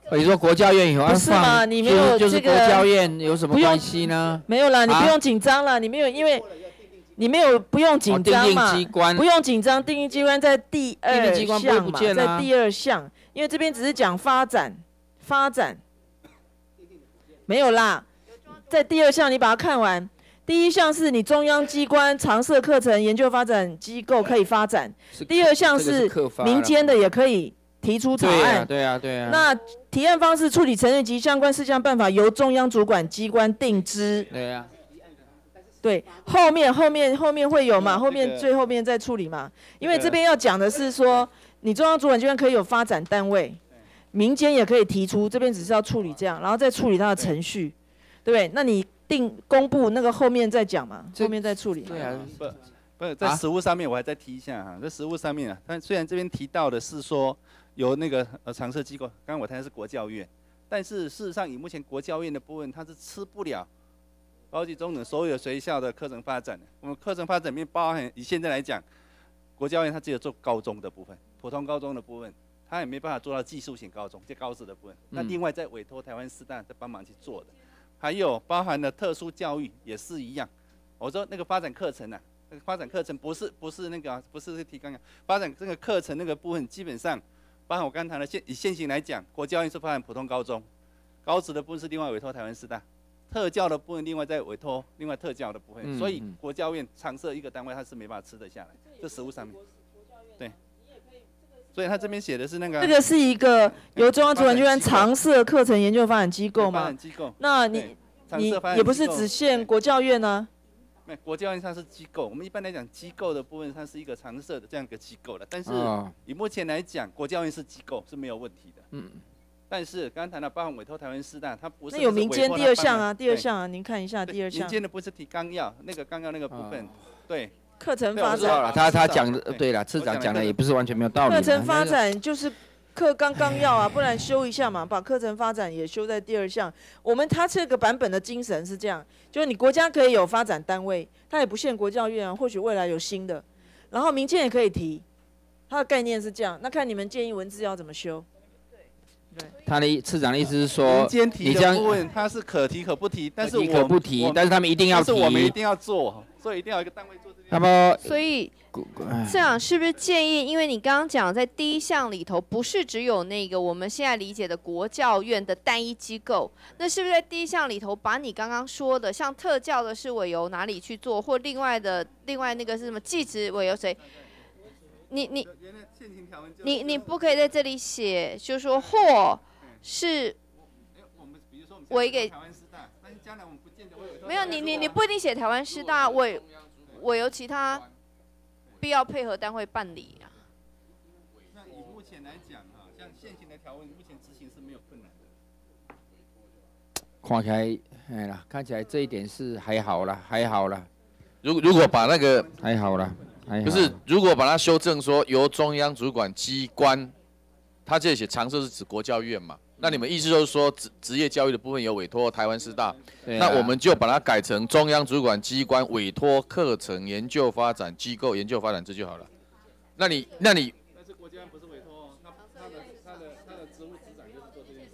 你说国教院以后不是嘛？你没有就是这个国教院有什么关系呢？ 没有啦，你啊不用紧张了，你没有，因为你没有不用紧张嘛， 哦定义机关不用紧张，定义机关在第二定义机关不会项嘛， 不见啊在第二项，因为这边只是讲发展，发展，没有啦，在第二项你把它看完。第一项是你中央机关常设课程研究发展机构可以发展，第二项这个是是课发啦民间的也可以提出草对案。 啊，对啊，对啊。 那提案方式、处理程序及相关事项办法由中央主管机关定之。 对啊。 对，后面后面后面会有嘛？ 嗯后面这个最后面再处理嘛？因为这边要讲的是说，你中央主管机关可以有发展单位，民间也可以提出，这边只是要处理这样，然后再处理它的程序，对不对？那你定公布那个后面再讲嘛，后面再处理。 对啊，不不是在实务上面我还再提一下哈，在实务上面啊，但虽然这边提到的是说有那个呃常设机构，刚刚我谈的是国教院，但是事实上以目前国教院的部分，它是吃不了高级中等所有学校的课程发展的。我们课程发展里面包含以现在来讲，国教院它只有做高中的部分，普通高中的部分，它也没办法做到技术型高中，就高职的部分。那另外再委托台湾师大再帮忙去做的。还有包含了特殊教育也是一样，我说那个发展课程啊，那个发展课程不是不是那个、啊、不是提纲啊，发展这个课程那个部分基本上，包含我刚才谈的现以现行来讲，国教院是发展普通高中，高职的部分是另外委托台湾师大，特教的部分另外再委托另外特教的部分， 嗯所以国教院常设一个单位它是没办法吃得下来，这实务上面，对。所以他这边写的是那个， 这个是一个由中央主管机关常设课程研究发展机构发吗展机构？ 那你你常设发展也不是机构只限国教院呢、 没有，国教院它是机构，我们一般来讲机构的部分它是一个常设的这样一个机构的，但是哦以目前来讲，国教院是机构是没有问题的。 嗯。 但是刚刚谈到包含委托台湾师大，它不是那有民间第二项啊，第二对项啊，您看一下第二项。 民间的不是提纲要那个纲要那个部分，对。 课程发对我知道展了， 他他知道讲的对了，次长讲的也不是完全没有道理嘛。 课程发那个展就是课纲纲要啊，不然修一下嘛，把课程发展也修在第二项。我们它这个版本的精神是这样，就是你国家可以有发展单位，它也不限国教院啊，或许未来有新的，然后民间也可以提，它的概念是这样。那看你们建议文字要怎么修。 他的意次长的意思是说民，间提你这样的部分它是可提可不提，但是可提我可不提我但是他们一定要但是我们提一定要做，所以一定要有一个单位做这件事。 那么所以哎这样是不是建议？因为你刚刚讲在第一项里头，不是只有那个我们现在理解的国教院的单一机构，那是不是在第一项里头把你刚刚说的，像特教的是委由哪里去做，或另外的另外那个是什么技职委由谁？你你你你不可以在这里写，就是说或是委给。没有你你你不一定写台湾师大委委由其他必要配合单位办理啊。 那以目前来讲哈，像现行的条文，目前执行是没有困难的。 看起来，哎啦，看起来这一点是还好啦，还好啦， 如如果把那个还好啦，还好不是，如果把它修正说由中央主管机关，他这里写常设是指国教院嘛？那你们意思就是说职职业教育的部分有委托台湾师大， 对啊那我们就把它改成中央主管机关委托课程研究发展机构研究发展这就好了。那你那你但是国家不是委托哦，他他的他的他的职务职掌就是做这件事。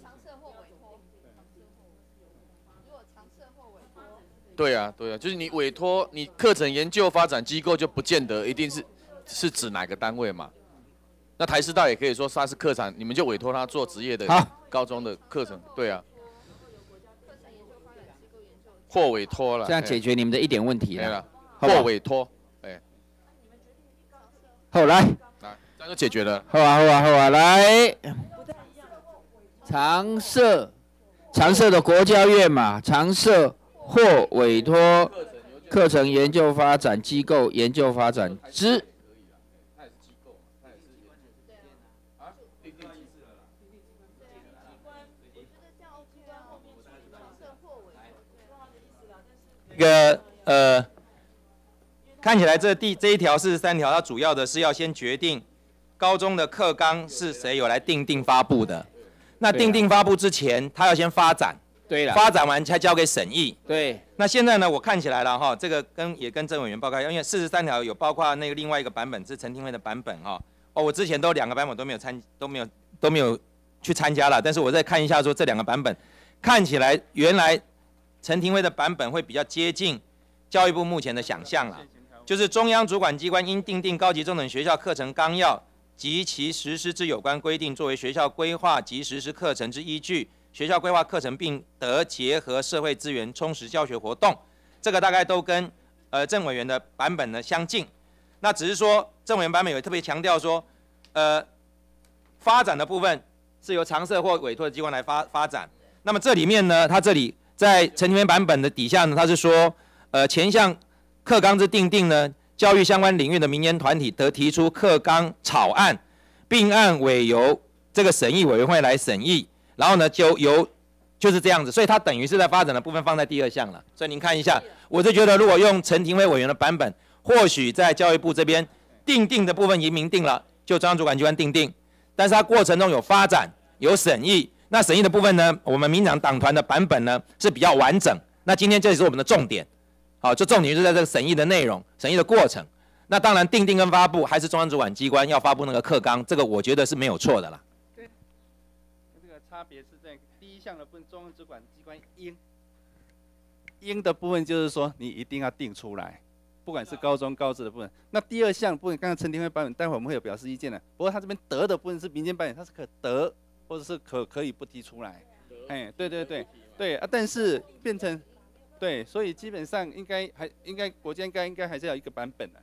对啊对啊，就是你委托你课程研究发展机构就不见得一定是是指哪个单位嘛。那台师大也可以说他是课程，你们就委托他做职业的高中的课程，对啊。或委托了， 这样解决你们的一点问题了。 或委托，哎， 好来， 这样就解决了。 好啊好啊好啊，来，常设常设的国教院嘛，常设或委托课程研究发展机构研究发展之。 这个呃，看起来这第这一条四十三条，它主要的是要先决定高中的课纲是谁有来定定发布的。那定定发布之前，他要先发展， 对了， 发展完才交给审议。 对。 那现在呢，我看起来了哈，这个跟也跟郑委员报告，因为四十三条有包括那个另外一个版本是陈廷辉的版本哈。哦，我之前都两个版本都没有参都没有都没有去参加了，但是我再看一下说这两个版本，看起来原来陈廷辉的版本会比较接近教育部目前的想象啦，就是中央主管机关应订定高级中等学校课程纲要及其实施之有关规定，作为学校规划及实施课程之依据。学校规划课程，并得结合社会资源充实教学活动，这个大概都跟呃郑委员的版本呢相近。那只是说郑委员版本有特别强调说，呃，发展的部分是由常设或委托的机关来发发展。那么这里面呢，它这里在陈廷辉版本的底下呢，它是说，呃，前项课纲之订定呢，教育相关领域的民间团体得提出课纲草案，并按委由这个审议委员会来审议。然后呢，就由就是这样子，所以它等于是在发展的部分放在第二项了。所以您看一下，我就觉得如果用陈廷辉委员的版本，或许在教育部这边定定的部分已明定了，就中央主管机关定定，但是它过程中有发展、有审议。那审议的部分呢，我们民进党党团的版本呢是比较完整。那今天这也是我们的重点，好，就重点就是在这个审议的内容、审议的过程。那当然，定定跟发布还是中央主管机关要发布那个课纲，这个我觉得是没有错的啦。 差别是在第一项的部分，中央主管机关应应的部分就是说，你一定要定出来，不管是高中、高职的部分。那第二项部分，刚刚陈廷辉版本，待会我们会有表示意见的。不过他这边得的部分是民间版本，它是可得或者是可可以不提出来。哎，对对对对啊，但是变成对，所以基本上应该还应该国家应该应该还是要一个版本的。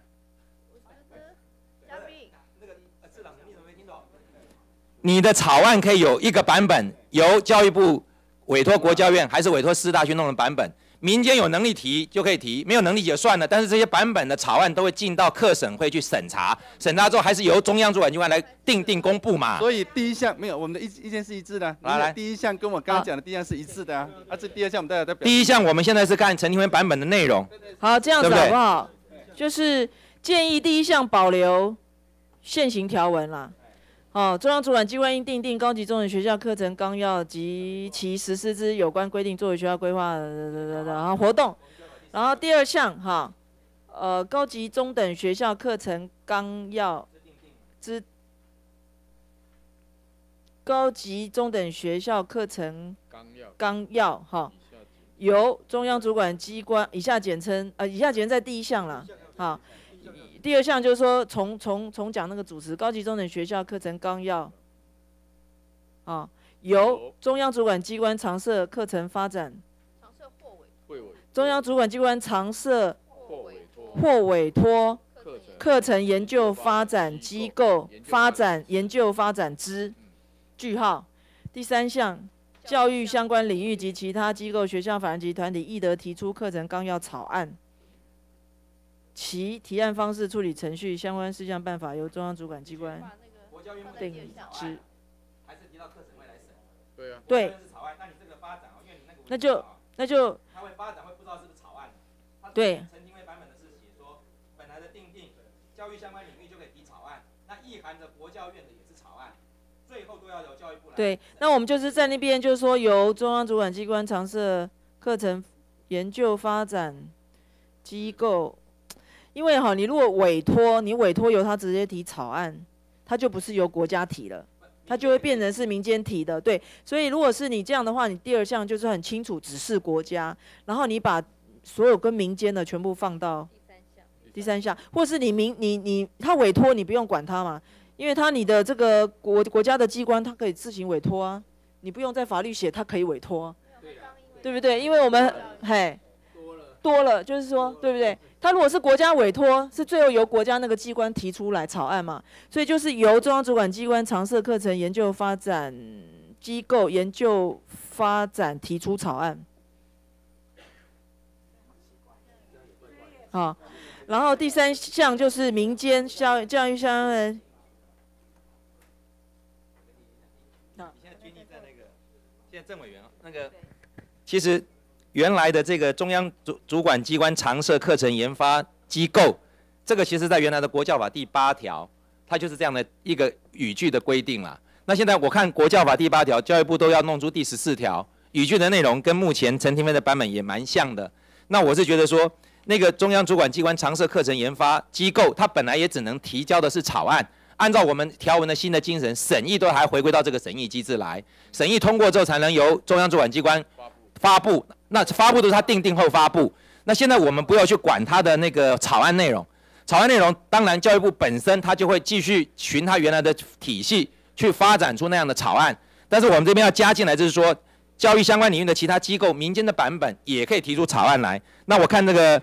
你的草案可以有一个版本，由教育部委托国教院，还是委托师大去弄的版本。民间有能力提就可以提，没有能力也算了。但是这些版本的草案都会进到课审会去审查，审查之后还是由中央主管机关来定定公布嘛。 所以第一项没有，我们的意意见是一致的。来来，第一项跟我刚刚讲的第一项是一致的啊。啊，这第二项我们大家都表。 第一项我们现在是看陈廷辉版本的内容。 好，这样子好不好？就是建议第一项保留现行条文啦。哦，中央主管机关应订定高级中等学校课程纲要及其实施之有关规定，作为学校规划的活动。然后第二项哈，呃，高级中等学校课程纲要之高级中等学校课程纲要哈，由中央主管机关以下简称呃以下简称在第一项啦，好。第二项就是说重重重讲那个主词，高级中等学校课程纲要，啊，由中央主管机关常设课程发展，中央主管机关常设或委托课程研究发展机构发展研究发展之句号。第三项，教育相关领域及其他机构、学校、法人及团体亦得提出课程纲要草案。其提案方式、处理程序、相关事项办法由中央主管机关定之。还是提到课程会来审。对啊。对。那就那就。它会发展会不知道是不是草案。对。陈廷辉版本的是写说，本来的定定教育相关领域就可以提草案，那意含着国教院的也是草案，最后都要由教育部来。对，那我们就是在那边就是说由中央主管机关常设课程研究发展机构。因为哈，你如果委托，你委托由他直接提草案，他就不是由国家提了，他就会变成是民间提的。对，所以如果是你这样的话，你第二项就是很清楚指示国家，然后你把所有跟民间的全部放到第三项，第三项，或是你民你你他委托你不用管他嘛，因为他你的这个国国家的机关，他可以自行委托啊，你不用在法律写，他可以委托、啊，对不对？因为我们嘿。多了，就是说，对不对？他如果是国家委托，是最后由国家那个机关提出来草案嘛，所以就是由中央主管机关常设课程研究发展机构研究发展提出草案。好，然后第三项就是民间教教育相关。 你现在拘泥在那个，现在郑委员那个，其实。原来的这个中央主主管机关常设课程研发机构，这个其实在原来的国教法第八条，它就是这样的一个语句的规定啦。那现在我看国教法第八条，教育部都要弄出第十四条，语句的内容跟目前陈廷辉的版本也蛮像的。那我是觉得说，那个中央主管机关常设课程研发机构，它本来也只能提交的是草案， 按照我们条文的新的精神，审议都还回归到这个审议机制来，审议通过之后才能由中央主管机关发布。那发布都是他定定后发布。那现在我们不要去管他的那个草案内容，草案内容当然教育部本身他就会继续循他原来的体系去发展出那样的草案。但是我们这边要加进来，就是说教育相关领域的其他机构、民间的版本也可以提出草案来。那我看这个。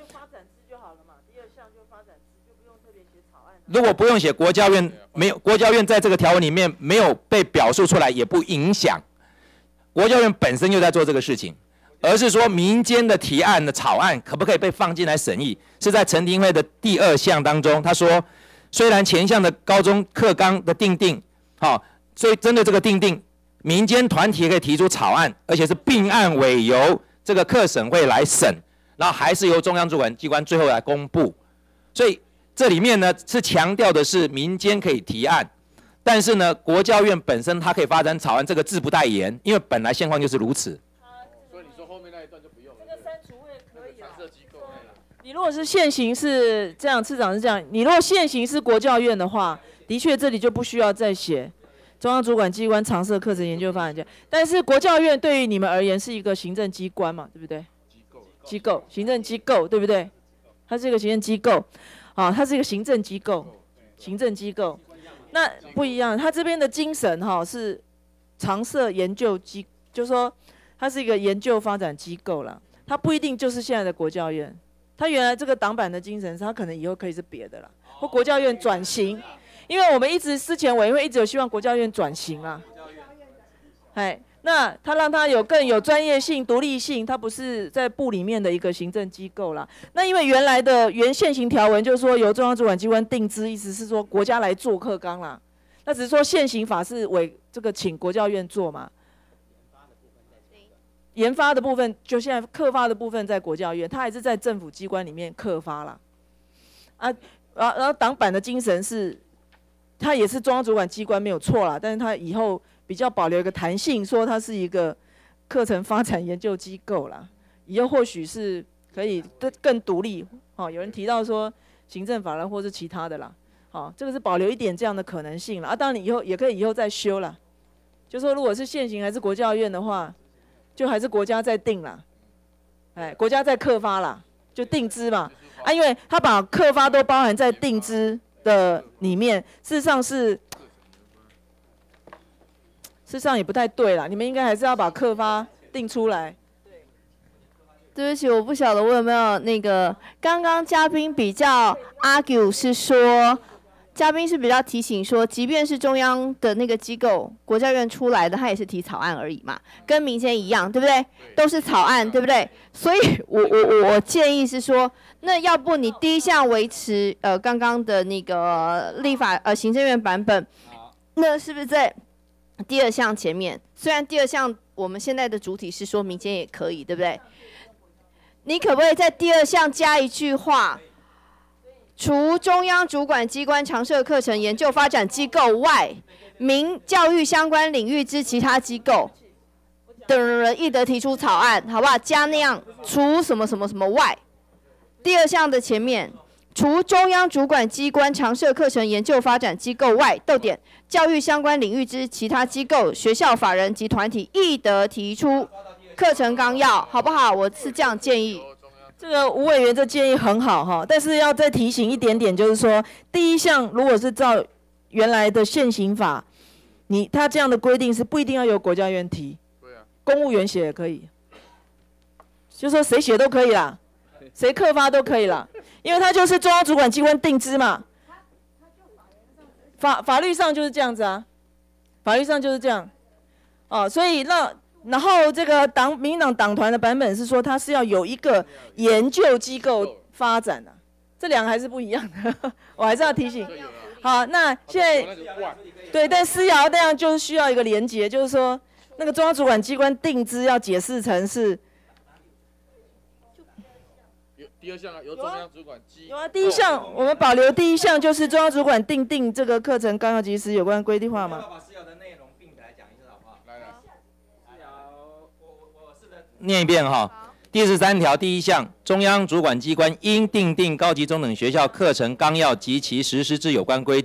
如果不用写国教院，没有国教院在这个条文里面没有被表述出来，也不影响国教院本身就在做这个事情，而是说民间的提案的草案可不可以被放进来审议，是在陈廷辉的第二项当中，他说虽然前项的高中课纲的订定，好、哦，所以针对这个订定，民间团体也可以提出草案，而且是并案委由这个课审会来审，然后还是由中央主管机关最后来公布，所以。这里面呢是强调的是民间可以提案，但是呢国教院本身它可以发展草案，这个字不代言，因为本来现况就是如此。 所以你说后面那一段就不用了。这个删除会可以常设机构。你如果是现行是这样，次长是这样，你如果现行是国教院的话，的确这里就不需要再写中央主管机关常设课程研究发展件，但是国教院对于你们而言是一个行政机关嘛，对不对？机构。机构，行政机构，对不对？它是一个行政机构。啊，它是一个行政机构，行政机构，那不一样。它这边的精神哈是常设研究机，就是说它是一个研究发展机构啦。它不一定就是现在的国教院，它原来这个党版的精神，它可能以后可以是别的啦，或国教院转型。因为我们一直之前委员会一直有希望国教院转型啦，哎。那它让它有更有专业性、独立性，它不是在部里面的一个行政机构啦。那因为原来的原现行条文就是说由中央主管机关定之，意思是说国家来做课纲啦。那只是说现行法是委这个请国教院做嘛。研发的部分就现在课发的部分在国教院，它还是在政府机关里面课发啦。啊，然后然后党版的精神是，它也是中央主管机关没有错啦，但是它以后。比较保留一个弹性，说它是一个课程发展研究机构啦，以后或许是可以更独立。哦，有人提到说行政法人或是其他的啦，哦，这个是保留一点这样的可能性了啊。当然你以后也可以以后再修啦，就说如果是现行还是国教院的话，就还是国家在定啦，哎，国家在课发啦，就定资嘛啊，因为他把课发都包含在定资的里面，事实上是。事实上也不太对啦，你们应该还是要把课发定出来。 对不起，我不晓得我有没有那个，刚刚嘉宾比较 argue 是说，嘉宾是比较提醒说，即便是中央的那个机构国教院出来的，他也是提草案而已嘛，跟民间一样，对不对？都是草案，对不对？所以我我我建议是说，那要不你第一项维持呃刚刚的那个立法呃行政院版本，那是不是在？第二项前面，虽然第二项我们现在的主体是说民间也可以，对不对？你可不可以在第二项加一句话，除中央主管机关常设课程研究发展机构外，民教育相关领域之其他机构等人亦得提出草案，好不好？加那样除什么什么什么外，第二项的前面。除中央主管机关常设课程研究发展机构外，逗点教育相关领域之其他机构、学校、法人及团体亦得提出课程纲要，好不好？我是这样建议。 这个吴委员这建议很好哈，但是要再提醒一点点，就是说第一项如果是照原来的现行法，你他这样的规定是不一定要由国教院提，公务员写也可以，就说谁写都可以啦。谁课发都可以啦，因为它就是中央主管机关定资嘛。法法律上就是这样子啊，法律上就是这样，哦，所以让然后这个党民党党团的版本是说，它是要有一个研究机构发展的、啊，这两个还是不一样的，我还是要提醒。好，那现在对，但思瑶那样就是需要一个连结，就是说那个中央主管机关定资要解释成是。 第二项啊，由中央主管机有啊，第一项我们保留第一项就是中央主管定定这个课程纲要及时有关规定化嘛。 念一遍哈，第十三条第一项，中央主管机关应订定高级中等学校课程纲要及其实施之有关规定，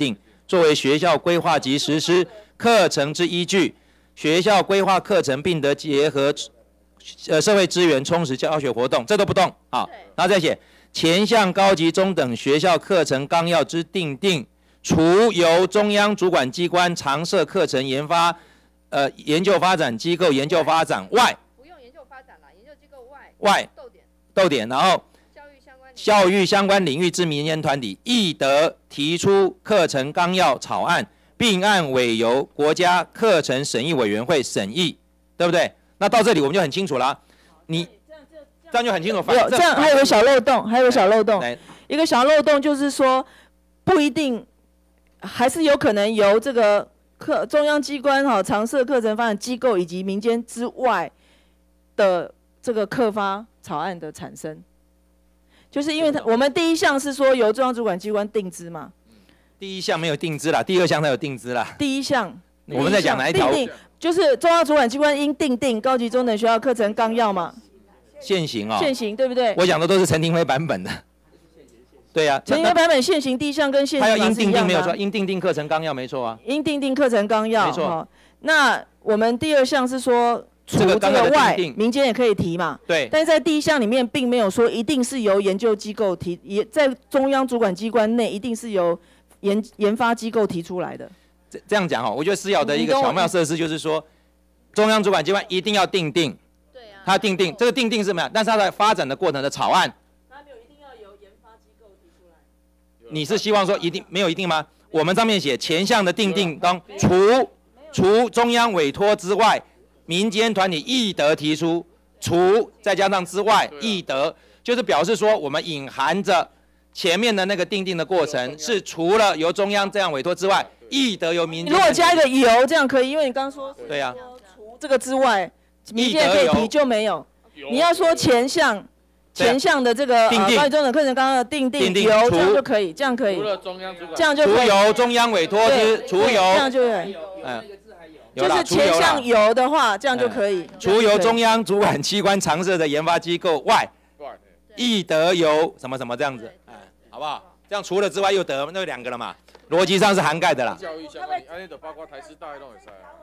作为学校规划及实施课程之依据。学校规划课程，并得结合呃社会资源充实教学活动，这都不动啊。然后再写前项高级中等学校课程纲要之订定，除由中央主管机关常设课程研发呃研究发展机构研究发展外， 不用研究发展啦，研究机构外外逗点逗点，然后教育相关领域之民间团体，亦得提出课程纲要草案，并按委由国家课程审议委员会审议，对不对？那到这里我们就很清楚了、啊，你这样就很清楚。 没有，这样还有个小漏洞，还有个小漏洞，一个小漏洞就是说，不一定，还是有可能由这个课中央机关哈常设课程发展机构以及民间之外的这个课发草案的产生。就是因为它我们第一项是说由中央主管机关定之嘛， 第一项没有定之啦，第二项才有定之啦。 第一项我们在讲哪一条？ 就是中央主管机关应订定高级中等学校课程纲要嘛。 现行啊、哦， 现行对不对？ 我讲的都是陈廷辉版本的。对呀、啊， 陈廷辉版本现行第一项跟现行他要应订定没有错，应订定课程纲要没错啊。 应订定课程纲要没错、 哦。那我们第二项是说。除这个外，民间也可以提嘛。 对。 但是在第一项里面，并没有说一定是由研究机构提，也在中央主管机关内，一定是由研研发机构提出来的。 这这样讲哦，我觉得思瑶的一个巧妙设施就是说，中央主管机关一定要定定。对啊。它定定，这个定定是什么呀？但是它在发展的过程的草案。 它没有一定要由研发机构提出来。 你是希望说一定没有一定吗？我们上面写前项的定定当除除中央委托之外。民间团体亦得提出，除再加上之外亦得，就是表示说我们隐含着前面的那个定定的过程是除了由中央这样委托之外，亦得由民间。 如果加一个由这样可以，因为你刚刚说对呀、啊， 除这个之外，民间可以提就没有。你要说前项前项的这个高级中等课程纲要定定由这样就可以，这样可以。除了中央主管，这样就可以。 除由中央委托之，除由这样就可以。嗯。就是前项有的话，这样就可以。 除由中央主管机关常设的研发机构外，亦得由什么什么这样子，哎，好不好？这样除了之外又得那两个了嘛，逻辑上是涵盖的啦。 教育相关，安尼就包括台师大那种也是啊。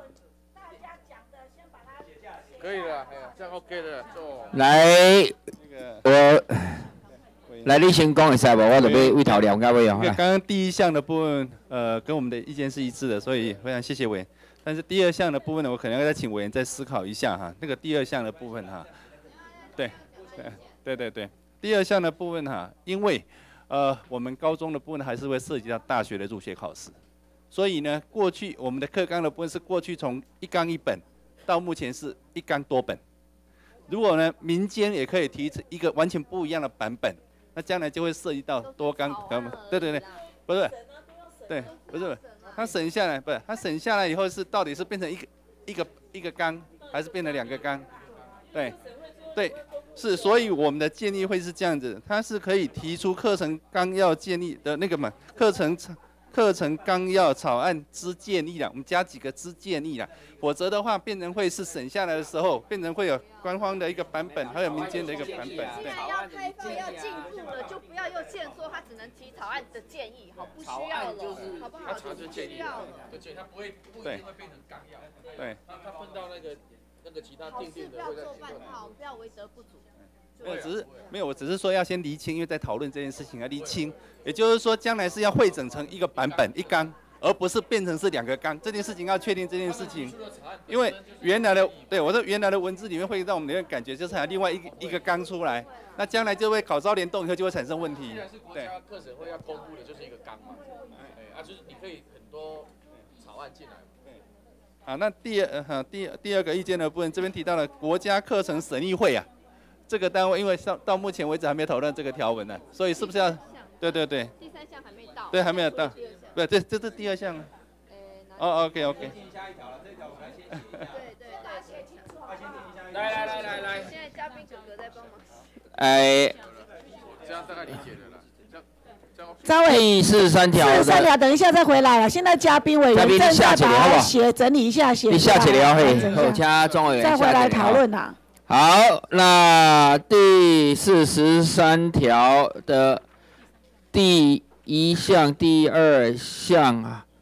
可以的，这样 OK 的。 来，我来你先讲一下吧，我准备为头聊到位哦。 刚刚第一项的部分，呃，跟我们的意见是一致的，所以非常谢谢委员。但是第二项的部分呢，我可能要再请委员再思考一下哈。那个第二项的部分哈，对，对，对对对，第二项的部分哈，因为呃我们高中的部分还是会涉及到大学的入学考试，所以呢，过去我们的课纲的部分是过去从一纲一本，到目前是一纲多本。如果呢民间也可以提出一个完全不一样的版本，那将来就会涉及到多纲，对对对，不是，对，不是。它省下来不是，它省下来以后是到底是变成一个一个一个纲，还是变成两个纲？对，对，是，所以我们的建议会是这样子，它是可以提出课程纲要建议的那个嘛，课程课程纲要草案之建议啦，我们加几个之建议啦，否则的话变成会是省下来的时候，变成会有官方的一个版本，还有民间的一个版本。 现在要开放要进步了，就不要又限缩，他只能提草案的建议，好，不需要了，好不好？不需要了， 而且它不会不一定会变成纲要。对，它它分到那个那个其他定定的会在做半套，不要为德不足。 我只是没有，我只是说要先厘清，因为在讨论这件事情要厘清，也就是说将来是要汇整成一个版本一纲，而不是变成是两个纲。这件事情要确定这件事情，因为原来的对我说原来的文字里面会让我们有感觉就是还有另外一个一个纲出来，那将来就会考招联动以后就会产生问题。 对，课审会要公布的就是一个纲嘛，哎，啊就是你可以很多草案进来。 好，那第二哈第第二个意见的部分，这边提到了国家课程审议会啊。这个单位因为到到目前为止还没讨论这个条文呢，所以是不是要？对对对。 第三项还没到。 对，还没有到。对，这这是第二项啊。哦 ，OK OK。 对对对。 来来来来来。 现在嘉宾哥哥在帮忙。 哎。 这样大概理解了啦。 张伟， 第四十三条。 四十三条，等一下再回来了。现在嘉宾委员正在把它写整理一下，写。 你下起聊嘿，后加庄委员。 再回来讨论呐。 好，那第四十三条的第一项、第二项啊，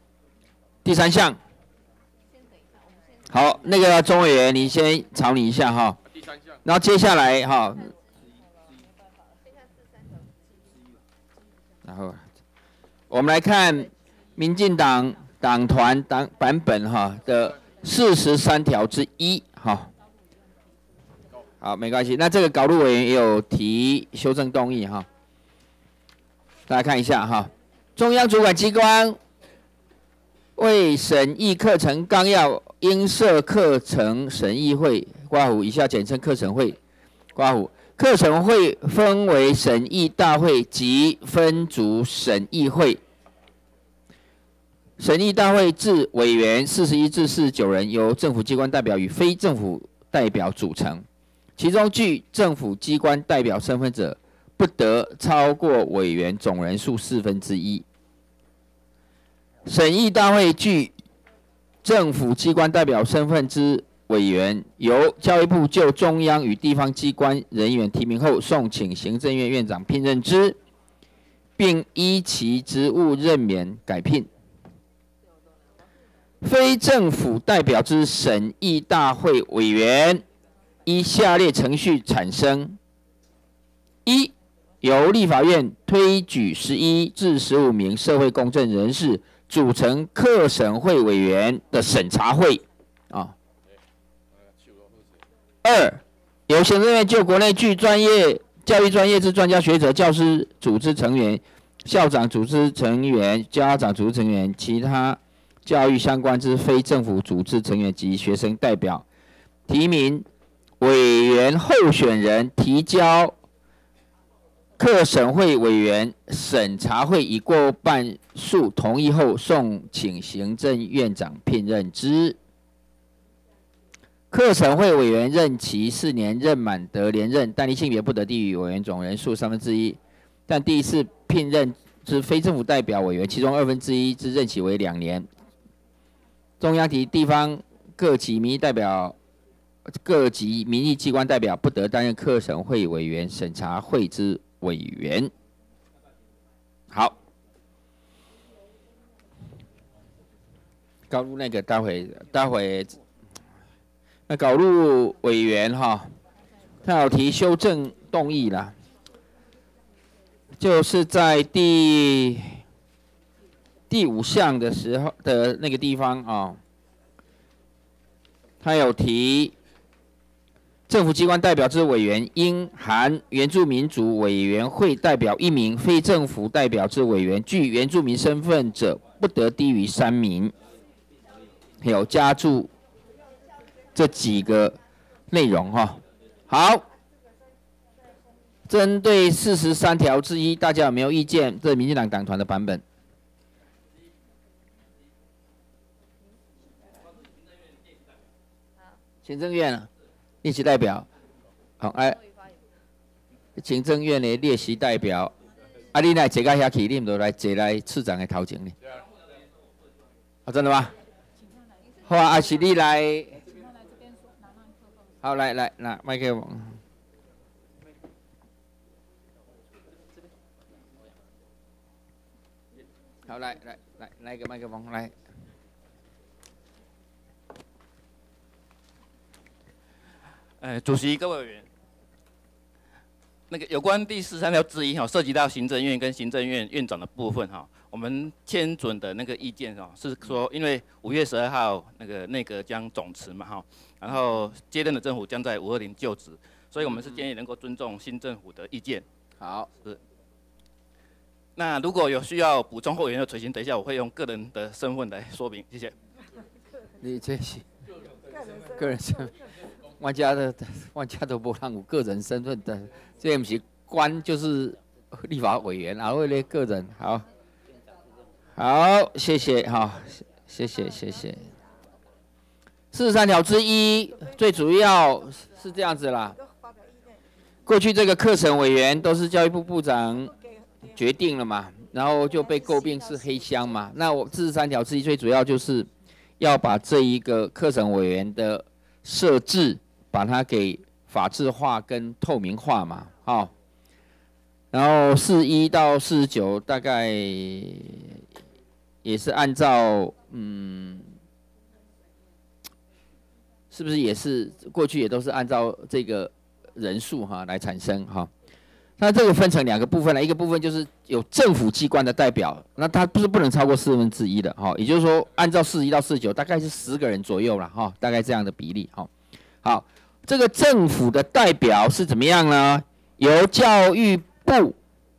第三项。好，那个钟委员，你先草拟一下哈。第三项。然后接下来哈。然后我们来看民进党党团党版本哈的四十三条之一哈。好，没关系。那这个稿录委员也有提修正动议哈。大家看一下哈，中央主管机关为审议课程纲要，应设课程审议会（括弧以下简称课程会）。括弧课程会分为审议大会及分组审议会。审议大会至委员四十一至四十九人，由政府机关代表与非政府代表组成，其中具政府机关代表身份者，不得超过委员总人数四分之一。审议大会具政府机关代表身份之委员，由教育部就中央与地方机关人员提名后，送请行政院院长聘任之，并依其职务任免改聘。非政府代表之审议大会委员，依下列程序产生：一、由立法院推举十一至十五名社会公正人士组成课审会委员的审查会，啊。二、由行政院就国内具专业教育专业之专家学者、教师组织成员、校长组织成员、家长组织成员、其他教育相关之非政府组织成员及学生代表，提名委员候选人提交课审会委员审查会以过半数同意后，送请行政院长聘任之。课审会委员任期四年，任满得连任，但一性别不得低于委员总人数三分之一。但第一次聘任之非政府代表委员，其中二分之一之任期为两年。中央及地方各级民意代表、各级民意机关代表不得担任课审会委员、审查会之委员。好，稿录那个待会待会。那稿录委员哈，他有提修正动议啦，就是在第第五项的时候的那个地方啊，他有提政府机关代表之委员应含原住民族委员会代表一名，非政府代表之委员具原住民身份者不得低于三名，还有加注这几个内容哈。好，针对四十三条之一，大家有没有意见？这是民进党党团的版本。行政院啊，列席代表，好，哎，行政院的列席代表，啊，你来坐到遐去，你唔就来坐来市长的头前呢？啊，真的吗？好啊，还是你来？好，来来拿麦克风。好，来来来，来一个麦克风来。 呃，主席、各位委员，那个有关第十三条之一哈，涉及到行政院跟行政院院长的部分哈，我们签准的那个意见哈，是说因为五月十二号那个内阁将总辞嘛哈，然后接任的政府将在五二零就职，所以我们是建议能够尊重新政府的意见。 好， 是。那如果有需要补充或委员的垂询，等一下我会用个人的身份来说明，谢谢。 你这是个人身份。我家的，我家都无人有个人身份的，这不是官就是立法委员，然后呢个人好，好，谢谢哈，谢谢谢谢。四十三条之一，最主要是这样子啦。过去这个课审委员都是教育部部长决定了嘛，然后就被诟病是黑箱嘛。那我四十三条之一最主要就是要把这一个课审委员的设置。把它给法制化跟透明化嘛，好、哦，然后四一到四十九大概也是按照嗯，是不是也是过去也都是按照这个人数哈来产生哈？那这个分成两个部分了，一个部分就是有政府机关的代表，那它不是不能超过四分之一的哈，也就是说按照四十一到四十九大概是十个人左右了哈，大概这样的比例哈。好，这个政府的代表是怎么样呢？由教育部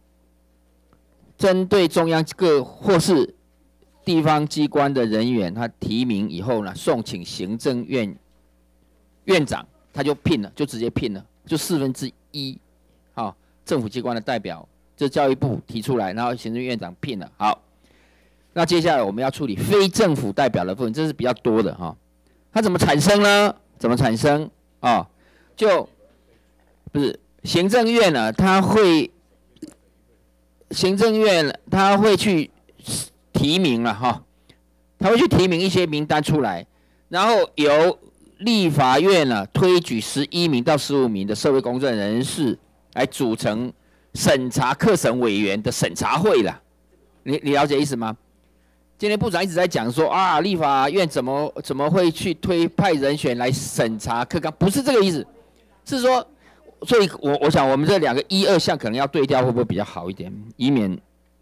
针对中央各或是地方机关的人员，他提名以后呢，送请行政院院长，他就聘了，就直接聘了，就四分之一，好。政府机关的代表，这教育部提出来，然后行政院长聘了。好，那接下来我们要处理非政府代表的部分，这是比较多的哈。它怎么产生呢？怎么产生啊、哦？就不是行政院呢，它会行政院它会去提名了哈，它会去提名一些名单出来，然后由立法院呢推举十一名到十五名的社会公正人士。来组成审查课程委员的审查会啦，你你了解意思吗？今天部长一直在讲说啊，立法院怎么怎么会去推派人选来审查课纲？不是这个意思，是说，所以我我想我们这两个一二项可能要对调，会不会比较好一点？以免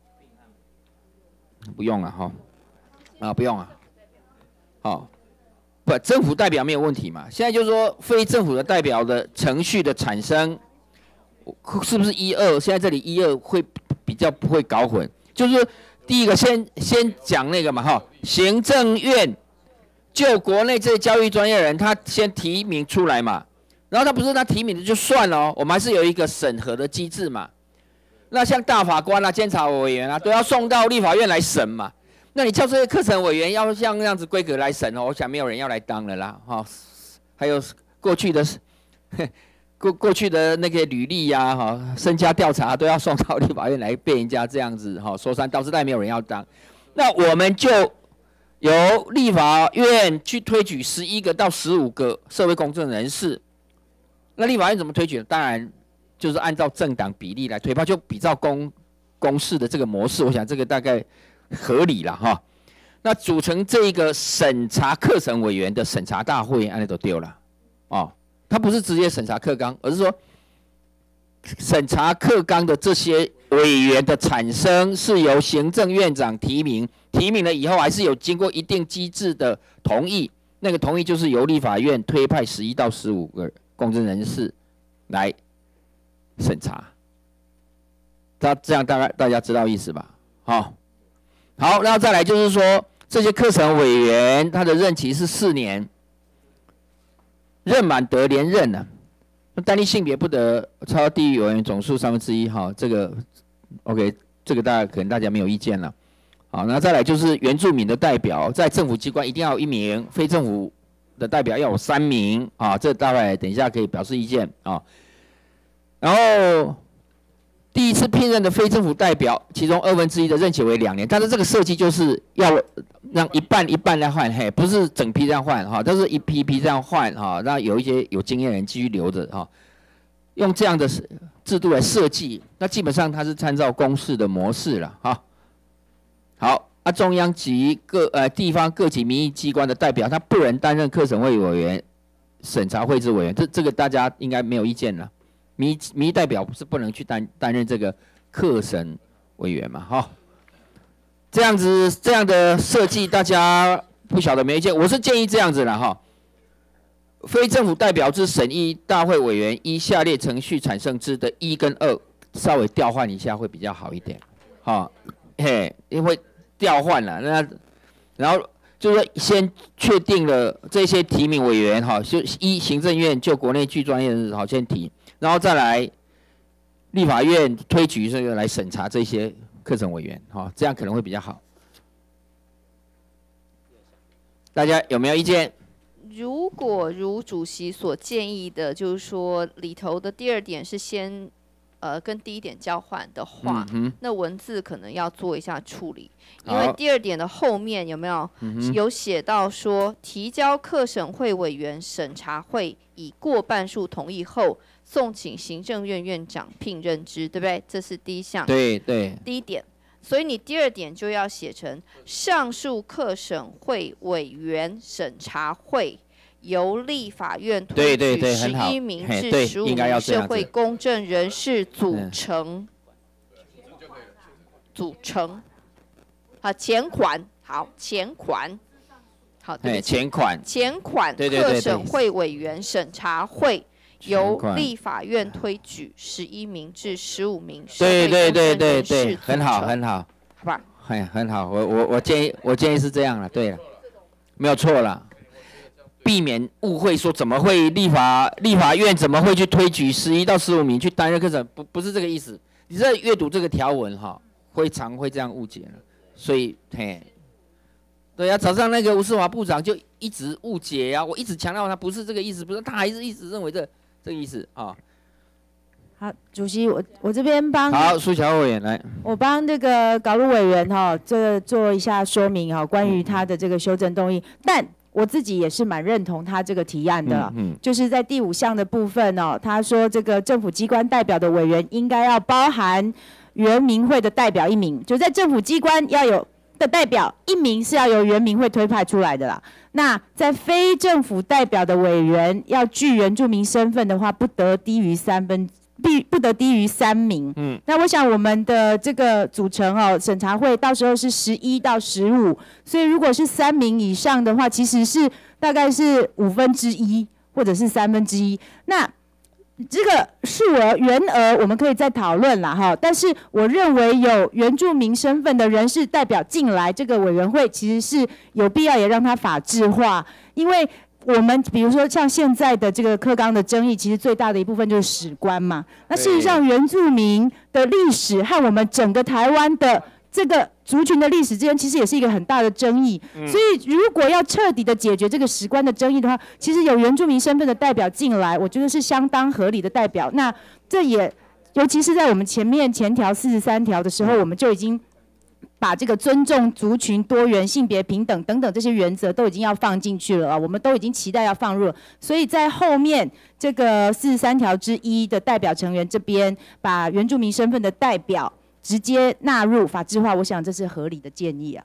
不用了哈，啊不用啊，好，不政府代表没有问题嘛？现在就是说非政府的代表的程序的产生。是不是一二？现在这里一二会比较不会搞混，就是第一个先先讲那个嘛哈，行政院就国内这些教育专业人，他先提名出来嘛，然后他不是他提名的就算了哦，我们还是有一个审核的机制嘛。那像大法官啊、监察委员啊，都要送到立法院来审嘛。那你叫这些课程委员要像那样子规格来审哦，我想没有人要来当了啦哈。还有过去的。过过去的那个履历呀、啊，哈，身家调查都要送到立法院来被人家这样子哈说三道四，但没有人要当。那我们就由立法院去推举十一个到十五个社会公正人士。那立法院怎么推举？当然就是按照政党比例来推派，就比照公公示的这个模式，我想这个大概合理了哈。那组成这一个审查课程委员的审查大会，按那都丢了哦。他不是直接审查课纲，而是说审查课纲的这些委员的产生是由行政院长提名，提名了以后还是有经过一定机制的同意，那个同意就是由立法院推派十一到十五个公正人士来审查。这这样大概大家知道意思吧？好，好，然后再来就是说这些课程委员他的任期是四年。任满得连任呢、啊，单一性别不得超地域委员总数三分之一哈，这个 OK， 这个大家可能大家没有意见了。好，那再来就是原住民的代表，在政府机关一定要有一名，非政府的代表要有三名啊，这大概等一下可以表示意见啊。然后第一次聘任的非政府代表，其中二分之一的任期为两年，但是这个设计就是要让一半一半来换，嘿，不是整批这样换哈，都是一批一批这样换哈，让有一些有经验人继续留着哈，用这样的制度来设计，那基本上它是参照公示的模式了哈。好，啊，中央及各呃地方各级民意机关的代表，他不能担任课程会委员、审查会之委员，这这个大家应该没有意见了。民民意代表是不能去担担任这个课审委员嘛，哈。这样子这样的设计，大家不晓得没意见。我是建议这样子了哈。非政府代表之审议大会委员依下列程序产生之的一跟二，稍微调换一下会比较好一点，哈，嘿，因为调换了，那然后就是说先确定了这些提名委员哈，就依行政院就国内具专业人士好先提。然后再来立法院推举这个来审查这些课程委员，哈，这样可能会比较好。大家有没有意见？ 如果如主席所建议的，就是说里头的第二点是先呃跟第一点交换的话，嗯、那文字可能要做一下处理，因为第二点的后面有没有、嗯、有写到说提交课审会委员审查会以过半数同意后。送请行政院院长聘任之，对不对？这是第一项。 对对。 第一点， 所以你第二点就要写成上述各省会委员审查会由立法院推举十一名至十五名社会公正人士组成，组成，好，前款，好，前款，好，对， 前款， 前款各省会委员审查会由立法院推举十一名至十五名社会公正人士组成，对对对对对， 很好很好， 好吧？ 哎，很好，我我我建议我建议是这样了，对了，没有错了。避免误会，说怎么会立法立法院怎么会去推举十一到十五名去担任科长？不不是这个意思。你在阅读这个条文哈，会常会这样误解了。所以嘿，对呀、啊，早上那个吴世华部长就一直误解呀、啊，我一直强调他不是这个意思，不是他还是一直认为这这个意思啊。 好，主席，我我这边帮好苏乔委员来， 我帮这个稿录委员哈，这个做一下说明哈，关于他的这个修正动议，但。我自己也是蛮认同他这个提案的，嗯嗯、就是在第五项的部分哦，他说这个政府机关代表的委员应该要包含原民会的代表一名，就在政府机关要有的代表一名是要由原民会推派出来的啦。那在非政府代表的委员要具原住民身份的话，不得低于三分。必不得低于三名。嗯，那我想我们的这个组成哦，审查会到时候是十一到十五，所以如果是三名以上的话，其实是大概是五分之一或者是三分之一。那这个数额原额我们可以再讨论啦哈，但是我认为有原住民身份的人士代表进来这个委员会，其实是有必要也让它法制化，因为。我们比如说像现在的这个课纲的争议，其实最大的一部分就是史观嘛。那事实上，原住民的历史和我们整个台湾的这个族群的历史之间，其实也是一个很大的争议。嗯、所以，如果要彻底的解决这个史观的争议的话，其实有原住民身份的代表进来，我觉得是相当合理的代表。那这也，尤其是在我们前面前条四十三条的时候，我们就已经。把这个尊重族群多元、性别平等等等这些原则都已经要放进去了啊，我们都已经期待要放入，所以在后面这个四十三条之一的代表成员这边，把原住民身份的代表直接纳入法制化，我想这是合理的建议啊。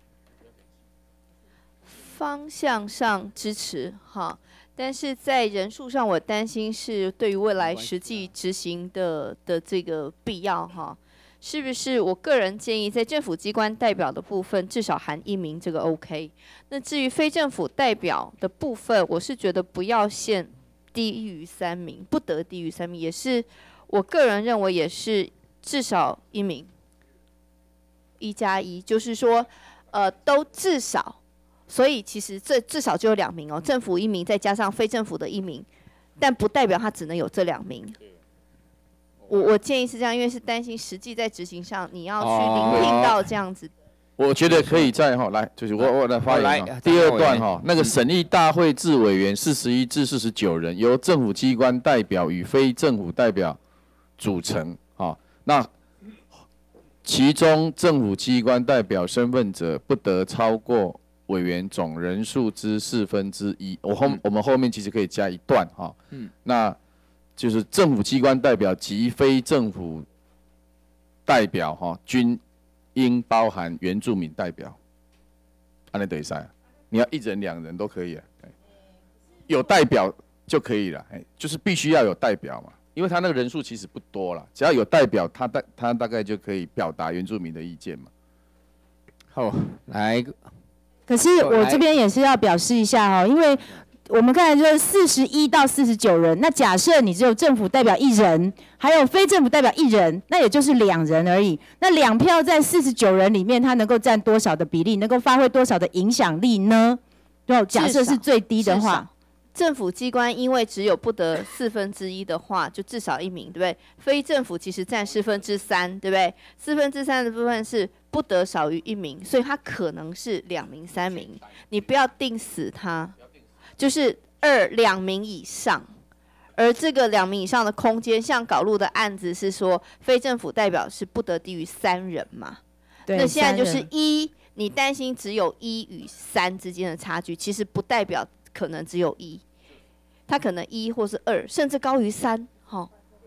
方向上支持哈，但是在人数上，我担心是对于未来实际执行的的这个必要哈。是不是？我个人建议，在政府机关代表的部分，至少含一名，这个 OK。那至于非政府代表的部分，我是觉得不要限低于三名，不得低于三名，也是我个人认为也是至少一名，一加一，就是说，呃，都至少。所以其实这至少就有两名哦，政府一名，再加上非政府的一名，但不代表他只能有这两名。我我建议是这样，因为是担心实际在执行上你要去聆听到这样子。 哦、我觉得可以再哈来，就是我我来发言哈。第二段哈，那个审议大会至委员四十一至四十九人，由政府机关代表与非政府代表组成哈。那其中政府机关代表身份者不得超过委员总人数之四分之一。我后、嗯、我们后面其实可以加一段哈。嗯。那就是政府机关代表及非政府代表哈，均应包含原住民代表。安尼等于啥？你要一人两人都可以啊，有代表就可以了，哎，就是必须要有代表嘛，因为他那个人数其实不多啦，只要有代表，他大他大概就可以表达原住民的意见嘛。 好，来， 可是我这边也是要表示一下哈，因为。我们看就是四十一到四十九人，那假设你只有政府代表一人，还有非政府代表一人，那也就是两人而已。那两票在四十九人里面，它能够占多少的比例，能够发挥多少的影响力呢？就假设是最低的话， 政府机关因为只有不得四分之一的话，就至少一名，对不对？非政府其实占四分之三，对不对？四分之三的部分是不得少于一名，所以它可能是两名、三名，你不要定死它。就是二两名以上，而这个两名以上的空间，像搞路的案子是说，非政府代表是不得低于三人嘛？对。那现在就是一，你担心只有一与三之间的差距，其实不代表可能只有一，它可能一或是二，甚至高于三，哈。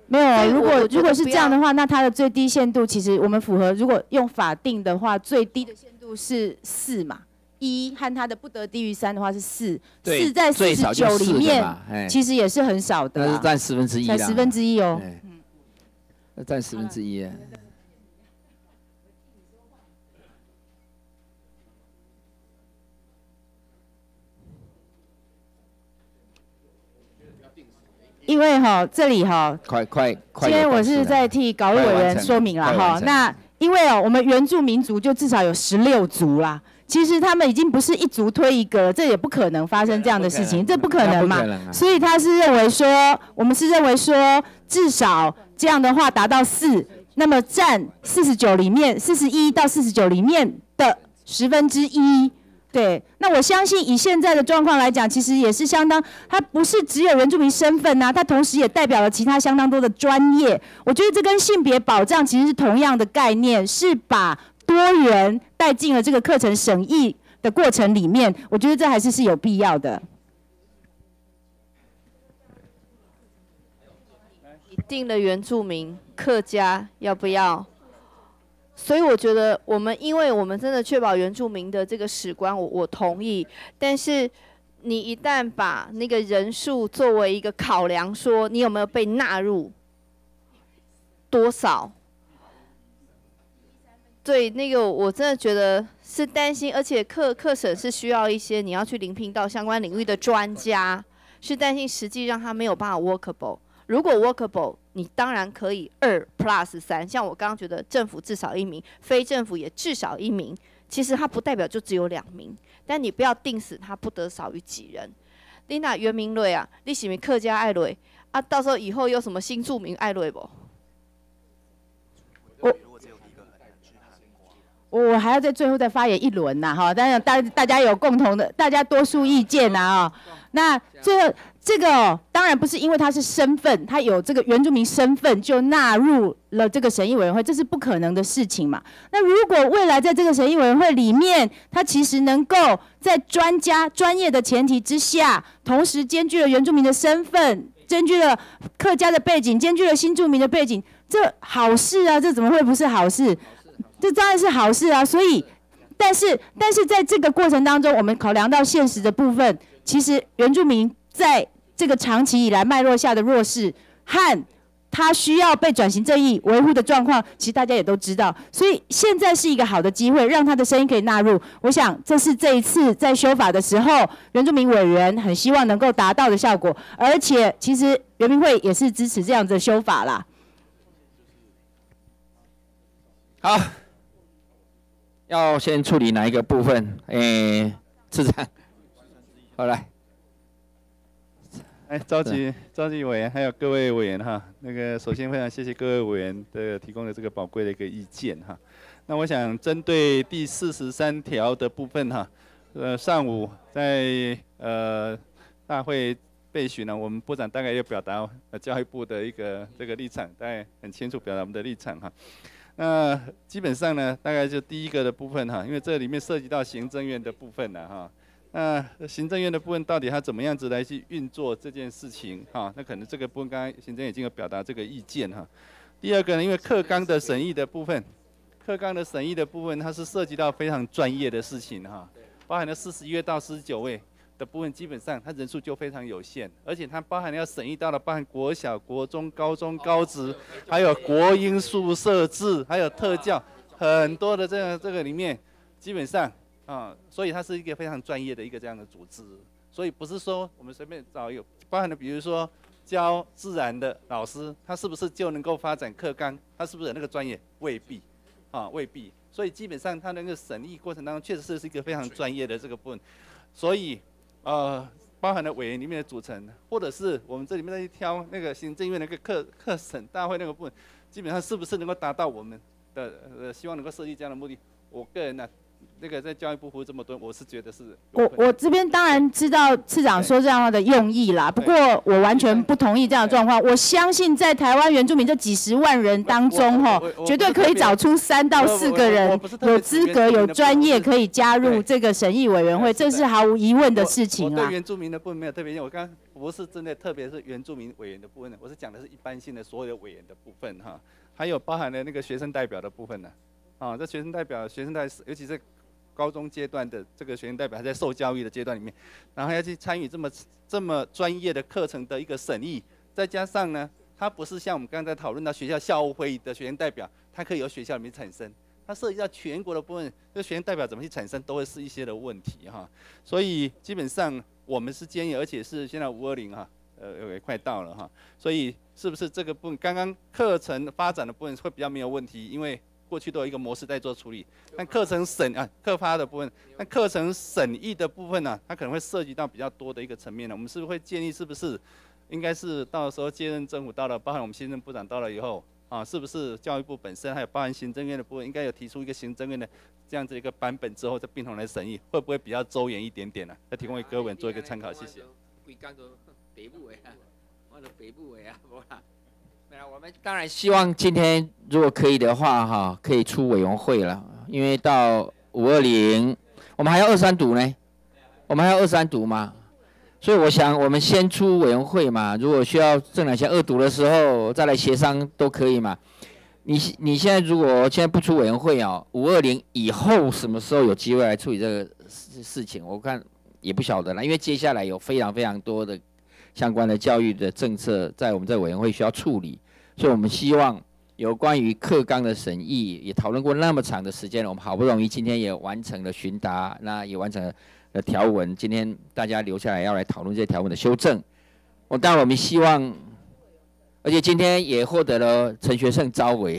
没有，如果如果是这样的话，那它的最低限度其实我们符合，如果用法定的话，最低的限度是四嘛，一和它的不得低于三的话是四，四在四十九里面，其实也是很少的， 那是占十分之一啦， 才十分之一哦， 那占十分之一。 因为哈，这里哈， 快快快！ 今天我是在替稿务委员说明了哈。那因为哦，我们原住民族就至少有十六族啦。其实他们已经不是一族推一个了，这也不可能发生这样的事情，这不可能嘛。所以他是认为说，我们是认为说，至少这样的话达到四，那么占四十九里面四十一到四十九里面的十分之一。对，那我相信以现在的状况来讲，其实也是相当，它不是只有原住民身份呐、啊，它同时也代表了其他相当多的专业。我觉得这跟性别保障其实是同样的概念，是把多元带进了这个课程审议的过程里面。我觉得这还是是有必要的。 定了原住民、客家要不要？所以我觉得我们，因为我们真的确保原住民的这个史观，我我同意。但是你一旦把那个人数作为一个考量，说你有没有被纳入多少？对，那个我真的觉得是担心，而且课课审是需要一些你要去聆听到相关领域的专家，是担心实际让他没有办法 workable。如果 workable， 你当然可以二 plus 三，像我刚刚觉得政府至少一名，非政府也至少一名。其实它不代表就只有两名，但你不要定死它不得少于几人。你那原民类啊，你是不是客家爱类啊？到时候以后有什么新住民爱类不？ 我我还要在最后再发言一轮呐，哈，当然大大家有共同的，大家多数意见呐，啊，那最后。这个、哦、当然不是因为他是身份，他有这个原住民身份就纳入了这个审议委员会，这是不可能的事情嘛。那如果未来在这个审议委员会里面，他其实能够在专家专业的前提之下，同时兼具了原住民的身份，兼具了客家的背景，兼具了新住民的背景，这好事啊，这怎么会不是好事？这当然是好事啊。所以，但是但是在这个过程当中，我们考量到现实的部分，其实原住民在这个长期以来脉络下的弱势和他需要被转型正义维护的状况，其实大家也都知道，所以现在是一个好的机会，让他的声音可以纳入。我想这是这一次在修法的时候，原住民委员很希望能够达到的效果，而且其实原民会也是支持这样子的修法啦。 好，要先处理哪一个部分？诶，次长，好来。 哎，召集召集委员还有各位委员哈，那个首先非常谢谢各位委员的提供的这个宝贵的一个意见哈。那我想针对第四十三条的部分哈，呃，上午在呃大会备询呢，我们部长大概要表达呃教育部的一个这个立场，大概很清楚表达我们的立场哈。那基本上呢，大概就第一个的部分哈，因为这里面涉及到行政院的部分了哈。那行政院的部分到底它怎么样子来去运作这件事情哈？那可能这个部分刚刚行政已经有表达这个意见哈。第二个呢，因为课纲的审议的部分，课纲的审议的部分它是涉及到非常专业的事情哈，包含了四十一位到四十九位的部分，基本上它人数就非常有限，而且它包含了要审议到了包含国小、国中、高中、高职，还有国英宿舍制，还有特教，很多的这个这个里面，基本上。啊、嗯，所以它是一个非常专业的一个这样的组织，所以不是说我们随便找有包含的，比如说教自然的老师，他是不是就能够发展课纲？他是不是有那个专业？未必，啊，未必。所以基本上他那个审议过程当中，确实是是一个非常专业的这个部分。所以，呃，包含了委员里面的组成，或者是我们这里面再去挑那个行政院那个课课审大会那个部分，基本上是不是能够达到我们的呃希望能够设计这样的目的？我个人呢、啊。那个在教育部服务这么多，我是觉得是。 我我这边当然知道次长说这样的用意啦，不过我完全不同意这样的状况。我相信在台湾原住民这几十万人当中，哈，绝对可以找出三到四个人有资格、有专业可以加入这个审议委员会，这是毫无疑问的事情啊。 我对原住民的部分没有特别，我刚不是针对特别是原住民委员的部分，我是讲的是一般性的所有的委员的部分哈，还有包含了那个学生代表的部分呢，啊，这学生代表、学生代，尤其是高中阶段的这个学生代表还在受教育的阶段里面，然后要去参与这么这么专业的课程的一个审议，再加上呢，它不是像我们刚才讨论到学校校务会议的学生代表，它可以由学校里面产生。它涉及到全国的部分，这学生代表怎么去产生，都会是一些的问题哈。所以基本上我们是建议，而且是现在五二零哈，呃也快到了哈。所以是不是这个部分，刚刚课程发展的部分会比较没有问题，因为过去都有一个模式在做处理。但课程审啊，课发的部分，但课程审议的部分呢、啊，它可能会涉及到比较多的一个层面呢。我们是不是会建议，是不是应该是到时候接任政府到了，包含我们新任部长到了以后。啊，是不是教育部本身还有包含行政院的部分，应该有提出一个行政院的这样子一个版本之后，再并同来审议，会不会比较周延一点点呢、啊？再提供给各位做一个参考，谢谢。 规工都北部的啊，我都北部的啊，无啦。没有，我们当然希望今天如果可以的话，哈，可以出委员会了，因为到五二零，我们还要二三读呢，我们还要二三读嘛。所以我想，我们先出委员会嘛，如果需要正两项二读的时候再来协商都可以嘛。你你现在如果现在不出委员会啊，五二零以后什么时候有机会来处理这个事事情，我看也不晓得了，因为接下来有非常非常多的相关的教育的政策在我们这委员会需要处理，所以我们希望有关于课纲的审议也讨论过那么长的时间了，我们好不容易今天也完成了询答，那也完成了。的条文，今天大家留下来要来讨论这些条文的修正。我当然我们希望，而且今天也获得了陈学圣召委，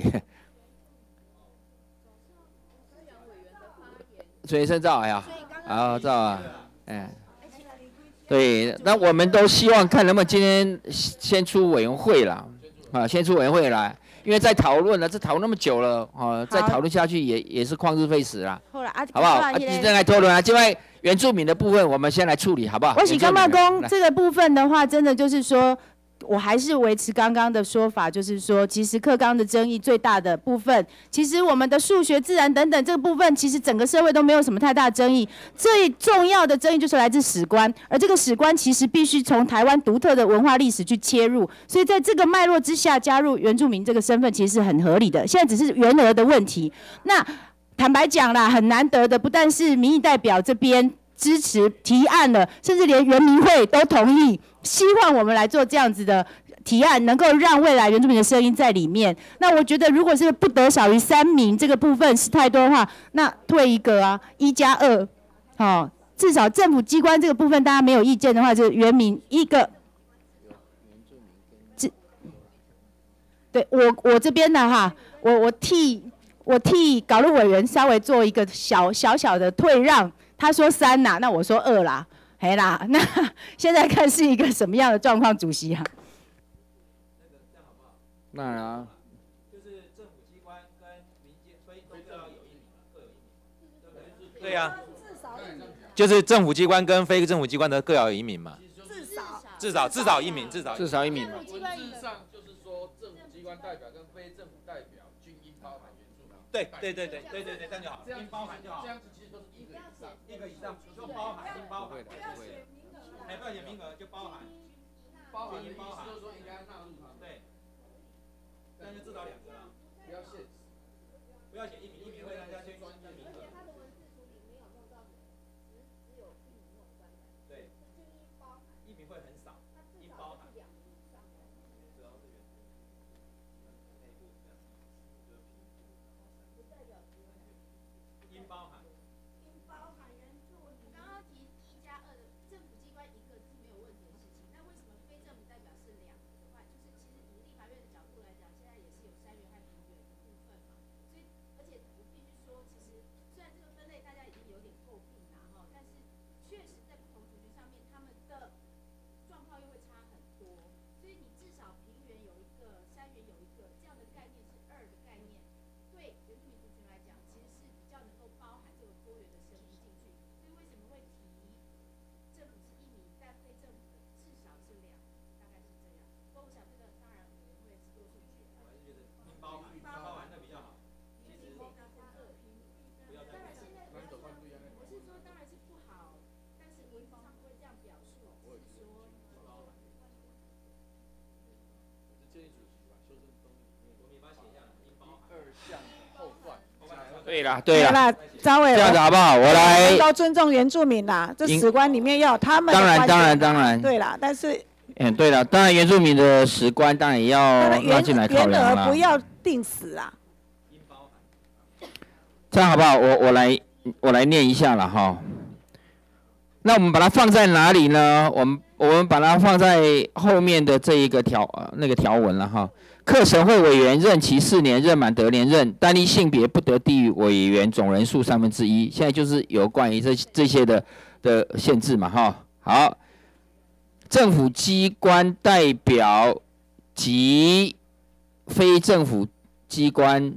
陈学圣召委啊，啊召啊，哎，对，那我们都希望看能不能今天先出委员会啦，啊，先出委员会来。因为在讨论了，这讨论那么久了，哦，再讨论下去也也是旷日费时啦，好不好？啊，今天来讨论啊，另外原住民的部分我们先来处理，好不好？ 我是干嘛公这个部分的话，真的就是说。我还是维持刚刚的说法，就是说，其实课纲的争议最大的部分，其实我们的数学、自然等等这个部分，其实整个社会都没有什么太大的争议。最重要的争议就是来自史观，而这个史观其实必须从台湾独特的文化历史去切入，所以在这个脉络之下，加入原住民这个身份其实是很合理的。现在只是员额的问题。那坦白讲啦，很难得的，不但是民意代表这边支持提案了，甚至连原民会都同意。希望我们来做这样子的提案，能够让未来原住民的声音在里面。那我觉得，如果是不得少于三名这个部分是太多的话，那退一个啊，一加二，好，至少政府机关这个部分大家没有意见的话，就是原民一个。这，对我我这边的哈，我我替我替稿录委员稍微做一个小小小的退让，他说三啦，那我说二啦。哎啦，那现在看是一个什么样的状况，主席啊？ 那啊， 就是政府机关跟民间非都要有一名，各有一名。 对呀，就是政府机关跟非政府机关的各要有一名嘛。 至少至少至少一名，至少至少一名。 文字上就是说，政府机关代表跟非政府代表均应包含原住民。 对对对对对对对，这样就好，应包含就好。 这样子其实都是一个以上， 一个以上就包含，应包含。哎，不要写名额就包含， 包含的意思就是说应该纳入他们。 对，但是至少两个啦， 不要限， 不要写一名，一名会让大家先专业名额。对，一名会很少，应包含。应包含。 对啦，对啦， 张委， 这样子好不好？我来。 都尊重原住民啦，这史观里面要有他们的当然，当然，当然。 对啦，但是。 嗯，对了，当然原住民的史观当然也要纳进来考量啦。 不要定死啊。 这样好不好？我我来我来念一下了哈。那我们把它放在哪里呢？我们我们把它放在后面的这一个条呃那个条文了哈。课程会委员任期四年，任满得连任，单一性别不得低于委员总人数三分之一。现在就是有关于这这些的的限制嘛哈。好。政府机关代表及非政府机关，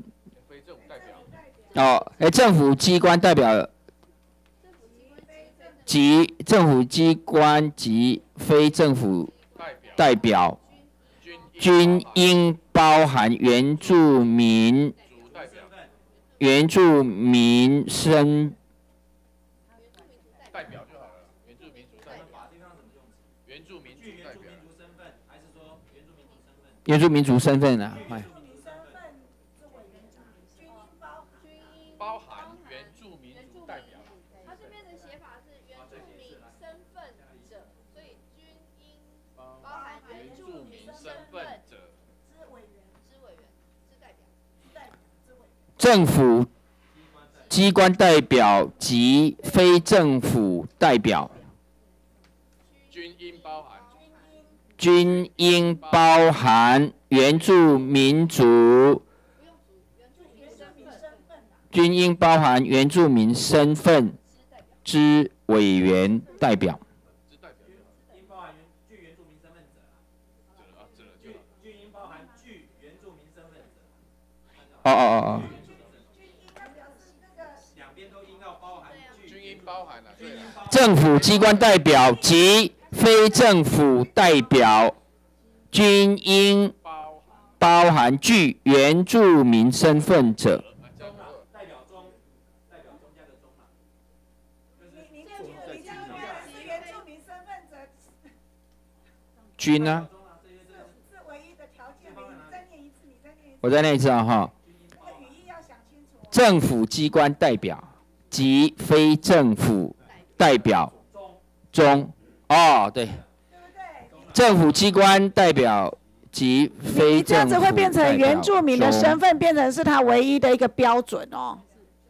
哦，哎，政府机关代表及政府机关及非政府代表，均应包含原住民原住民身。原住民族身份啊，哎。 包含原住民族代表。 它这边的写法是原住民身份者，所以均应包含原住民身份者之委员、之委员、之代表、之委员。 政府机关代表及非政府代表。 均应包含。 均应包含原住民族，均应包含原住民身份之委员代表。 应包含具原住民身份者啊，均应包含具原住民身份者。 哦哦哦哦。 两边都应要包含具。均应包含了，对了。 政府机关代表及非政府代表均应包含具原住民身份者。 代表中，代表中加的中嘛。 你你这你这样是原住民身份者。 均呢？ 是唯一的条件。你再念一次，你再念一次。 我再念一次啊哈。 语义要想清楚。 政府机关代表及非政府代表中。哦，对，政府机关代表及非政府代表中。 你这样子会变成原住民的身份变成是他唯一的一个标准哦。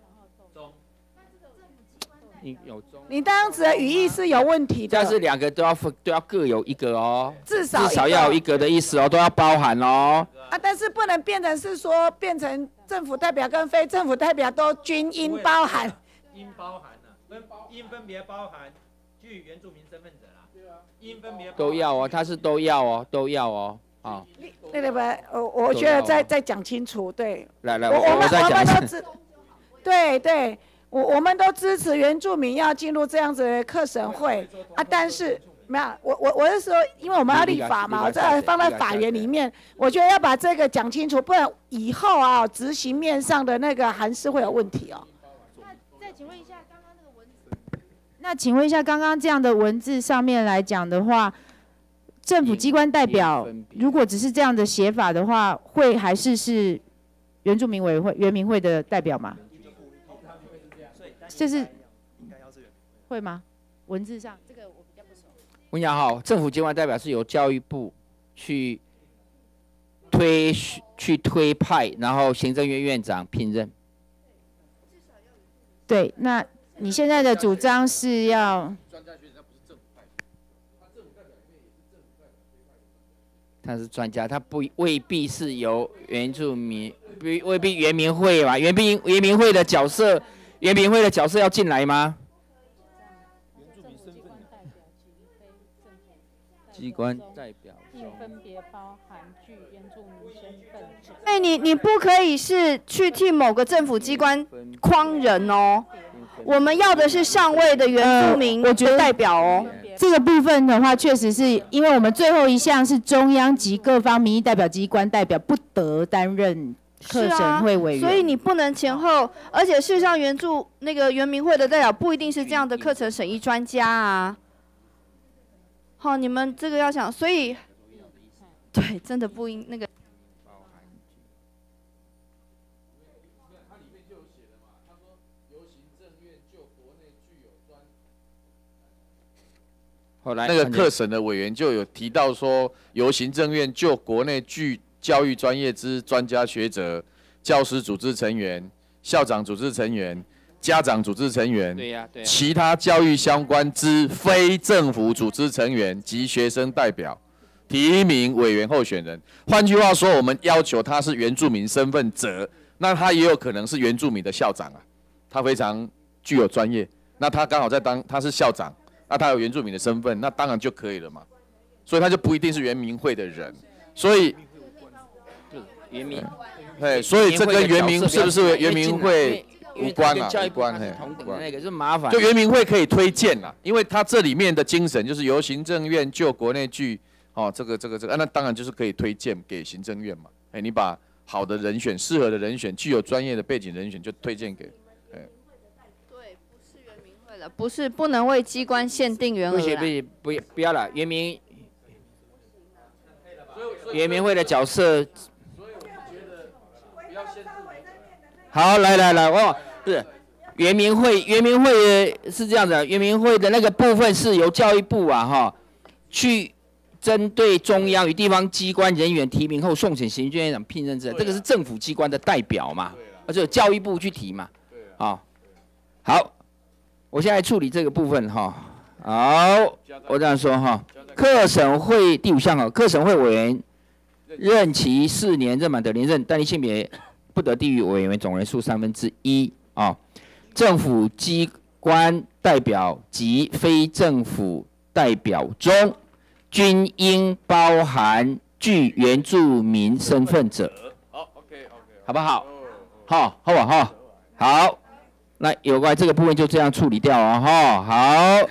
你有中。 你这样子的语义是有问题的。 但是两个都要分，都要各有一个哦。 至少至少要有一个的意思哦，都要包含哦。 啊，但是不能变成是说变成政府代表跟非政府代表都均应包含。 应包含了，分应分别包含具原住民身份者啦。对啊。应分别都要哦，他是都要哦，都要哦，啊。 对对不？我我觉得再再讲清楚，对。 来来， 我我我再讲一次。对对，我我们都支持原住民要进入这样子的课审会啊，但是没有，我我我是说，因为我们要立法嘛，我再放在法源里面，我觉得要把这个讲清楚，不然以后啊执行面上的那个函释会有问题哦。 那再请问一下，刚刚那个文字，那请问一下，刚刚这样的文字上面来讲的话，政府机关代表如果只是这样的写法的话，会还是是原住民委员会、原民会的代表吗？就是会吗？文字上这个我比较不熟。 我跟你讲哈，政府机关代表是由教育部去推去推派，然后行政院院长聘任。 对，那你现在的主张是要？ 他是专家，他不未必是由原住民，不未必原民会嘛？原民原民会的角色。原民会的角色要进来吗？机关代表并分别包含具原住民身份者。 哎，你你不可以是去替某个政府机关框人哦。我们要的是上位的原住民的代表哦。 呃、这个部分的话，确实是因为我们最后一项是中央及各方民意代表机关代表不得担任。课审会委员， 所以你不能前后，而且事实上原著那个原民会的代表不一定是这样的课程审议专家啊。好，你们这个要想，所以对，真的不应那个。 后来那个课审的委员就有提到说，由行政院就国内具教育专业之专家学者、教师组织成员、校长组织成员、家长组织成员， 对呀，对呀， 其他教育相关之非政府组织成员及学生代表，提名委员候选人。换句话说，我们要求他是原住民身份者，那他也有可能是原住民的校长啊，他非常具有专业，那他刚好在当他是校长，那他有原住民的身份，那当然就可以了嘛。所以他就不一定是原民会的人，所以原民， 对，所以这跟原民是不是原民会无关啊？无关，嘿， 同等的那个是麻烦。 就原民会可以推荐啦，因为他这里面的精神就是由行政院就国内具哦，这个这个这个，啊、那当然就是可以推荐给行政院嘛。哎，你把好的人选、适合的人选、具有专业的背景人选就推荐给，哎。 对，不是原民会了，不是不能为机关限定员额啦。 不行不行，不不要了，原民原民会的角色。好，来来来，哦，不是原民会，原民会是这样的，原民会的那个部分是由教育部啊哈，去针对中央与地方机关人员提名后送请行政院长聘任制，这个是政府机关的代表嘛，而且教育部去提嘛，啊，好，我现在处理这个部分哈，好，我这样说哈，课审会第五项哈，课审会委员任期四年任满的连任，单一性别不得低于委员总人数三分之一啊。政府机关代表及非政府代表中，均应包含具原住民身份者。好 ，OK OK， 好不好？好，好不好？好，那有关这个部分就这样处理掉哦，哈，好。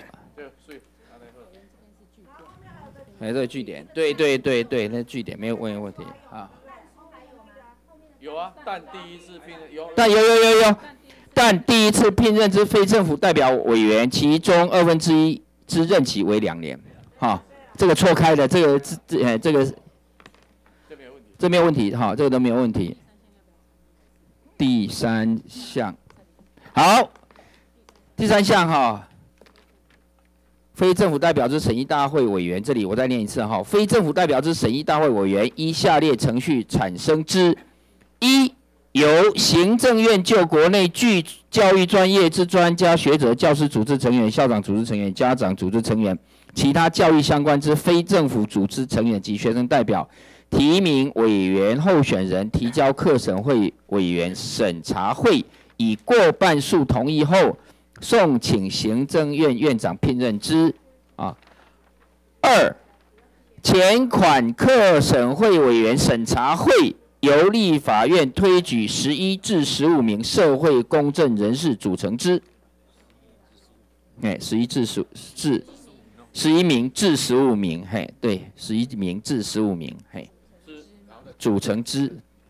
哎，这个据点，对对对对，那据点没有问问题啊。 有啊，但第一次聘任有。 但有有有有，但第一次聘任之非政府代表委员，其中二分之一之任期为两年，哈，这个错开的，这个这这哎这个，这没有问题，哈，这个都没有问题。第三项，好，第三项哈。非政府代表之审议大会委员，这里我再念一次哈。非政府代表之审议大会委员，依下列程序产生之：一、由行政院就国内具教育专业之专家学者、教师组织成员、校长组织成员、家长组织成员、其他教育相关之非政府组织成员及学生代表，提名委员候选人提交课审会委员审查会，以过半数同意后，送请行政院院长聘任之。啊，二、前款课审会委员审查会由立法院推举十一至十五名社会公正人士组成之。哎，十一至十至十一名至十五名，嘿，对，十一名至十五名，嘿，组成之。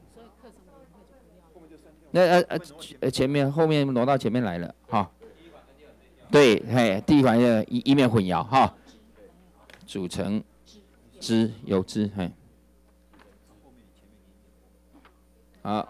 那呃呃呃，前面后面挪到前面来了，哈。对，嘿，第一款的以以免混淆哈，组成之有之，嘿，好，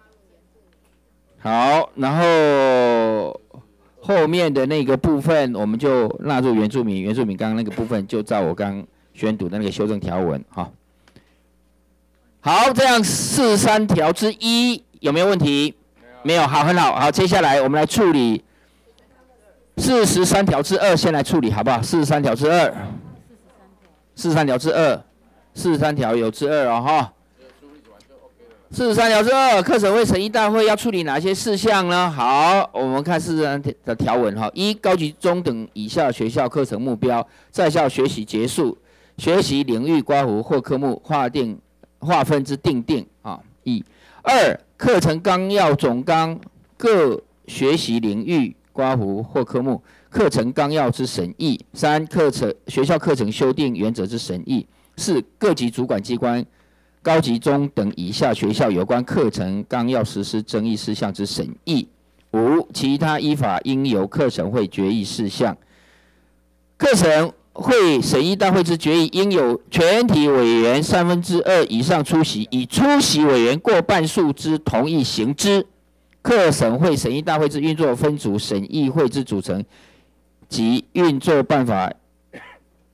好，然后后面的那个部分我们就纳入原住民，原住民刚刚那个部分就照我刚宣读的那个修正条文哈。好，这样四十三条之一有没有问题？没有，好，很好，好，接下来我们来处理。四十三条之二，先来处理好不好？四十三条之二，四十三条之二，四十三条有之二哦哈。四十三条之二，课审会审议大会要处理哪些事项呢？好，我们看四十三的条文哈。一、高级中等以下学校课程目标，在校学习结束，学习领域刮胡或科目划定划分之定定啊。一、二、课程纲要总纲各学习领域。刮胡或科目课程纲要之审议；三、课程学校课程修订原则之审议；四、各级主管机关高级中等以下学校有关课程纲要实施争议事项之审议；五、其他依法应由课审会决议事项。课审会审议大会之决议，应有全体委员三分之二以上出席，以出席委员过半数之同意行之。课审会审议大会之运作分组审议会之组成及运作办法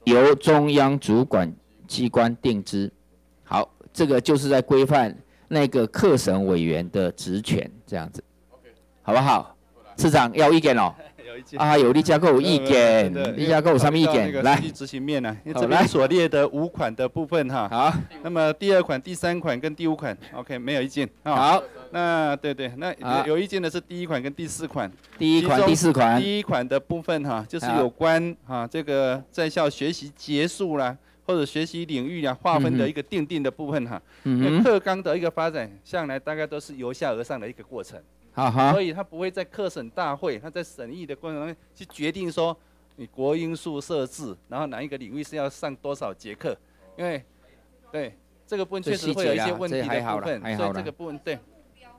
由中央主管机关定之。好，这个就是在规范那个课审委员的职权，这样子，好不好？市长要有意见哦。有意见啊，有你家够有意见，你家够有什么意见？来， 执行面呢？因为这边所列的五款的部分哈。好。那么第二款、第三款跟第五款 ，OK， 没有意见。好。那对对，那有有意见的是第一款跟第四款。 第一款、第四款。 第一款的部分哈，就是有关哈这个在校学习结束啦，或者学习领域啊划分的一个定定的部分哈。嗯。课纲的一个发展，向来大概都是由下而上的一个过程。所以他不会在课审大会，他在审议的过程中去决定说你国英数设置，然后哪一个领域是要上多少节课，因为对这个部分确实会有一些问题的部分，所以这个部分对，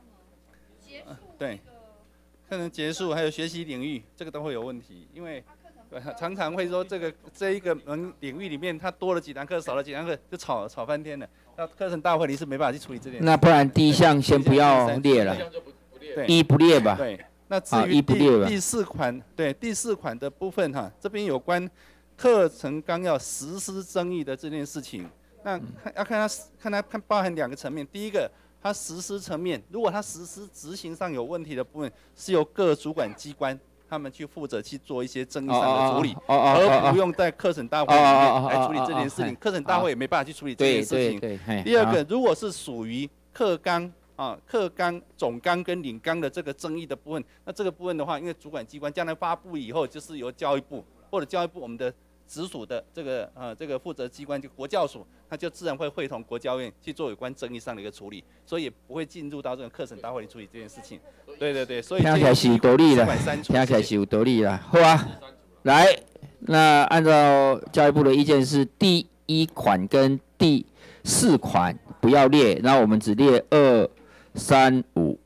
对，课程结束还有学习领域，这个都会有问题，因为常常会说这个这一个门领域里面它多了几堂课，少了几堂课，就吵吵翻天了。那课程大会你是没办法去处理这件事。 那不然第一项先不要列了。一不列吧。 对，那至于第第四款，对第四款的部分哈，这边有关课程纲要实施争议的这件事情，那要看它看它看包含两个层面。第一个，它实施层面，如果它实施执行上有问题的部分，是由各主管机关他们去负责去做一些争议上的处理，而不用在课程大会里面来处理这件事情。课程大会也没办法去处理这件事情。第二个，如果是属于课纲。啊，课纲、总纲跟领纲的这个争议的部分，那这个部分的话，因为主管机关将来发布以后，就是由教育部或者教育部我们的直属的这个呃这个负责机关就国教署，它就自然会会同国教院去做有关争议上的一个处理，所以也不会进入到这个课程大会里处理这件事情。对对对，所以听起来是有道理的，听起来是有道理的。好啊，来，那按照教育部的意见是第一款跟第四款不要列，然后我们只列二。三五，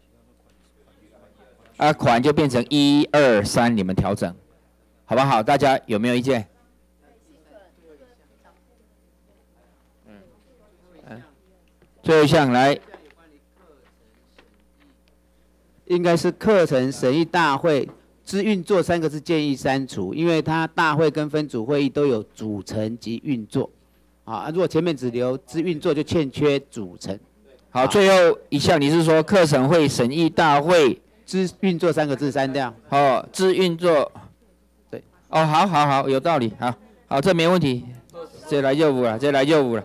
啊，款就变成一二三，你们调整，好不好？大家有没有意见？嗯，最后一项来， 应该是课程审议大会之运作三个字建议删除，因为它大会跟分组会议都有组成及运作，啊，如果前面只留之运作，就欠缺组成。 好，最后一项你是说课程会审议大会之运作三个字删掉？ 哦，之运作，对，哦，好好好，有道理，好，好，这没问题，这来就五了，这来就五了。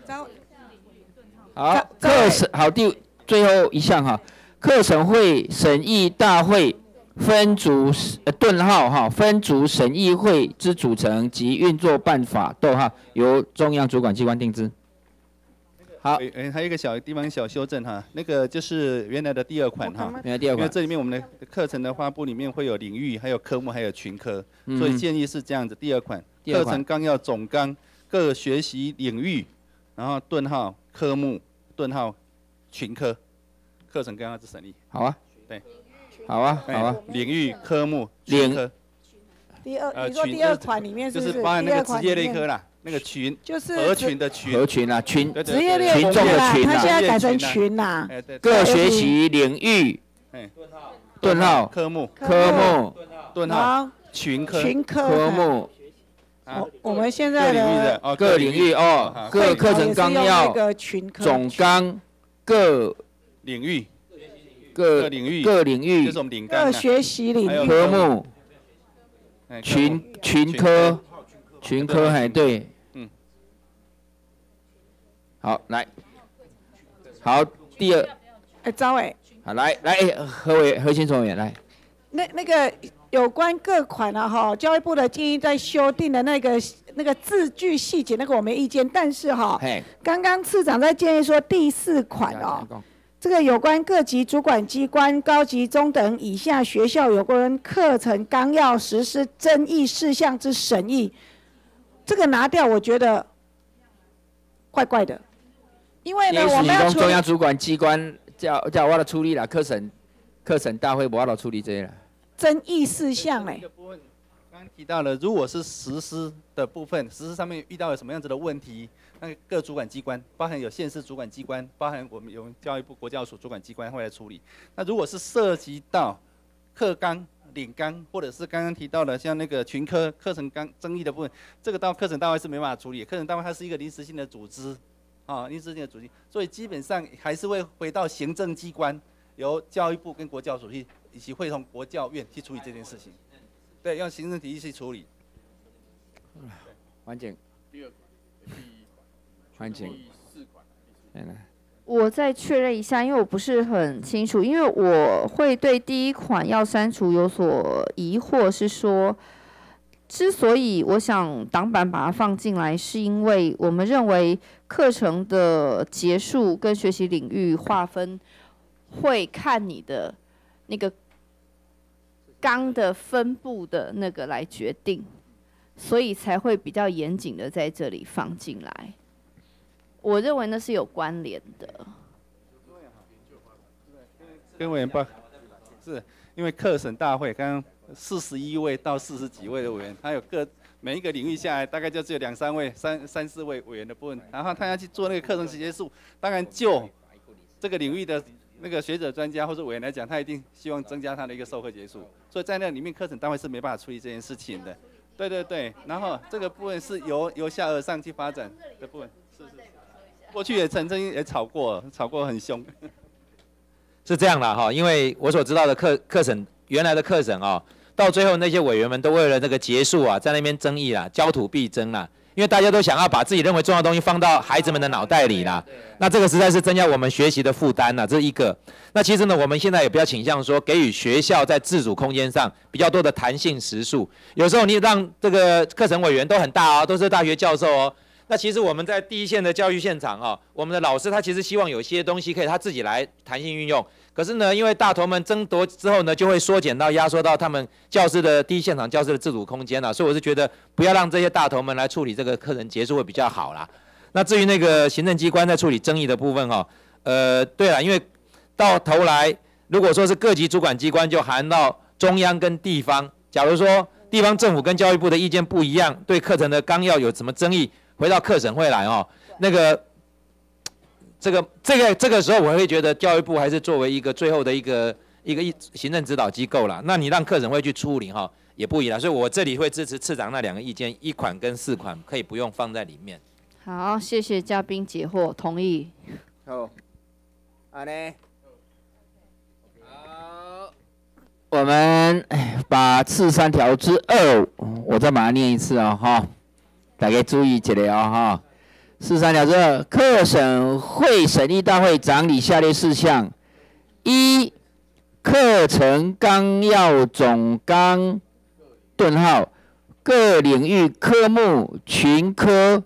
好，课程好第最后一项哈，课程会审议大会分组呃顿号哈分组审议会之组成及运作办法逗号由中央主管机关定之。好， 哎，还有一个小地方小修正哈，那个就是原来的第二款哈， 原来第二款， 因为这里面我们的课程的发布里面会有领域、还有科目、还有群科，嗯、所以建议是这样子。第二款，课程纲要总纲各学习领域，然后顿号科目顿号群科，课程纲要之审议。 好啊， 对， 好啊，好啊， 领域科目群科。 第二，你说第二款里面是不是？ 就是包含那个职业类科啦。那个群就是合群的群， 合群啊，群职业类群众的群啊，他现在改成群呐。 各学习领域，顿号科目科目顿号群科群科科目。 我我们现在的各领域哦，各课程纲要总纲各领域各领域各领域就是我们领纲各学习领域科目群群科。群科还对，嗯，好来，好第二， 哎，张伟， 好来来何伟何新总委员来， 那那个有关各款啊哈，教育部的建议在修订的那个那个字句细节那个我没意见，但是哈，刚刚次长在建议说第四款哦，这个有关各级主管机关、高级、中等以下学校有关课程纲要实施争议事项之审议。这个拿掉，我觉得怪怪的，因为呢，我们要中央主管机关叫叫我来处理啦，课程课程大会我来处理这些啦。 争议事项嘞。 刚刚提到了，如果是实施的部分，实施上面遇到了什么样子的问题，那各主管机关，包含有县市主管机关，包含我们有教育部国教署主管机关会来处理。那如果是涉及到课纲领纲，或者是刚刚提到的像那个群科课程纲争议的部分，这个到课程单位是没办法处理。课程单位它是一个临时性的组织，啊，临时性的组织，所以基本上还是会回到行政机关，由教育部跟国教署去以及会同国教院去处理这件事情。对，用行政体系去处理。 环境。环境。来来。 我再确认一下，因为我不是很清楚，因为我会对第一款要删除有所疑惑，是说，之所以我想挡版把它放进来，是因为我们认为课程的结束跟学习领域划分会看你的那个纲的分布的那个来决定，所以才会比较严谨的在这里放进来。我认为那是有关联的。 跟委员报，是因为课审大会刚刚四十一位到四十几位的委员，还有各每一个领域下来，大概就只有两三位、三三四位委员的部分，然后他要去做那个课程结束，当然就这个领域的那个学者、专家或者委员来讲，他一定希望增加他的一个授课结束，所以在那里面课程单位是没办法处理这件事情的。对对对，然后这个部分是由由下而上去发展的部分。是是是。过去也曾经也吵过，吵过很凶。 是这样啦哈，因为我所知道的课课程原来的课程哦，到最后那些委员们都为了这个结束啊，在那边争议啦，焦土必争啦，因为大家都想要把自己认为重要的东西放到孩子们的脑袋里啦，那这个实在是增加我们学习的负担啦，这是一个。那其实呢，我们现在也比较倾向说，给予学校在自主空间上比较多的弹性时数，有时候你让这个课程委员都很大哦，都是大学教授哦。那其实我们在第一线的教育现场啊，我们的老师他其实希望有些东西可以他自己来弹性运用。可是呢，因为大头们争夺之后呢，就会缩减到压缩到他们教师的第一现场教师的自主空间了。所以我是觉得不要让这些大头们来处理这个课程结束会比较好啦。那至于那个行政机关在处理争议的部分哈，呃，对了，因为到头来如果说是各级主管机关，就含到中央跟地方。假如说地方政府跟教育部的意见不一样，对课程的纲要有什么争议，回到课审会来哦，那个，这个这个这个时候我会觉得教育部还是作为一个最后的一个一个行政指导机构啦。那你让课审会去处理哈，也不宜啦。所以我这里会支持次长那两个意见，一款跟四款可以不用放在里面。 好，谢谢嘉宾解惑，同意。 好，好嘞。好，我们把次三条之二，我再把它念一次啊、哦、哈。大家注意一下哦哈，四三条之二，课审会审议大会掌理下列事项：一、课程纲要总纲顿号各领域科目群科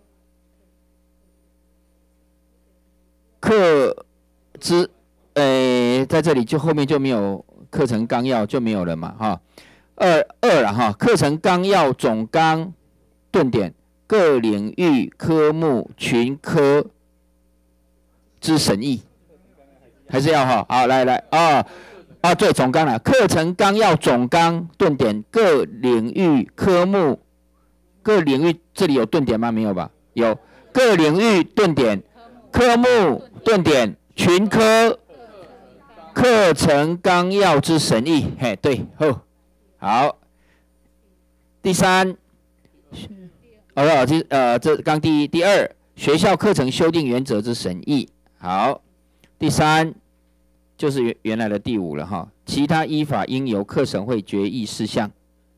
课之，呃，在这里就后面就没有课程纲要就没有了嘛哈。二二了哈，课程纲要总纲顿点。各领域科目群科之审议，还是要哈？好，来来啊啊，对，总纲了，课程纲要总纲顿点各领域科目，各领域这里有顿点吗？没有吧？有，各领域顿点科目顿点群科课程纲要之审议，嘿，对，好，好，第三。哦，这呃，这刚第一，第二，学校课程修订原则之审议。好，第三就是原原来的第五了哈，其他依法应由课审会决议事项。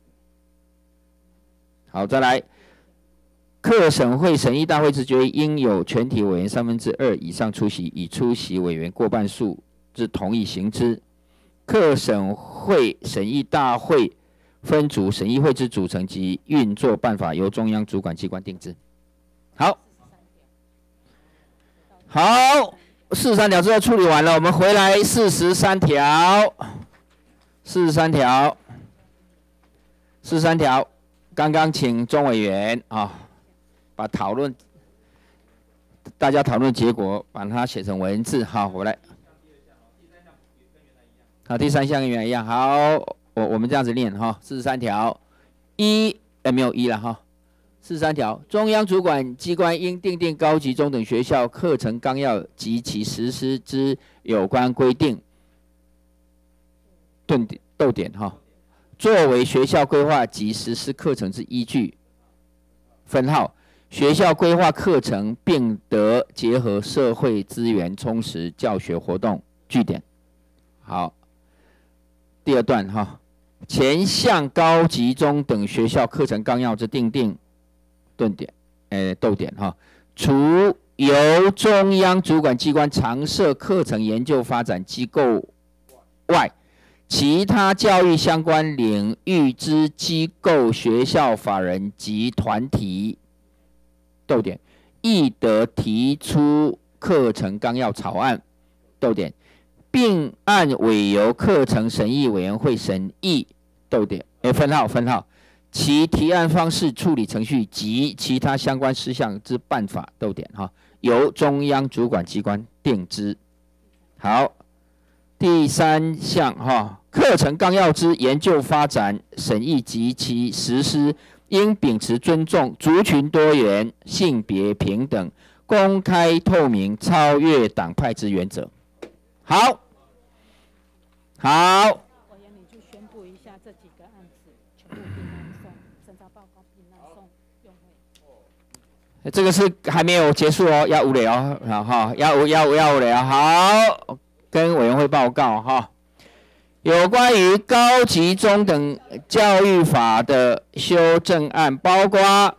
好，再来，课审会审议大会之决议，应有全体委员三分之二以上出席，以出席委员过半数之同意行之。课审会审议大会分组审议会之组成及运作办法由中央主管机关定之。好，好，四十三条之后处理完了，我们回来四十三条，四十三条，四十三条，刚刚请钟委员啊，把讨论大家讨论结果把它写成文字。好，我来。好，第三项跟原来一样。好。我我们这样子念哈，四十三条，一呃没有一了哈，四十三条，中央主管机关应订定高级中等学校课程纲要及其实施之有关规定。顿点逗点哈， 作为学校规划及实施课程之依据。分号，学校规划课程并得结合社会资源充实教学活动。句点。好，第二段哈，前项高级中等学校课程纲要之订定，顿点，诶，逗点哈，除由中央主管机关常设课程研究发展机构外，其他教育相关领域之机构、学校、法人及团体，逗点，亦得提出课程纲要草案，逗点，并按委由课程审议委员会审议，逗点，诶，分号分号，其提案方式、处理程序及其他相关事项之办法，逗点哈，由中央主管机关定之。好，第三项哈，课程纲要之研究发展、审议及其实施，应秉持尊重族群多元、性别平等、公开透明、超越党派之原则。好，好。 委员，你就宣布一下这几个案子全部并案送，审查报告并案送用会。 这个是还没有结束哦，要五垒哦，好哈，要五要五要五垒哦。好，跟委员会报告哈，有关于高级中等教育法的修正案，包括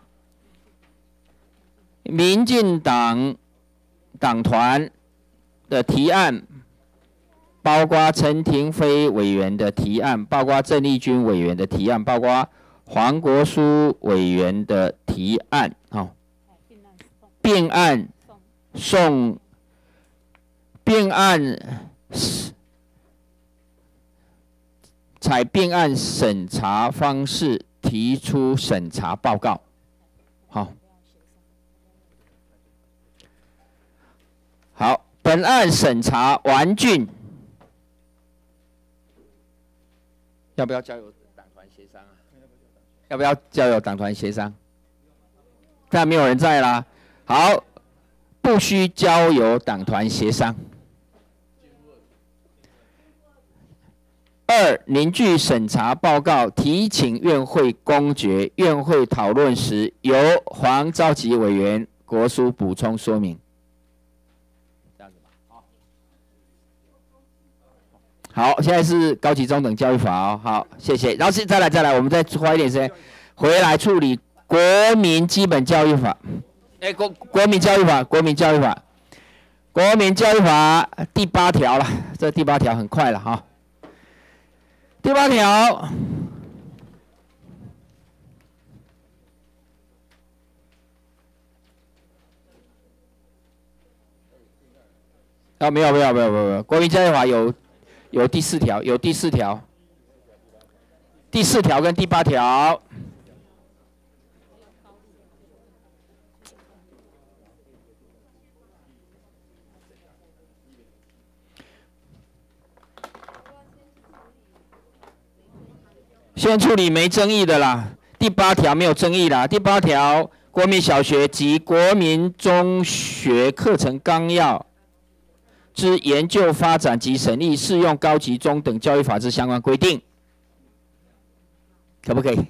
民进党党团的提案，包括陈亭妃委员的提案，包括郑丽君委员的提案，包括黄国书委员的提案，哦，并案送，并案采并案审查方式提出审查报告，好，好，本案审查完竣。要不要交由党团协商啊？要不要交由党团协商？但没有人在啦。好，不需交由党团协商。二、凝聚审查报告，提请院会公决，院会讨论时由黄召集委员国书补充说明。好，现在是高级中等教育法哦。好，谢谢。然后是再来再来，我们再花一点时间回来处理国民基本教育法。哎，国国民教育法，国民教育法，国民教育法第八条了。这第八条很快了哈。第八条。啊，没有没有没有没有没有，国民教育法有。有第四条，有第四条，第四条跟第八条。先处理没争议的啦，第八条没有争议啦。第八条，国民小学及国民中学课程纲要之研究发展及审议适用高级中等教育法之相关规定，可不可以？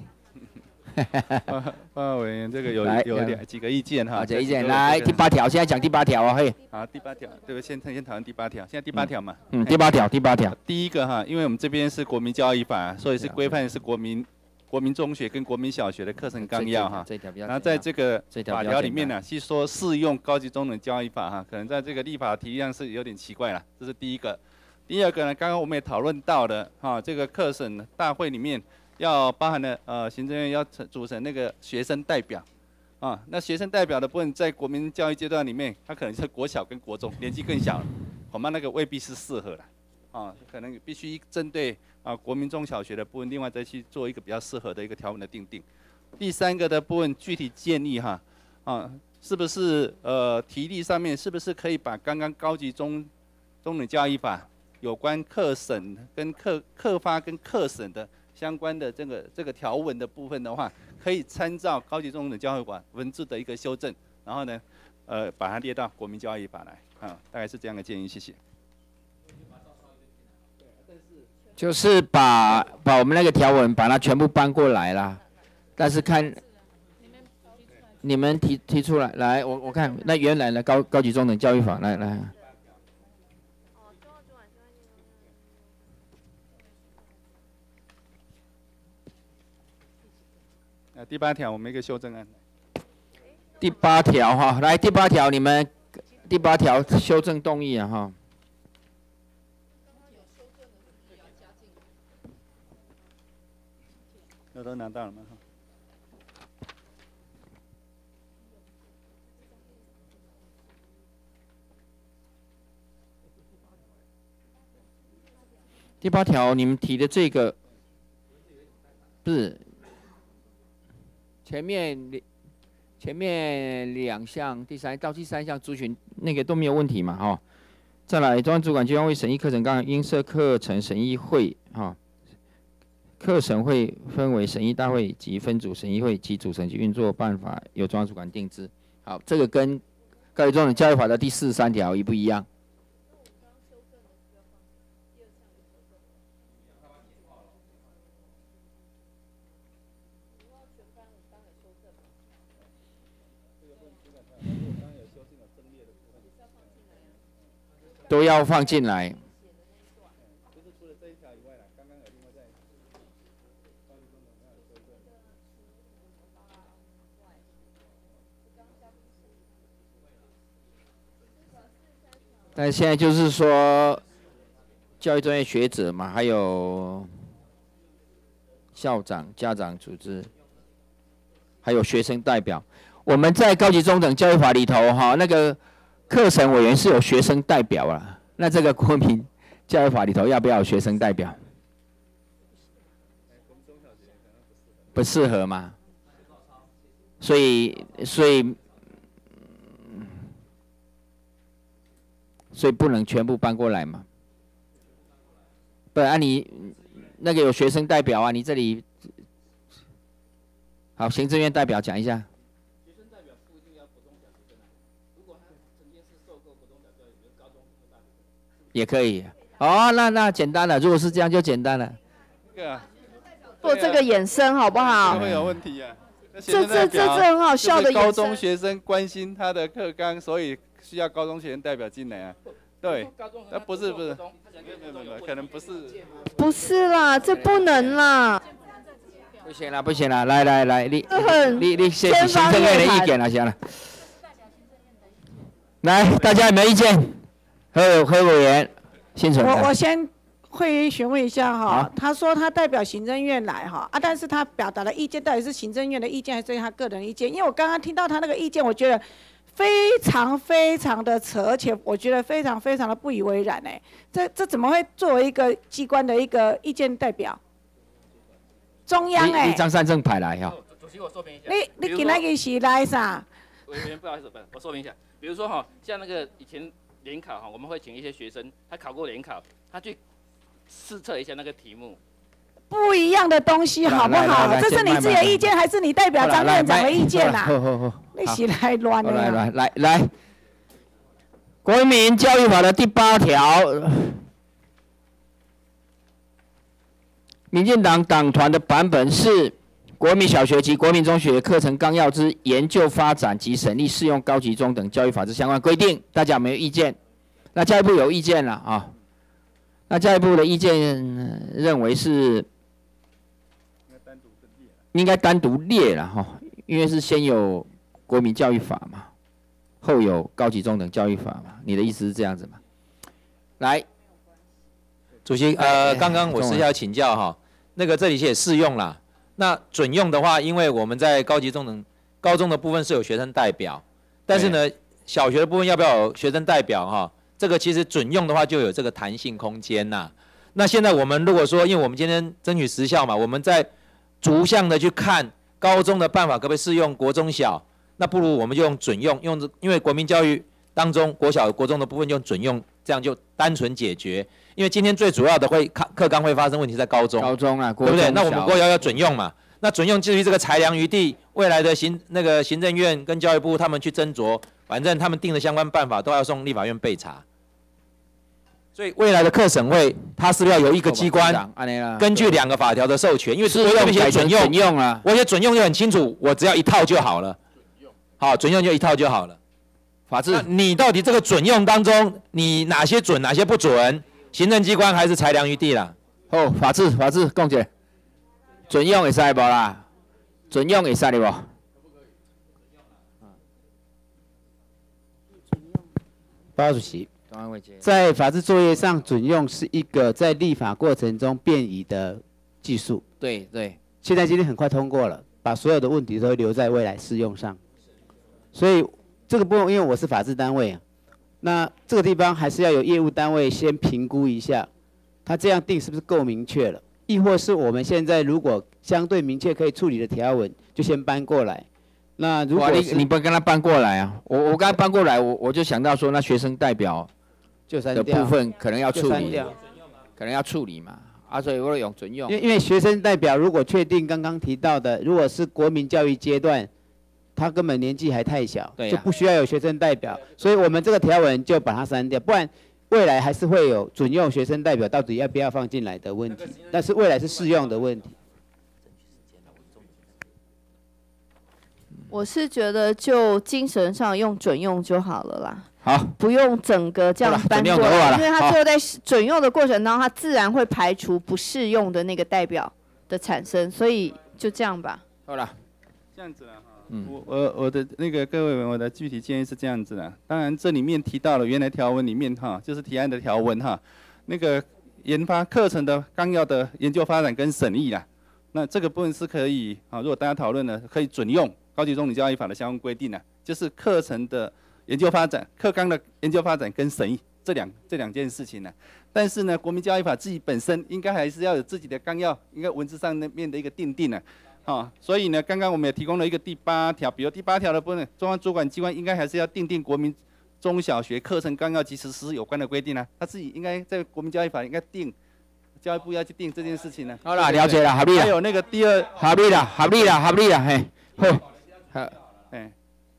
报告委员，这个有有两几个意见哈。 几个意见，来第八条，现在讲第八条啊，嘿。 好，第八条，对不？先先讨论第八条，现在第八条嘛。 嗯，第八条，第八条。 第一个哈，因为我们这边是国民教育法，所以是规范是国民。国民中学跟国民小学的课程纲要哈，然后在这个法条里面呢，是说适用高级中等教育法哈，可能在这个立法提样是有点奇怪了，这是第一个。第二个呢，刚刚我们也讨论到的哈，这个课审大会里面要包含了呃行政院要组成那个学生代表，啊，那学生代表的部分在国民教育阶段里面，他可能是国小跟国中，年纪更小了，恐怕那个未必是适合的。啊，可能必须针对啊国民中小学的部分，另外再去做一个比较适合的一个条文的订定。第三个的部分具体建议哈，啊，是不是呃题例上面是不是可以把刚刚高级中中等教育法有关课审跟课课发跟课审的相关的这个这个条文的部分的话，可以参照高级中等教育法文字的一个修正，然后呢，呃把它列到国民教育法来啊，大概是这样的建议，谢谢。 就是把把我们那个条文把它全部搬过来啦，但是看你们提提出来，来我我看那原来的高高级中等教育法来来。 啊，第八条我们一个修正案。 第八条哈，来第八条你们第八条修正动议啊哈。 都拿到了吗？ 第八条你们提的这个，不是前面前面两项，第三到第三项族群那个都没有问题嘛？哈、哦，再来中央主管机关为审议课程纲要应设课程审议会哈。哦课审会分为审议大会及分组审议会及组成及运作办法由中央主管定之。好，这个跟高级中等教育法的第四十三条一不一样？都要放进来。但现在就是说，教育专业学者嘛，还有校长、家长组织，还有学生代表。我们在高级中等教育法里头，哈，那个课审委员是有学生代表啊。那这个国民教育法里头要不要有学生代表？不适合嘛？所以，所以。所以不能全部搬过来嘛？不然、啊、你那个有学生代表啊，你这里好，行政院代表讲一下。学生代表不一定要国中小学生啊，如果他曾经是受过国中小教育，比如高中或大学，也可以。哦，那那简单了，如果是这样就简单了。 这个做这个衍生好不好？ 会有问题啊。 这这这这很好笑的衍生。 高中学生关心他的课纲，所以需要高中学生代表进来啊。对，那不是不是，可能不是。 不是啦，这不能啦。 不行了，不行了，来来来，你你你先提行政院的意见了，行了。来，大家有没有意见？何何委员，新存。 我我先会议询问一下哈，他说他代表行政院来哈啊，但是他表达的意见到底是行政院的意见还是他个人的意见？因为我刚刚听到他那个意见，我觉得。非常非常的扯，而且我觉得非常非常的不以为然哎，这这怎么会作为一个机关的一个意见代表？中央哎， 你张善政派来哈。 主席，我说明一下。 你你今仔日是来啥？ 委员不好意思，我说明一下。比如说哈，像那个以前联考哈，我们会请一些学生，他考过联考，他去试测一下那个题目。 不一样的东西好不好？这是你自己的意见，还是你代表张院长的意见呐？你是来乱的。 来来来来，《国民教育法》的第八条，民进党党团的版本是国民小学及国民中学课程纲要之研究发展及审议适用高级中等教育法之相关规定，大家有没有意见？那教育部有意见了啊？那教育部的意见认为是。应该单独列了哈，因为是先有国民教育法嘛，后有高级中等教育法嘛。你的意思是这样子吗？来， 主席，呃，刚刚我是要请教哈，那个这里也适用啦。那准用的话，因为我们在高级中等高中的部分是有学生代表，但是呢，小学的部分要不要有学生代表哈？这个其实准用的话就有这个弹性空间呐。那现在我们如果说，因为我们今天争取时效嘛，我们在逐项的去看高中的办法可不可以适用国中小，那不如我们就用准用，用因为国民教育当中国小国中的部分用准用，这样就单纯解决。因为今天最主要的会课课纲会发生问题在高中， 高中啊， 对不对？那我们国小要准用嘛，那准用至于这个裁量余地，未来的行那个行政院跟教育部他们去斟酌，反正他们定的相关办法都要送立法院备查。 所以未来的课审会，它是不是要由一个机关根据两个法条的授权，因为是用写准用，准用啊， 我写准用就很清楚，我只要一套就好了。好，准用就一套就好了。 法治， 你到底这个准用当中，你哪些准，哪些不准？行政机关还是裁量余地啦。 好，法治，法治，讲者，准用会使无啦？准用会使的无？ 报告主席，在法制作业上，准用是一个在立法过程中便移的技术。 对对。 现在今天很快通过了，把所有的问题都留在未来适用上。所以这个部分，因为我是法制单位啊，那这个地方还是要有业务单位先评估一下，他这样定是不是够明确了？亦或是我们现在如果相对明确可以处理的条文，就先搬过来。那如果你你不跟他搬过来啊？我我刚才搬过来，我我就想到说，那学生代表的部分可能要处理，可能要处理嘛。啊，所以我用准用。 因为因为学生代表如果确定刚刚提到的，如果是国民教育阶段，他根本年纪还太小， 对啊、 就不需要有学生代表，所以我们这个条文就把它删掉，不然未来还是会有准用学生代表到底要不要放进来的问题，但是未来是适用的问题。 我是觉得就精神上用准用就好了啦。 好， 不用整个这样搬过来，因为他最后在准用的过程当中，他自然会排除不适用的那个代表的产生，所以就这样吧。 好了， 这样子了哈。嗯，我我我的那个各位委员，我的具体建议是这样子的。当然这里面提到了原来条文里面哈，就是提案的条文哈，那个研发课程的纲要的研究发展跟审议啦，那这个部分是可以啊，如果大家讨论呢，可以准用高级中等教育法的相关规定呢，就是课程的研究发展、课纲的研究发展跟审议这两这两件事情呢。但是呢，国民教育法自己本身应该还是要有自己的纲要，应该文字上那面的一个定定呢。啊，所以呢，刚刚我们也提供了一个第八条，比如第八条的部分，中央主管机关应该还是要订定国民中小学课程纲要及实施有关的规定啊，他自己应该在国民教育法应该定，教育部要去定这件事情呢。 好了，了解了，合理了。 还有那个第二， 合理了，合理了，合理了，嘿，好，好， 哎。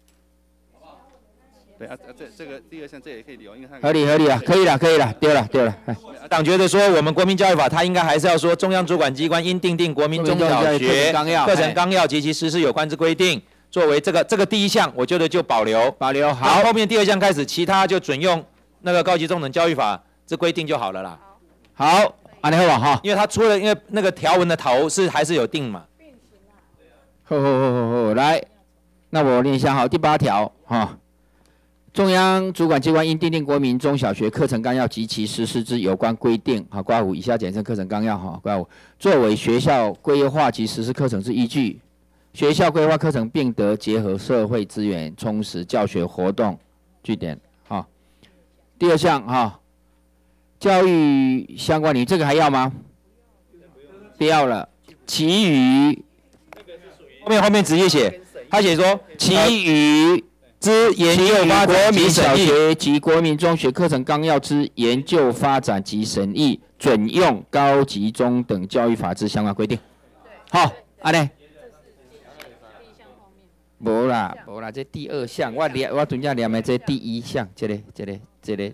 对啊，这这个第二项这也可以留，因为它合理合理啊，可以了可以了，对了对了。 党觉得说，我们国民教育法它应该还是要说，中央主管机关应订定国民中小学课程纲要及其实施有关之规定，作为这个这个第一项，我觉得就保留保留。好， 后面第二项开始，其他就准用那个高级中等教育法这规定就好了啦。 好，安尼好吧哈， 因为它除了因为那个条文的头是还是有定嘛。 好好好好好，来，那我念一下哈，第八条哈。中央主管机关应订定国民中小学课程纲要及其实施之有关规定，好，括弧以下简称课程纲要，哈，括弧作为学校规划及实施课程之依据。学校规划课程并得结合社会资源，充实教学活动。据点，哈。第二项，哈，教育相关领域，这个还要吗？不要了。其余， 后面后面直接写，他写说其余。之研究发展国民小学及国民中学课程纲要之研究发展及审议，准用高级中等教育法之相关规定。好，安尼。无啦，无啦，这第二项，我念我准正念的这第一项，这个，这个，这个。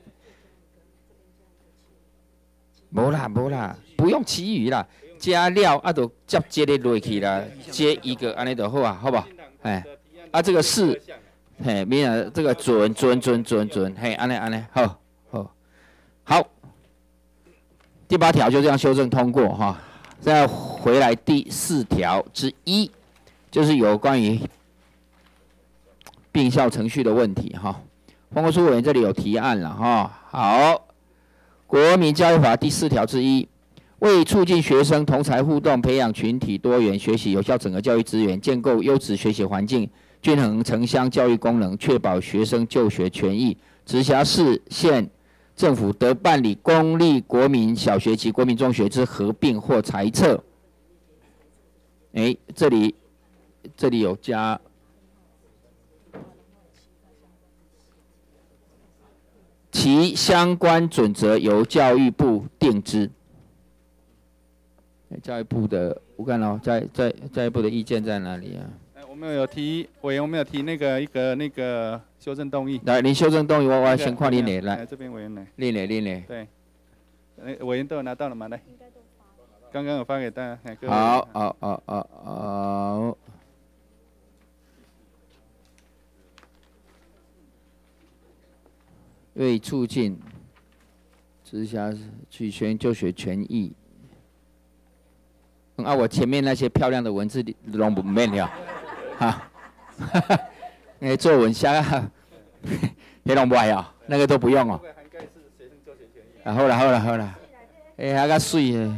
无啦，无啦，不用其余啦，加料啊，就接这个落去啦，接一个安尼就好啊，好不好？哎，啊，这个是。嘿，明啊，这个准准准准准，嘿，安尼安尼，好，好，好，第八条就这样修正通过哈。再回来第四条之一，就是有关于并校程序的问题哈。黄国书委员这里有提案了哈。好，国民教育法第四条之一，为促进学生同侪互动，培养群体多元学习，有效整合教育资源，建构优质学习环境。均衡城乡教育功能，确保学生就学权益。直辖市、县政府得办理公立国民小学及国民中学之合并或裁撤。哎，这里这里有加其相关准则由教育部定之。教育部的，我看哦，在在教育部的意见在哪里啊？ 我们有提委员，我们有提那个一个那个修正动议。 来，您修正动议，我我先看您的来。 这边委员来。 您的您的。 对。 哎，委员都有拿到了吗？来，刚刚有发给大家。 好，好，好，好，好。为促进直辖取权就学权益。啊，我前面那些漂亮的文字拢不免了，哈，那些作文下，那拢不爱哦，那个都不用哦。啊，好啦好啦好啦，哎，还较水诶。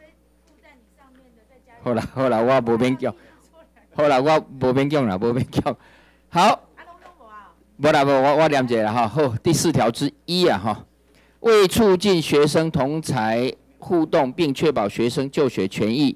好啦好啦，我无勉强，好啦我无勉强啦，无勉强。好，无啦无，我我念一下啦哈。好，第四条之一啊哈，为促进学生同才互动，并确保学生就学权益。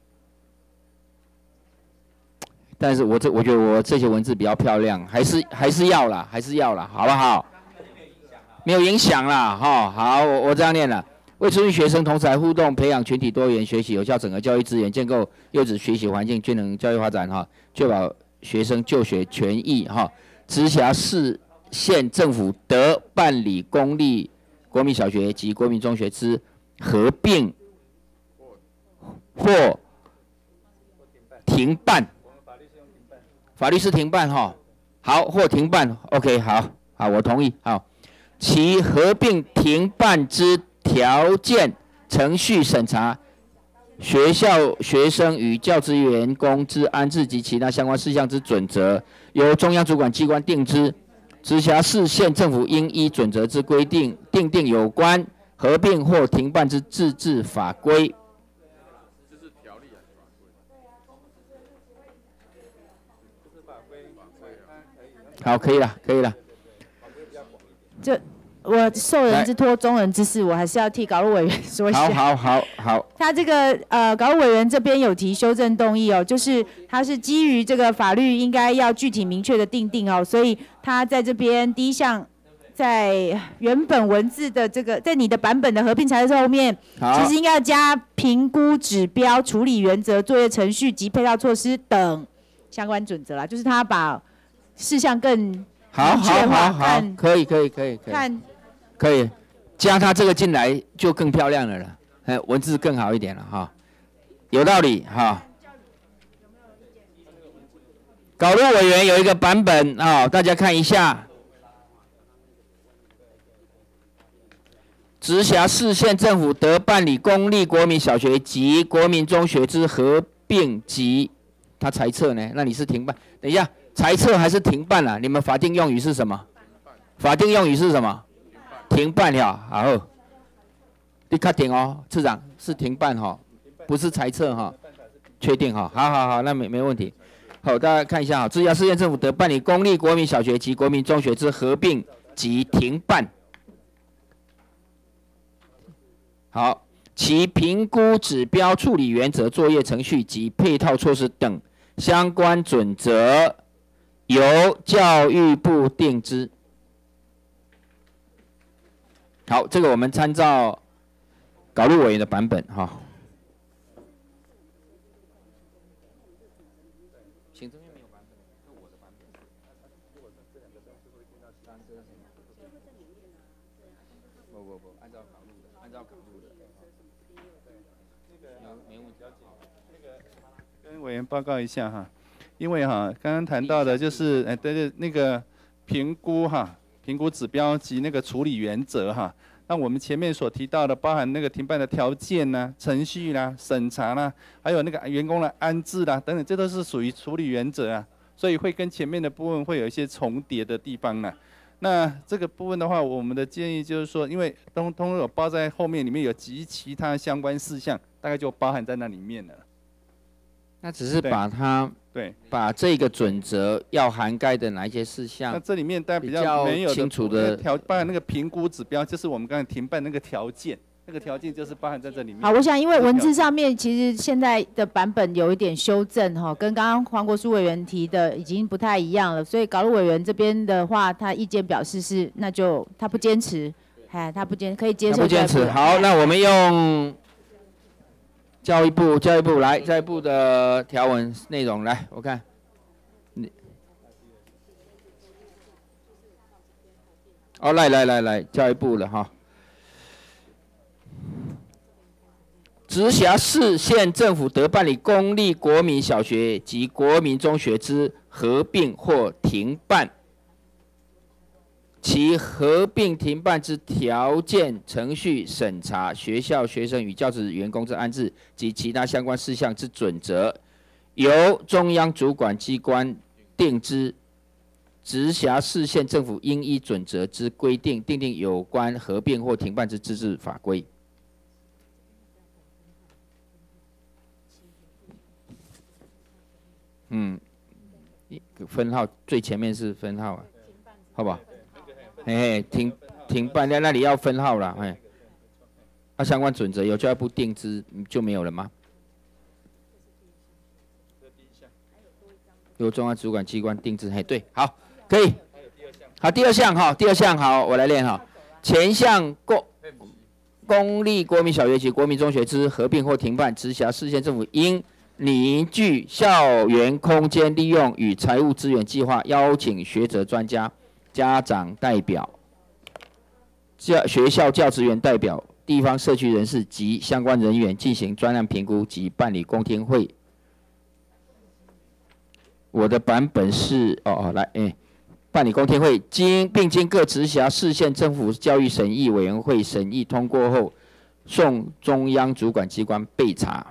但是我这我觉得我这些文字比较漂亮，还是还是要啦，还是要啦，好不好？没有影响啦，哈，好，我我这样念了。为促进学生同才互动，培养群体多元学习，有效整合教育资源，建构优质学习环境，均衡教育发展，哈，确保学生就学权益，哈，直辖市县政府得办理公立国民小学及国民中学之合并或停办。法律是停办哈，好或停办 ，OK， 好，好，我同意，好，其合并停办之条件、程序审查、学校学生与教职员工之安置及其他相关事项之准则，由中央主管机关定之，直辖市县政府应依准则之规定，订定有关合并或停办之自治法规。好，可以了，可以了。 就我受人之托，忠人之事，我还是要替稿录委员说一下。 好好好好。 他这个呃，稿录委员这边有提修正动议哦，就是他是基于这个法律应该要具体明确的定定哦，所以他在这边第一项，在原本文字的这个，在你的版本的合并材料后面，其实应该要加评估指标、处理原则、作业程序及配套措施等相关准则啦，就是他把事项更好好好好，可以可以可以可以， 看可以加他这个进来就更漂亮了了，哎，文字更好一点了哈，有道理哈。稿录委员有一个版本啊、哦，大家看一下，直辖市县政府得办理公立国民小学及国民中学之合并及，他裁撤呢？那你是停办？等一下。裁撤还是停办啊？你们法定用语是什么？法定用语是什么？停办了，好，你确定哦，次长是停办哈，不是裁撤哈，确定哈？好好好，那没没问题。好，大家看一下哈，直辖市县政府得办理公立国民小学及国民中学之合并及停办。好，其评估指标、处理原则、作业程序及配套措施等相关准则。由教育部定之。好，这个我们参照稿录委员的版本哈。行政院没有版本，是我的版本。不不不，按照稿录的，按照稿录的。没问题。 那个跟委员报告一下哈。因为哈，刚刚谈到的就是，哎，对对，那个评估哈，评估指标及那个处理原则哈，那我们前面所提到的，包含那个停办的条件啦、程序啦、审查啦，还有那个员工的安置啦等等，这都是属于处理原则啊，所以会跟前面的部分会有一些重叠的地方呢。那这个部分的话，我们的建议就是说，因为通通有包在后面，里面有及其他相关事项，大概就包含在那里面了。 那只是把它。对，把这个准则要涵盖的哪一些事项？ 那这里面大家比较没有清楚的条，包含那个评估指标，就是我们刚才停办那个条件，那个条件就是包含在这里面。 好，我想因为文字上面其实现在的版本有一点修正哈，跟刚刚黄国书委员提的已经不太一样了，所以稿录委员这边的话，他意见表示是，那就他不坚持，哎，他不坚可以接受。 他不坚持，好，那我们用。教育部，教育部来，教育部的条文内容来，我看，你，哦，来来来来，教育部了哈。 直辖市县政府得办理公立国民小学及国民中学之合并或停办，其合并停办之条件、程序、审查、学校、学生与教职员工之安置及其他相关事项之准则，由中央主管机关定之。直辖市县政府应依准则之规定，订定有关合并或停办之自治法规。嗯，分号最前面是分号啊，好不好？嘿嘿，停停办在那里要分号了，哎，那、啊、相关准则由教育部定之就没有了吗？由中央主管机关定之，嘿，对，好，可以。好，第二项哈，第二项好，我来练哈。前项公公立国民小学及国民中学之合并或停办，直辖市县政府应拟具校园空间利用与财务资源计划，邀请学者专家、家长代表、教学校教职员代表、地方社区人士及相关人员进行专案评估及办理公听会。我的版本是哦哦，来，哎，办理公听会，经并经各直辖市县政府教育审议委员会审议通过后，送中央主管机关备查。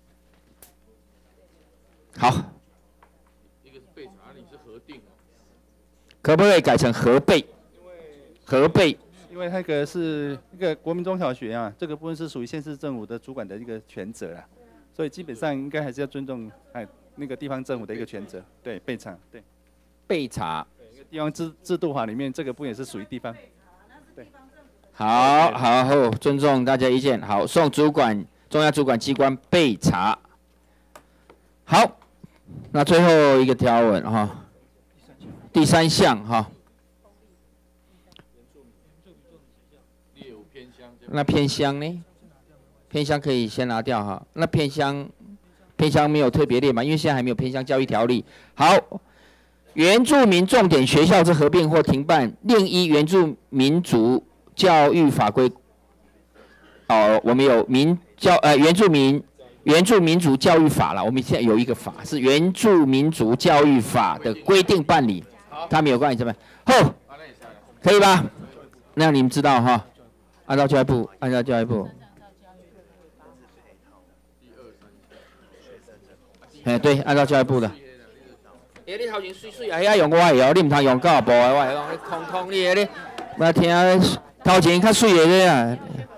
好，一个是备查，你是核定哦，可不可以改成核备？核备， 因为那个是一个国民中小学啊，这个部分是属于县市政府的主管的一个权责啦，所以基本上应该还是要尊重哎那个地方政府的一个权责，对备查，对备查， 地方制制度法里面这个部分也是属于地方，对， 好好好，尊重大家意见，好，送主管中央主管机关备查，好。那最后一个条文哈，第三项哈，那偏乡呢？偏乡可以先拿掉哈。那偏乡，偏乡没有特别列嘛，因为现在还没有偏乡教育条例。好，原住民重点学校之合并或停办，另依原住民族教育法规。哦，我们有民教呃原住民。原住民族教育法啦，我们现在有一个法是原住民族教育法的规定办理，他们有关于什么？后，可以吧？那你们知道哈？按照教育部，按照教育部。哎，对，按照教育部的。哎，你头前水水啊，遐用我的哦，你唔通用教育部的，我係講你空空你的你，我聽頭前較水的咧啊。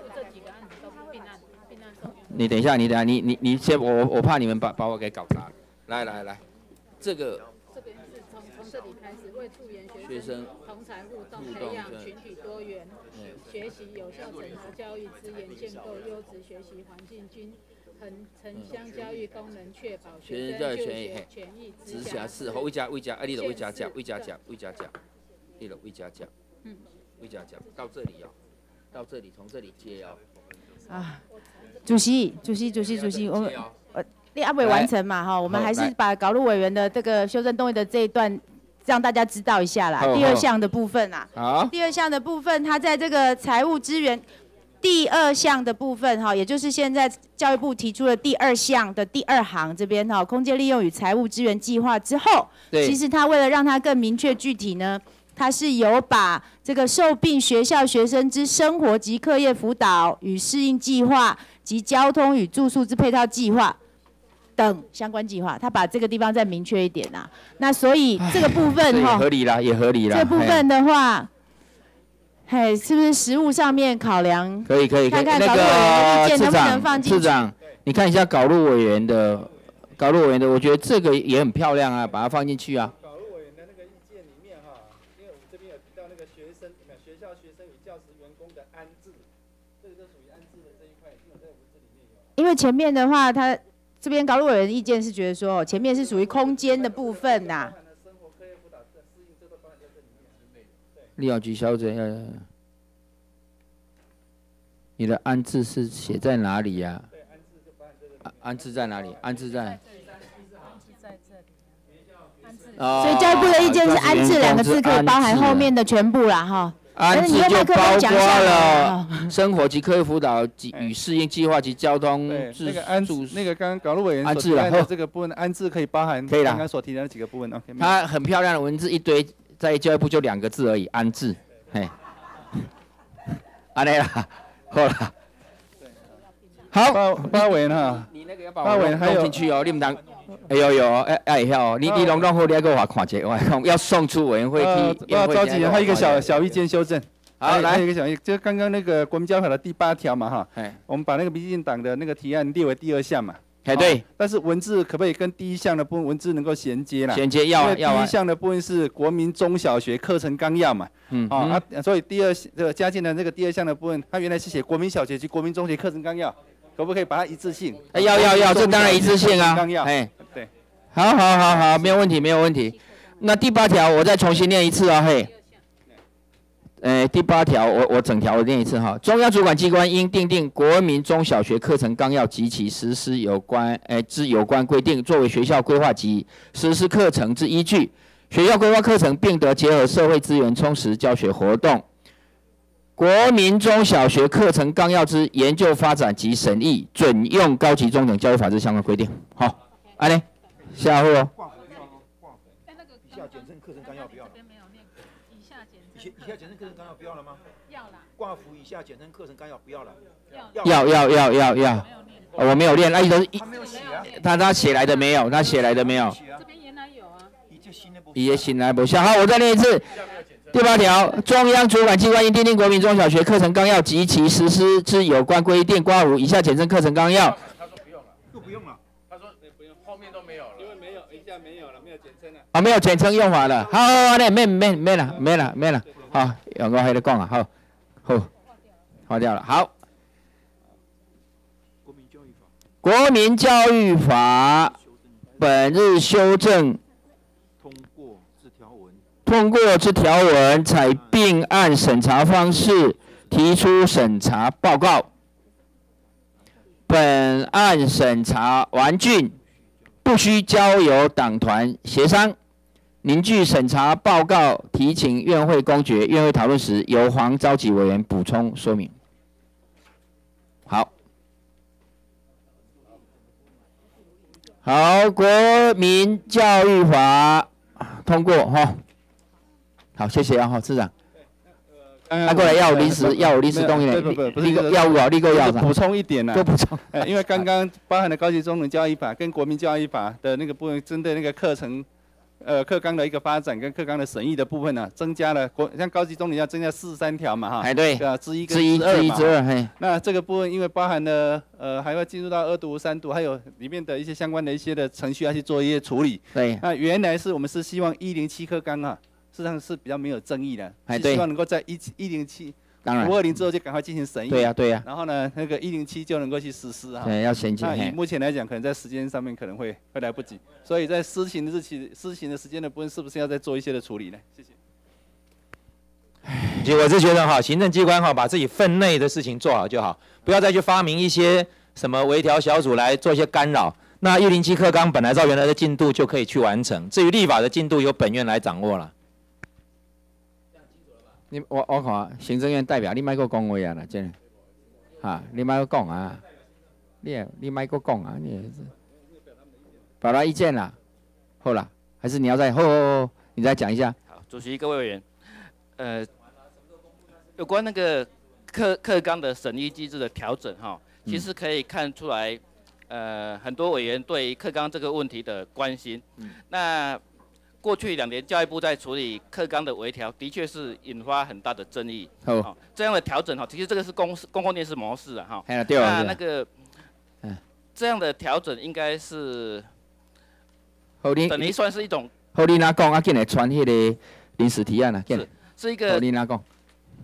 你等一下，你等一下，你你你先，我我怕你们把把我给搞砸了。来来来，这个这边是从从这里开始，为助研学生同才互动，培养群体多元学习，有效整合教育资源，建构优质学习环境，均衡城乡教育功能，确保学生就学权益。 直辖市和魏家魏家，哎，你的魏家讲，魏家讲，魏家讲，你的魏家讲，嗯，魏家讲到这里哦，到这里从这里接哦。 啊。主席，主席，主席，主席，我们呃，你还未完成嘛？哈，我们还是把搞入委员的这个修正动议的这一段，让大家知道一下啦。第二项的部分啊，好，第二项的部分，它在这个财务资源第二项的部分哈，也就是现在教育部提出的第二项的第二行这边哈，空间利用与财务资源计划之后，其实它为了让它更明确具体呢。它是有把这个受病学校学生之生活及课业辅导与适应计划及交通与住宿之配套计划等相关计划，它把这个地方再明确一点呐。那所以这个部分哈， 也合理啦，也合理啦。 这部分的话，嘿，是不是实务上面考量？ 可以可以， 看看搞入委员的意见能不能放进去。 市长，你看一下搞入委员的，搞入委员的，我觉得这个也很漂亮啊，把它放进去啊。 因为前面的话，他这边搞入委员的意见是觉得说，前面是属于空间的部分呐、啊。 利用局小姐，你的安置是写在哪里呀、啊？安置在哪里？安置在。 哦。所以教育部的意见是“安置”两个字可以包含后面的全部啦，哈。 安置就包括了生活及课业辅导及与适应计划及交通治那个安置，那个刚刚搞路委员所提的这个部分，安置可以包含可以刚刚所提的那几个部分。OK， 它很漂亮的文字一堆，在教育部就两个字而已，安置。嘿，安尼啦，好啦。好， 八八委员哈， 你那个要把我弄进去哦，你唔当。哎呦呦，哎哎晓，你你弄弄好，你还给我看一下，我看要送出委员会去。 要召集人，还有一个小小意见修正。 好，来一个小意，就刚刚那个国民教育法的第八条嘛哈，我们把那个民进党的那个提案列为第二项嘛。 哎对。 但是文字可不可以跟第一项的部分文字能够衔接啦？ 衔接要啊要啊。 第一项的部分是国民中小学课程纲要嘛，嗯啊，所以第二这个加进的这个第二项的部分，它原来是写国民小学及国民中学课程纲要。可不可以把它一致性？ 哎，要要要，这当然一致性啊！哎， 对， 好好好好，没有问题没有问题。那第八条我再重新念一次啊，嘿。呃，第八条我我整条我念一次哈。中央主管机关应订定国民中小学课程纲要及其实施有关诶之有关规定，作为学校规划及实施课程之依据。学校规划课程，并得结合社会资源充实教学活动。国民中小学课程纲要之研究发展及审议，准用高级中等教育法之相关规定。好，安尼，下户哦。 以下简称课程纲要不要了？以下简称课程纲要不要了吗？要了。挂符以下简称课程纲要不要了？ 要要要要要。我没有练，那都是一，他他写来的没有，他写来的没有。 这边原来有啊。 伊个新来不下。好，我再念一次。第八条，中央主管机关应订定国民中小学课程纲要及其实施之有关规定，括弧以下简称课程纲要。 他说不用了，又不用了。他说不用，后面都没有了，因为没有，一下没有了，没有简称了。 啊，没有简称用法了。好，好，好，那没没没了，没了，没了。好，有我还得讲啊，好，好，划掉了。好。国民教育法。国民教育法本日修正。通过之条文，采并案审查方式提出审查报告。本案审查完竣，不需交由党团协商，凝聚审查报告，提请院会公决。院会讨论时，由黄召集委员补充说明。好，好，国民教育法通过哈。好，谢谢啊，哈，市长。他过来要临时，要临时动员， 不不不立个药物啊，立个药补充一点呐， 多补充。 呃，因为刚刚包含了高级中等教育法跟国民教育法的那个部分，针对那个课程，呃，课纲的一个发展跟课纲的审议的部分呢，增加了国像高级中等要增加四十三条嘛，哈。 哎，对。 对啊，之一跟之一之一之二，嘿。 那这个部分因为包含了呃，还要进入到二读、三读，还有里面的一些相关的一些的程序要去做一些处理。 对。 那原来是我们是希望一零七课纲啊。事实上是比较没有争议的， 是希望能够在一一零七、五二零之后就赶快进行审议。 对呀，对呀。 然后呢，那个一零七就能够去实施哈。 对，要先进。 那以目前来讲，可能在时间上面可能会会来不及，所以在施行的日期、施行的时间的部分，是不是要再做一些的处理呢？谢谢。 其实我是觉得哈，行政机关哈，把自己分内的事情做好就好，不要再去发明一些什么微调小组来做一些干扰。那一零七课纲本来照原来的进度就可以去完成，至于立法的进度由本院来掌握了。 你我我看行政院代表，你莫阁讲话啊啦，真，哈，你莫阁讲啊，你你莫阁讲啊，你表达意见啦，好啦，还是你要再，好好好，你再讲一下。 好，主席各位委员，呃，有关那个课课纲的审议机制的调整哈，其实可以看出来，呃，很多委员对课纲这个问题的关心。嗯、那过去两年教育部在处理课纲的微调，的确是引发很大的争议。 好、 哦，这样的调整哈，其实这个是公公共电视模式啊哈。 哎对啊。 那那个，嗯，这样的调整应该是，等于算是一种。 好，你哪讲啊？进来传迄个临时提案啊？ 是是一个。 好，你哪讲？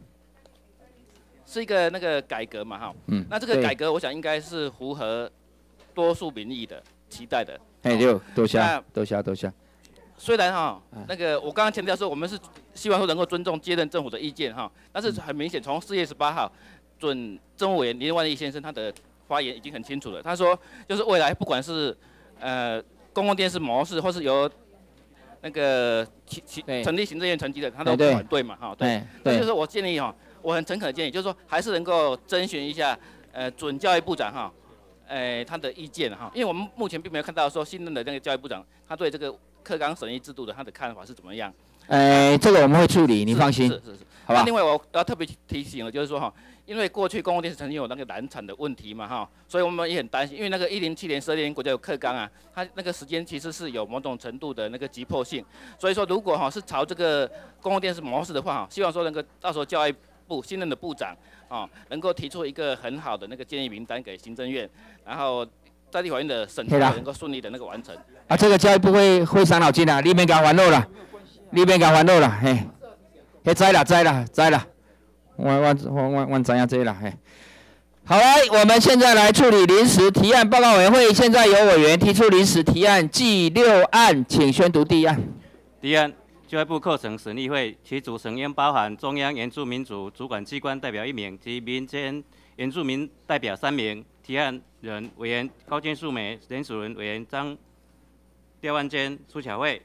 是一个那个改革嘛哈。嗯。那这个改革，我想应该是符合多数民意的期待的。 哎对，多谢多谢多谢。 虽然哈，那个我刚刚强调说，我们是希望说能够尊重接任政府的意见哈，但是很明显，从四月十八号，准政务委员林万益先生他的发言已经很清楚了。他说，就是未来不管是呃公共电视模式，或是由那个其其成立行政院层级的，他都反对嘛，哈，对，那就是我建议哈，我很诚恳的建议，就是说还是能够征询一下，呃，准教育部长哈，呃，他的意见哈，因为我们目前并没有看到说新任的那个教育部长，他对这个课纲审议制度的他的看法是怎么样。 呃，这个我们会处理，你放心， 是是是， 好吧？ 另外我要特别提醒的，就是说哈，因为过去公共电视曾经有那个难产的问题嘛哈，所以我们也很担心，因为那个一零七年、十二年国家有课纲啊，它那个时间其实是有某种程度的那个急迫性，所以说如果哈是朝这个公共电视模式的话哈，希望说能够到时候教育部新任的部长啊，能够提出一个很好的那个建议名单给行政院，然后在地法院的审查能够顺利的那个完成。 啊，这个教育部会会伤脑筋啊，你免甲烦恼啦。你别甲烦恼啦，嘿，嘿，知啦，知啦，知啦，我我我我我知影这啦，嘿。好来，我们现在来处理临时提案报告委员会，现在有委员提出临时提案记六案，请宣读第一案。 第一案，教育部课程审议会，其组成应包含中央原住民族主管机关代表一名及民间原住民代表三名。提案人委员高金素梅，联署人委员张廖万坚、苏巧慧。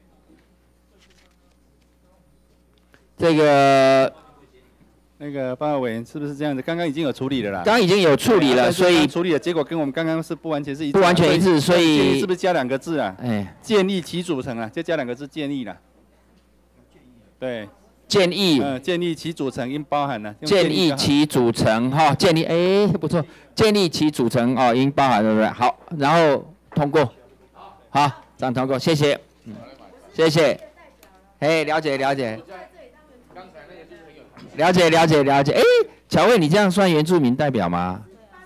这个那个报告委员是不是这样子？刚刚已经有处理了啦。 刚刚已经有处理了，所以处理的结果跟我们刚刚是不完全是一致。 不完全一致，所以建议是不是加两个字啊？哎，建议其组成啊，就加两个字建议啦。对， 建议。 嗯，建议其组成应包含了。 建议其组成哈，建议哎不错，建议其组成哦应包含对不对？好，然后通过，好，这样通过，谢谢，嗯，谢谢，哎，了解了解。了解了解了解，哎，巧慧，你这样算原住民代表吗？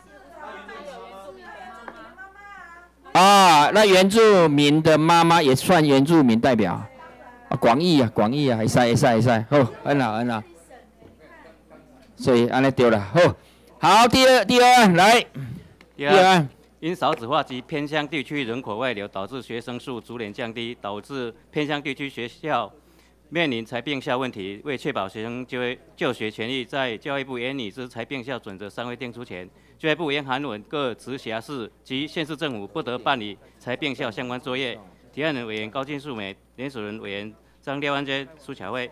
啊，那原住民的妈妈也算原住民代表，啊，广义啊，广义啊，会使会使会使，好，很好很好。所以安尼对了，好，好，第二第二案来， 第二案，因少子化及偏乡地区人口外流，导致学生数逐年降低，导致偏乡地区学校面临裁并校问题，为确保学生就业就学权益，在教育部研拟之裁并校准则尚未定出前，教育部应函文各直辖市及县市政府不得办理裁并校相关作业。提案人委员高金素梅，联署人委员张廖万坚、苏巧慧。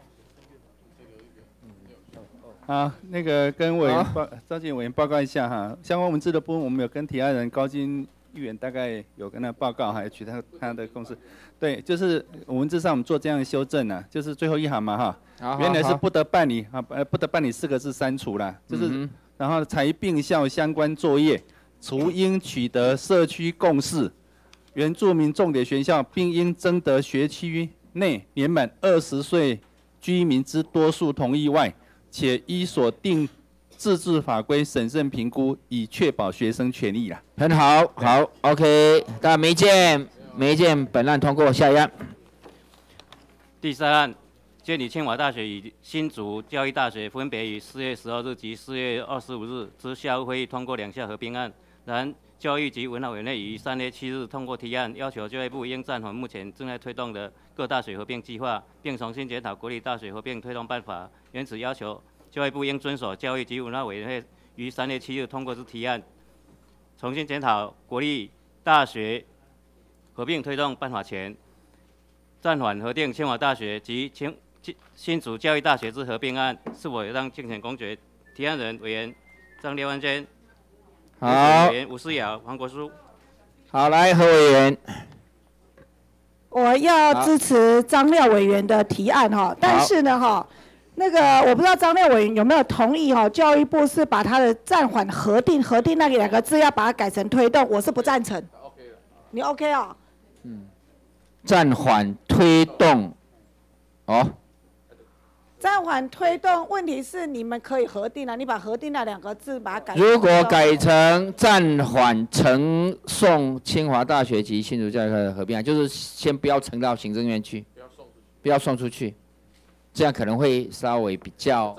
好，那个跟委员报张建委员报告一下哈，相关文字的部分我们有跟提案人高金议员大概有跟他报告，还有取他他的共识。对，就是文字上我们做这样的修正呢、啊，就是最后一行嘛哈，原来是不得办理啊，呃不得办理四个字删除啦，就是、嗯、然后裁并校相关作业，除应取得社区共识，原住民重点学校并应征得学区内年满二十岁居民之多数同意外，且依所定自治法规审慎评估，以确保学生权益啦。 很好，好 ，OK， 大家没见。没见，本案通过。下一案。 第三案，监理清华大学与新竹教育大学分别于四月十二日及四月二十五日之校务会议通过两项合并案。然教育及文化委员会于三月七日通过提案，要求教育部应暂缓目前正在推动的各大学合并计划，并重新检讨国立大学合并推动办法。原此要求教育部应遵守教育及文化委员会于三月七日通过之提案，重新检讨国立大学合并推动办法前，暂缓核定清华大学及清新竹教育大学之合并案，是否有让竞选公决？提案人委员张廖万坚， 好， 委员吴思瑶、黄国书。 好，来何委员。 我要支持张廖委员的提案哈，但是呢哈，那个我不知道张廖委员有没有同意哈？教育部是把他的暂缓核定核定那两个字要把它改成推动，我是不赞成。你 OK 啊？ 嗯，暂缓推动，哦。 暂缓推动，问题是你们可以核定啊，你把核定那两个字把它改。 如果改成暂缓呈送清华大学及新竹教育大学合并案，就是先不要呈到行政院去，不要送出去，不要送出去，这样可能会稍微比较。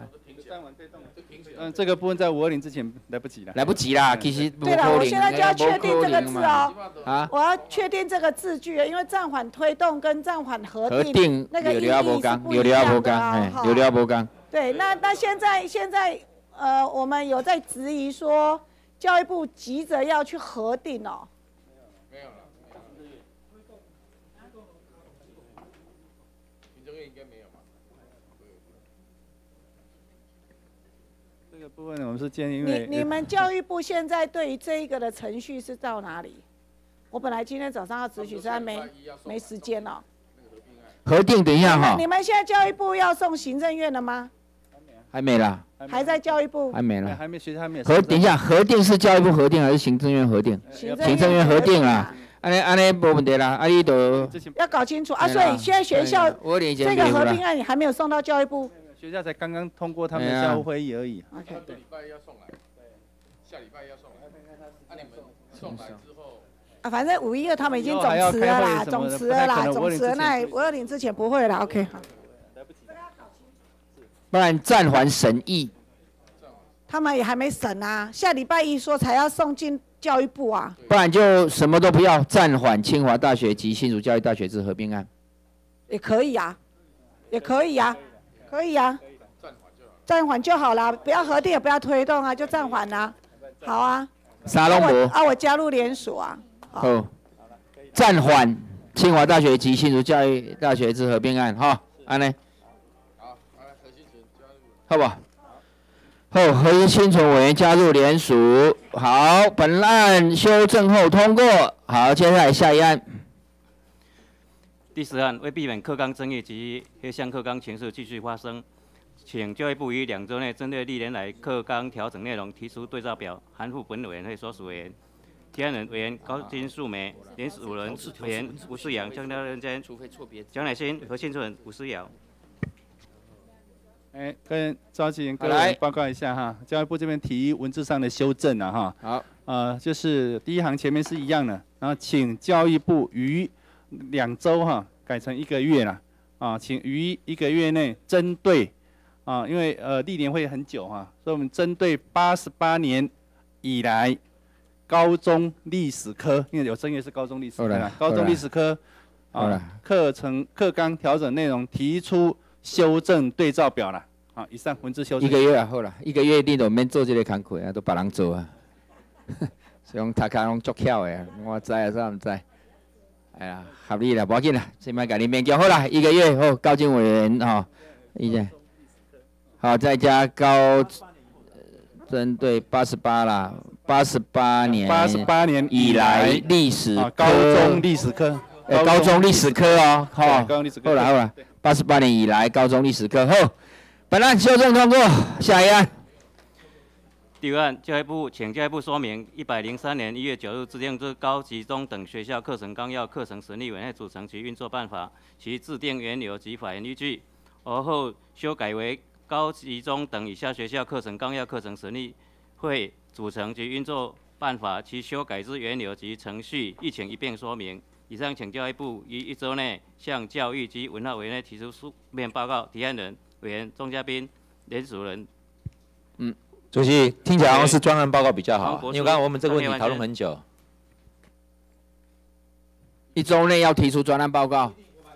嗯，这个部分在五二零之前来不及了。 来不及啦，其实对了，我现在就要确定这个字哦。 啊， 我要确定这个字句，因为暂缓推动跟暂缓核定， 核定那个意义是不一样的啊。 有料不刚。 对，那那现在现在呃，我们有在质疑说，教育部急着要去核定哦。 这个部分我们是建议，因为你你们教育部现在对于这一个的程序是到哪里？我本来今天早上要咨询，实在没没时间了。 核定等一下哈。 你们现在教育部要送行政院了吗？ 还没啦。 还在教育部。 还没了。 还没学校还没。 核等一下，核定是教育部核定还是行政院核定？ 行政院核定啊。安尼安尼没问题啦，啊你都要搞清楚啊，所以现在学校这个合并案还没有送到教育部， 学校才刚刚通过他们的校务会议而已。 OK， 下礼拜要送来，下礼拜要送来，啊你们送来之后， 啊反正五一二他们已经总辞了啦，总辞了啦，总辞了那五二零之前不会了 ，OK 好。 不然暂缓审议。 他们也还没审啊，下礼拜一说才要送进教育部啊。 不然就什么都不要，暂缓清华大学及新竹教育大学之合并案。 也可以啊，也可以啊，可以啊，暂缓就好了，不要核定也不要推动啊，就暂缓啊。好啊。 沙龙博。 啊，我加入联署啊。 好。暂缓清华大学及新竹教育大学之合并案，哈，安呢？好，何新存加入。好不？后何新存委员加入联署，好，本案修正后通过。好，接下来下一案。 第十案，为避免课纲争议及黑箱课纲情势继续发生，请教育部于两周内针对历年来课纲调整内容提出对照表，函付本委员会所属委员。提案人委员高金素梅，联署人委员吴世阳、江廖任坚、蒋乃馨、何信存、吴思瑶。 哎，跟召集人各位报告一下哈，教育部这边提文字上的修正了哈。 好， 呃，就是第一行前面是一样的，然后请教育部于两周哈改成一个月了，啊，请于一个月内针对啊，因为呃历年会很久哈，所以我们针对八十八年以来高中历史科，因为有争议是高中历史科啦，高中历史科啊课程课纲调整内容提出修正对照表了。好，以上文字修正。 一个月啊，好啦，一个月你都免做这个工课啊，都别人做啊。所以讲读册拢足巧的，我知啊，啥唔知？哎呀，合理啦，无要紧啦，先莫甲你勉强好啦，一个月好，高金委员哈，意见。好，再加高，针对八十八啦，八十八年， 八十八年以来历史高中历史科， 呃，高中历史科哦， 好，高中历史科， 好啦好啦，八十八年以来高中历史科好。本案修正通过，下一案。 第二案，教育部请教育部说明一百零三年一月九日制定之高级中等学校课程纲要课程审议委员会组成及运作办法，其制定缘由及法源依据，而后修改为高级中等以下学校课程纲要课程审议会组成及运作办法，其修改之缘由及程序，亦请一并说明。以上，请教育部于一周内向教育及文化委员会提出书面报告。提案人委员钟嘉宾，联署人。 嗯，主席，听起来好像是专案报告比较好，因为刚刚我们这个问题讨论很久。 一周内要提出专案报告。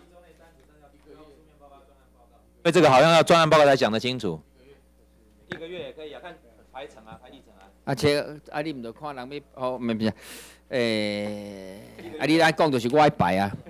因为这个好像要专案报告才讲得清楚。 一个月也可以啊，看排程啊，排议程啊。 啊，且啊，你唔着看人要哦，唔是，诶，啊，你来讲就是我爱排啊。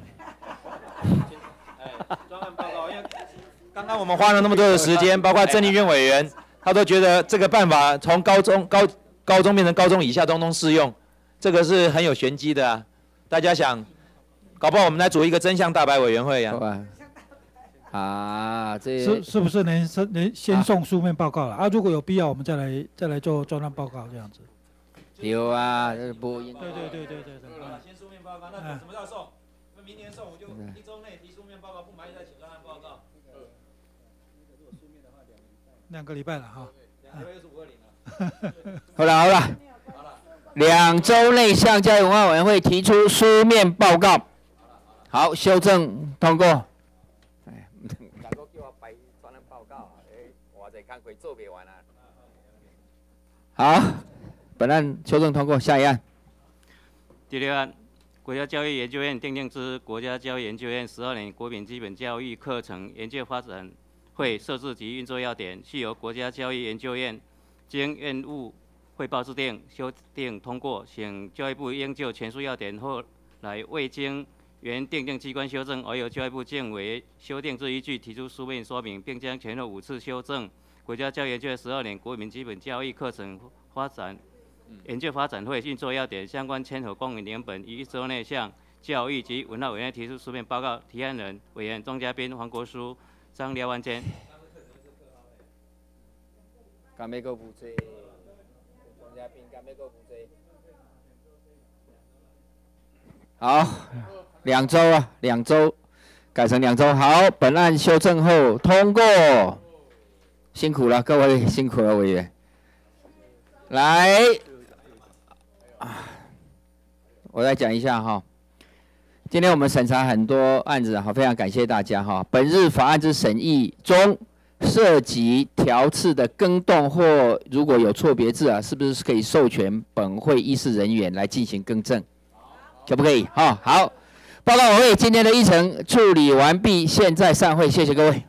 专案报告，因为刚刚我们花了那么多的时间，包括政立院委员，他都觉得这个办法从高中高高中变成高中以下通通适用，这个是很有玄机的啊。大家想，搞不好我们来组一个真相大白委员会呀、 啊。啊，这是是不是能能先送书面报告了啊？如果有必要，我们再来再来做专案报告这样子。 有啊，这不对对对对对对。 先书面报告，那什么时候送？那明年送我就一周内提书面报告，不满意再请专案报告。 两个礼拜了哈。 两个月是五二零了。 好了好了，两周内向教育文化委员会提出书面报告。好，修正通过。好，本案修正通过，下一案。 第六案，国家教育研究院订定之国家教育研究院十二年国民基本教育课程研究发展会设置及运作要点，系由国家教育研究院经院务汇报制定、修订通过，请教育部应就前述要点后来未经原订定机关修正而由教育部建为修订之依据，提出书面说明，并将前后五次修正国家教育研究十二年国民基本教育课程发展研究发展会运作要点相关签合公民联本，于一周内向教育及文化委员提出书面报告。提案人委员庄家彬、黄国书、张廖万坚。 敢要搁补这？庄家彬敢要搁补这？好，两周啊，两周。 改成两周，好，本案修正后通过，辛苦了各位，辛苦了委员。来，我再讲一下哈，今天我们审查很多案子，好，非常感谢大家哈。本日法案之审议中涉及条次的更动或如果有错别字啊，是不是可以授权本会议事人员来进行更正？可不可以？哈，好。 报告委员会今天的议程处理完毕，现在散会，谢谢各位。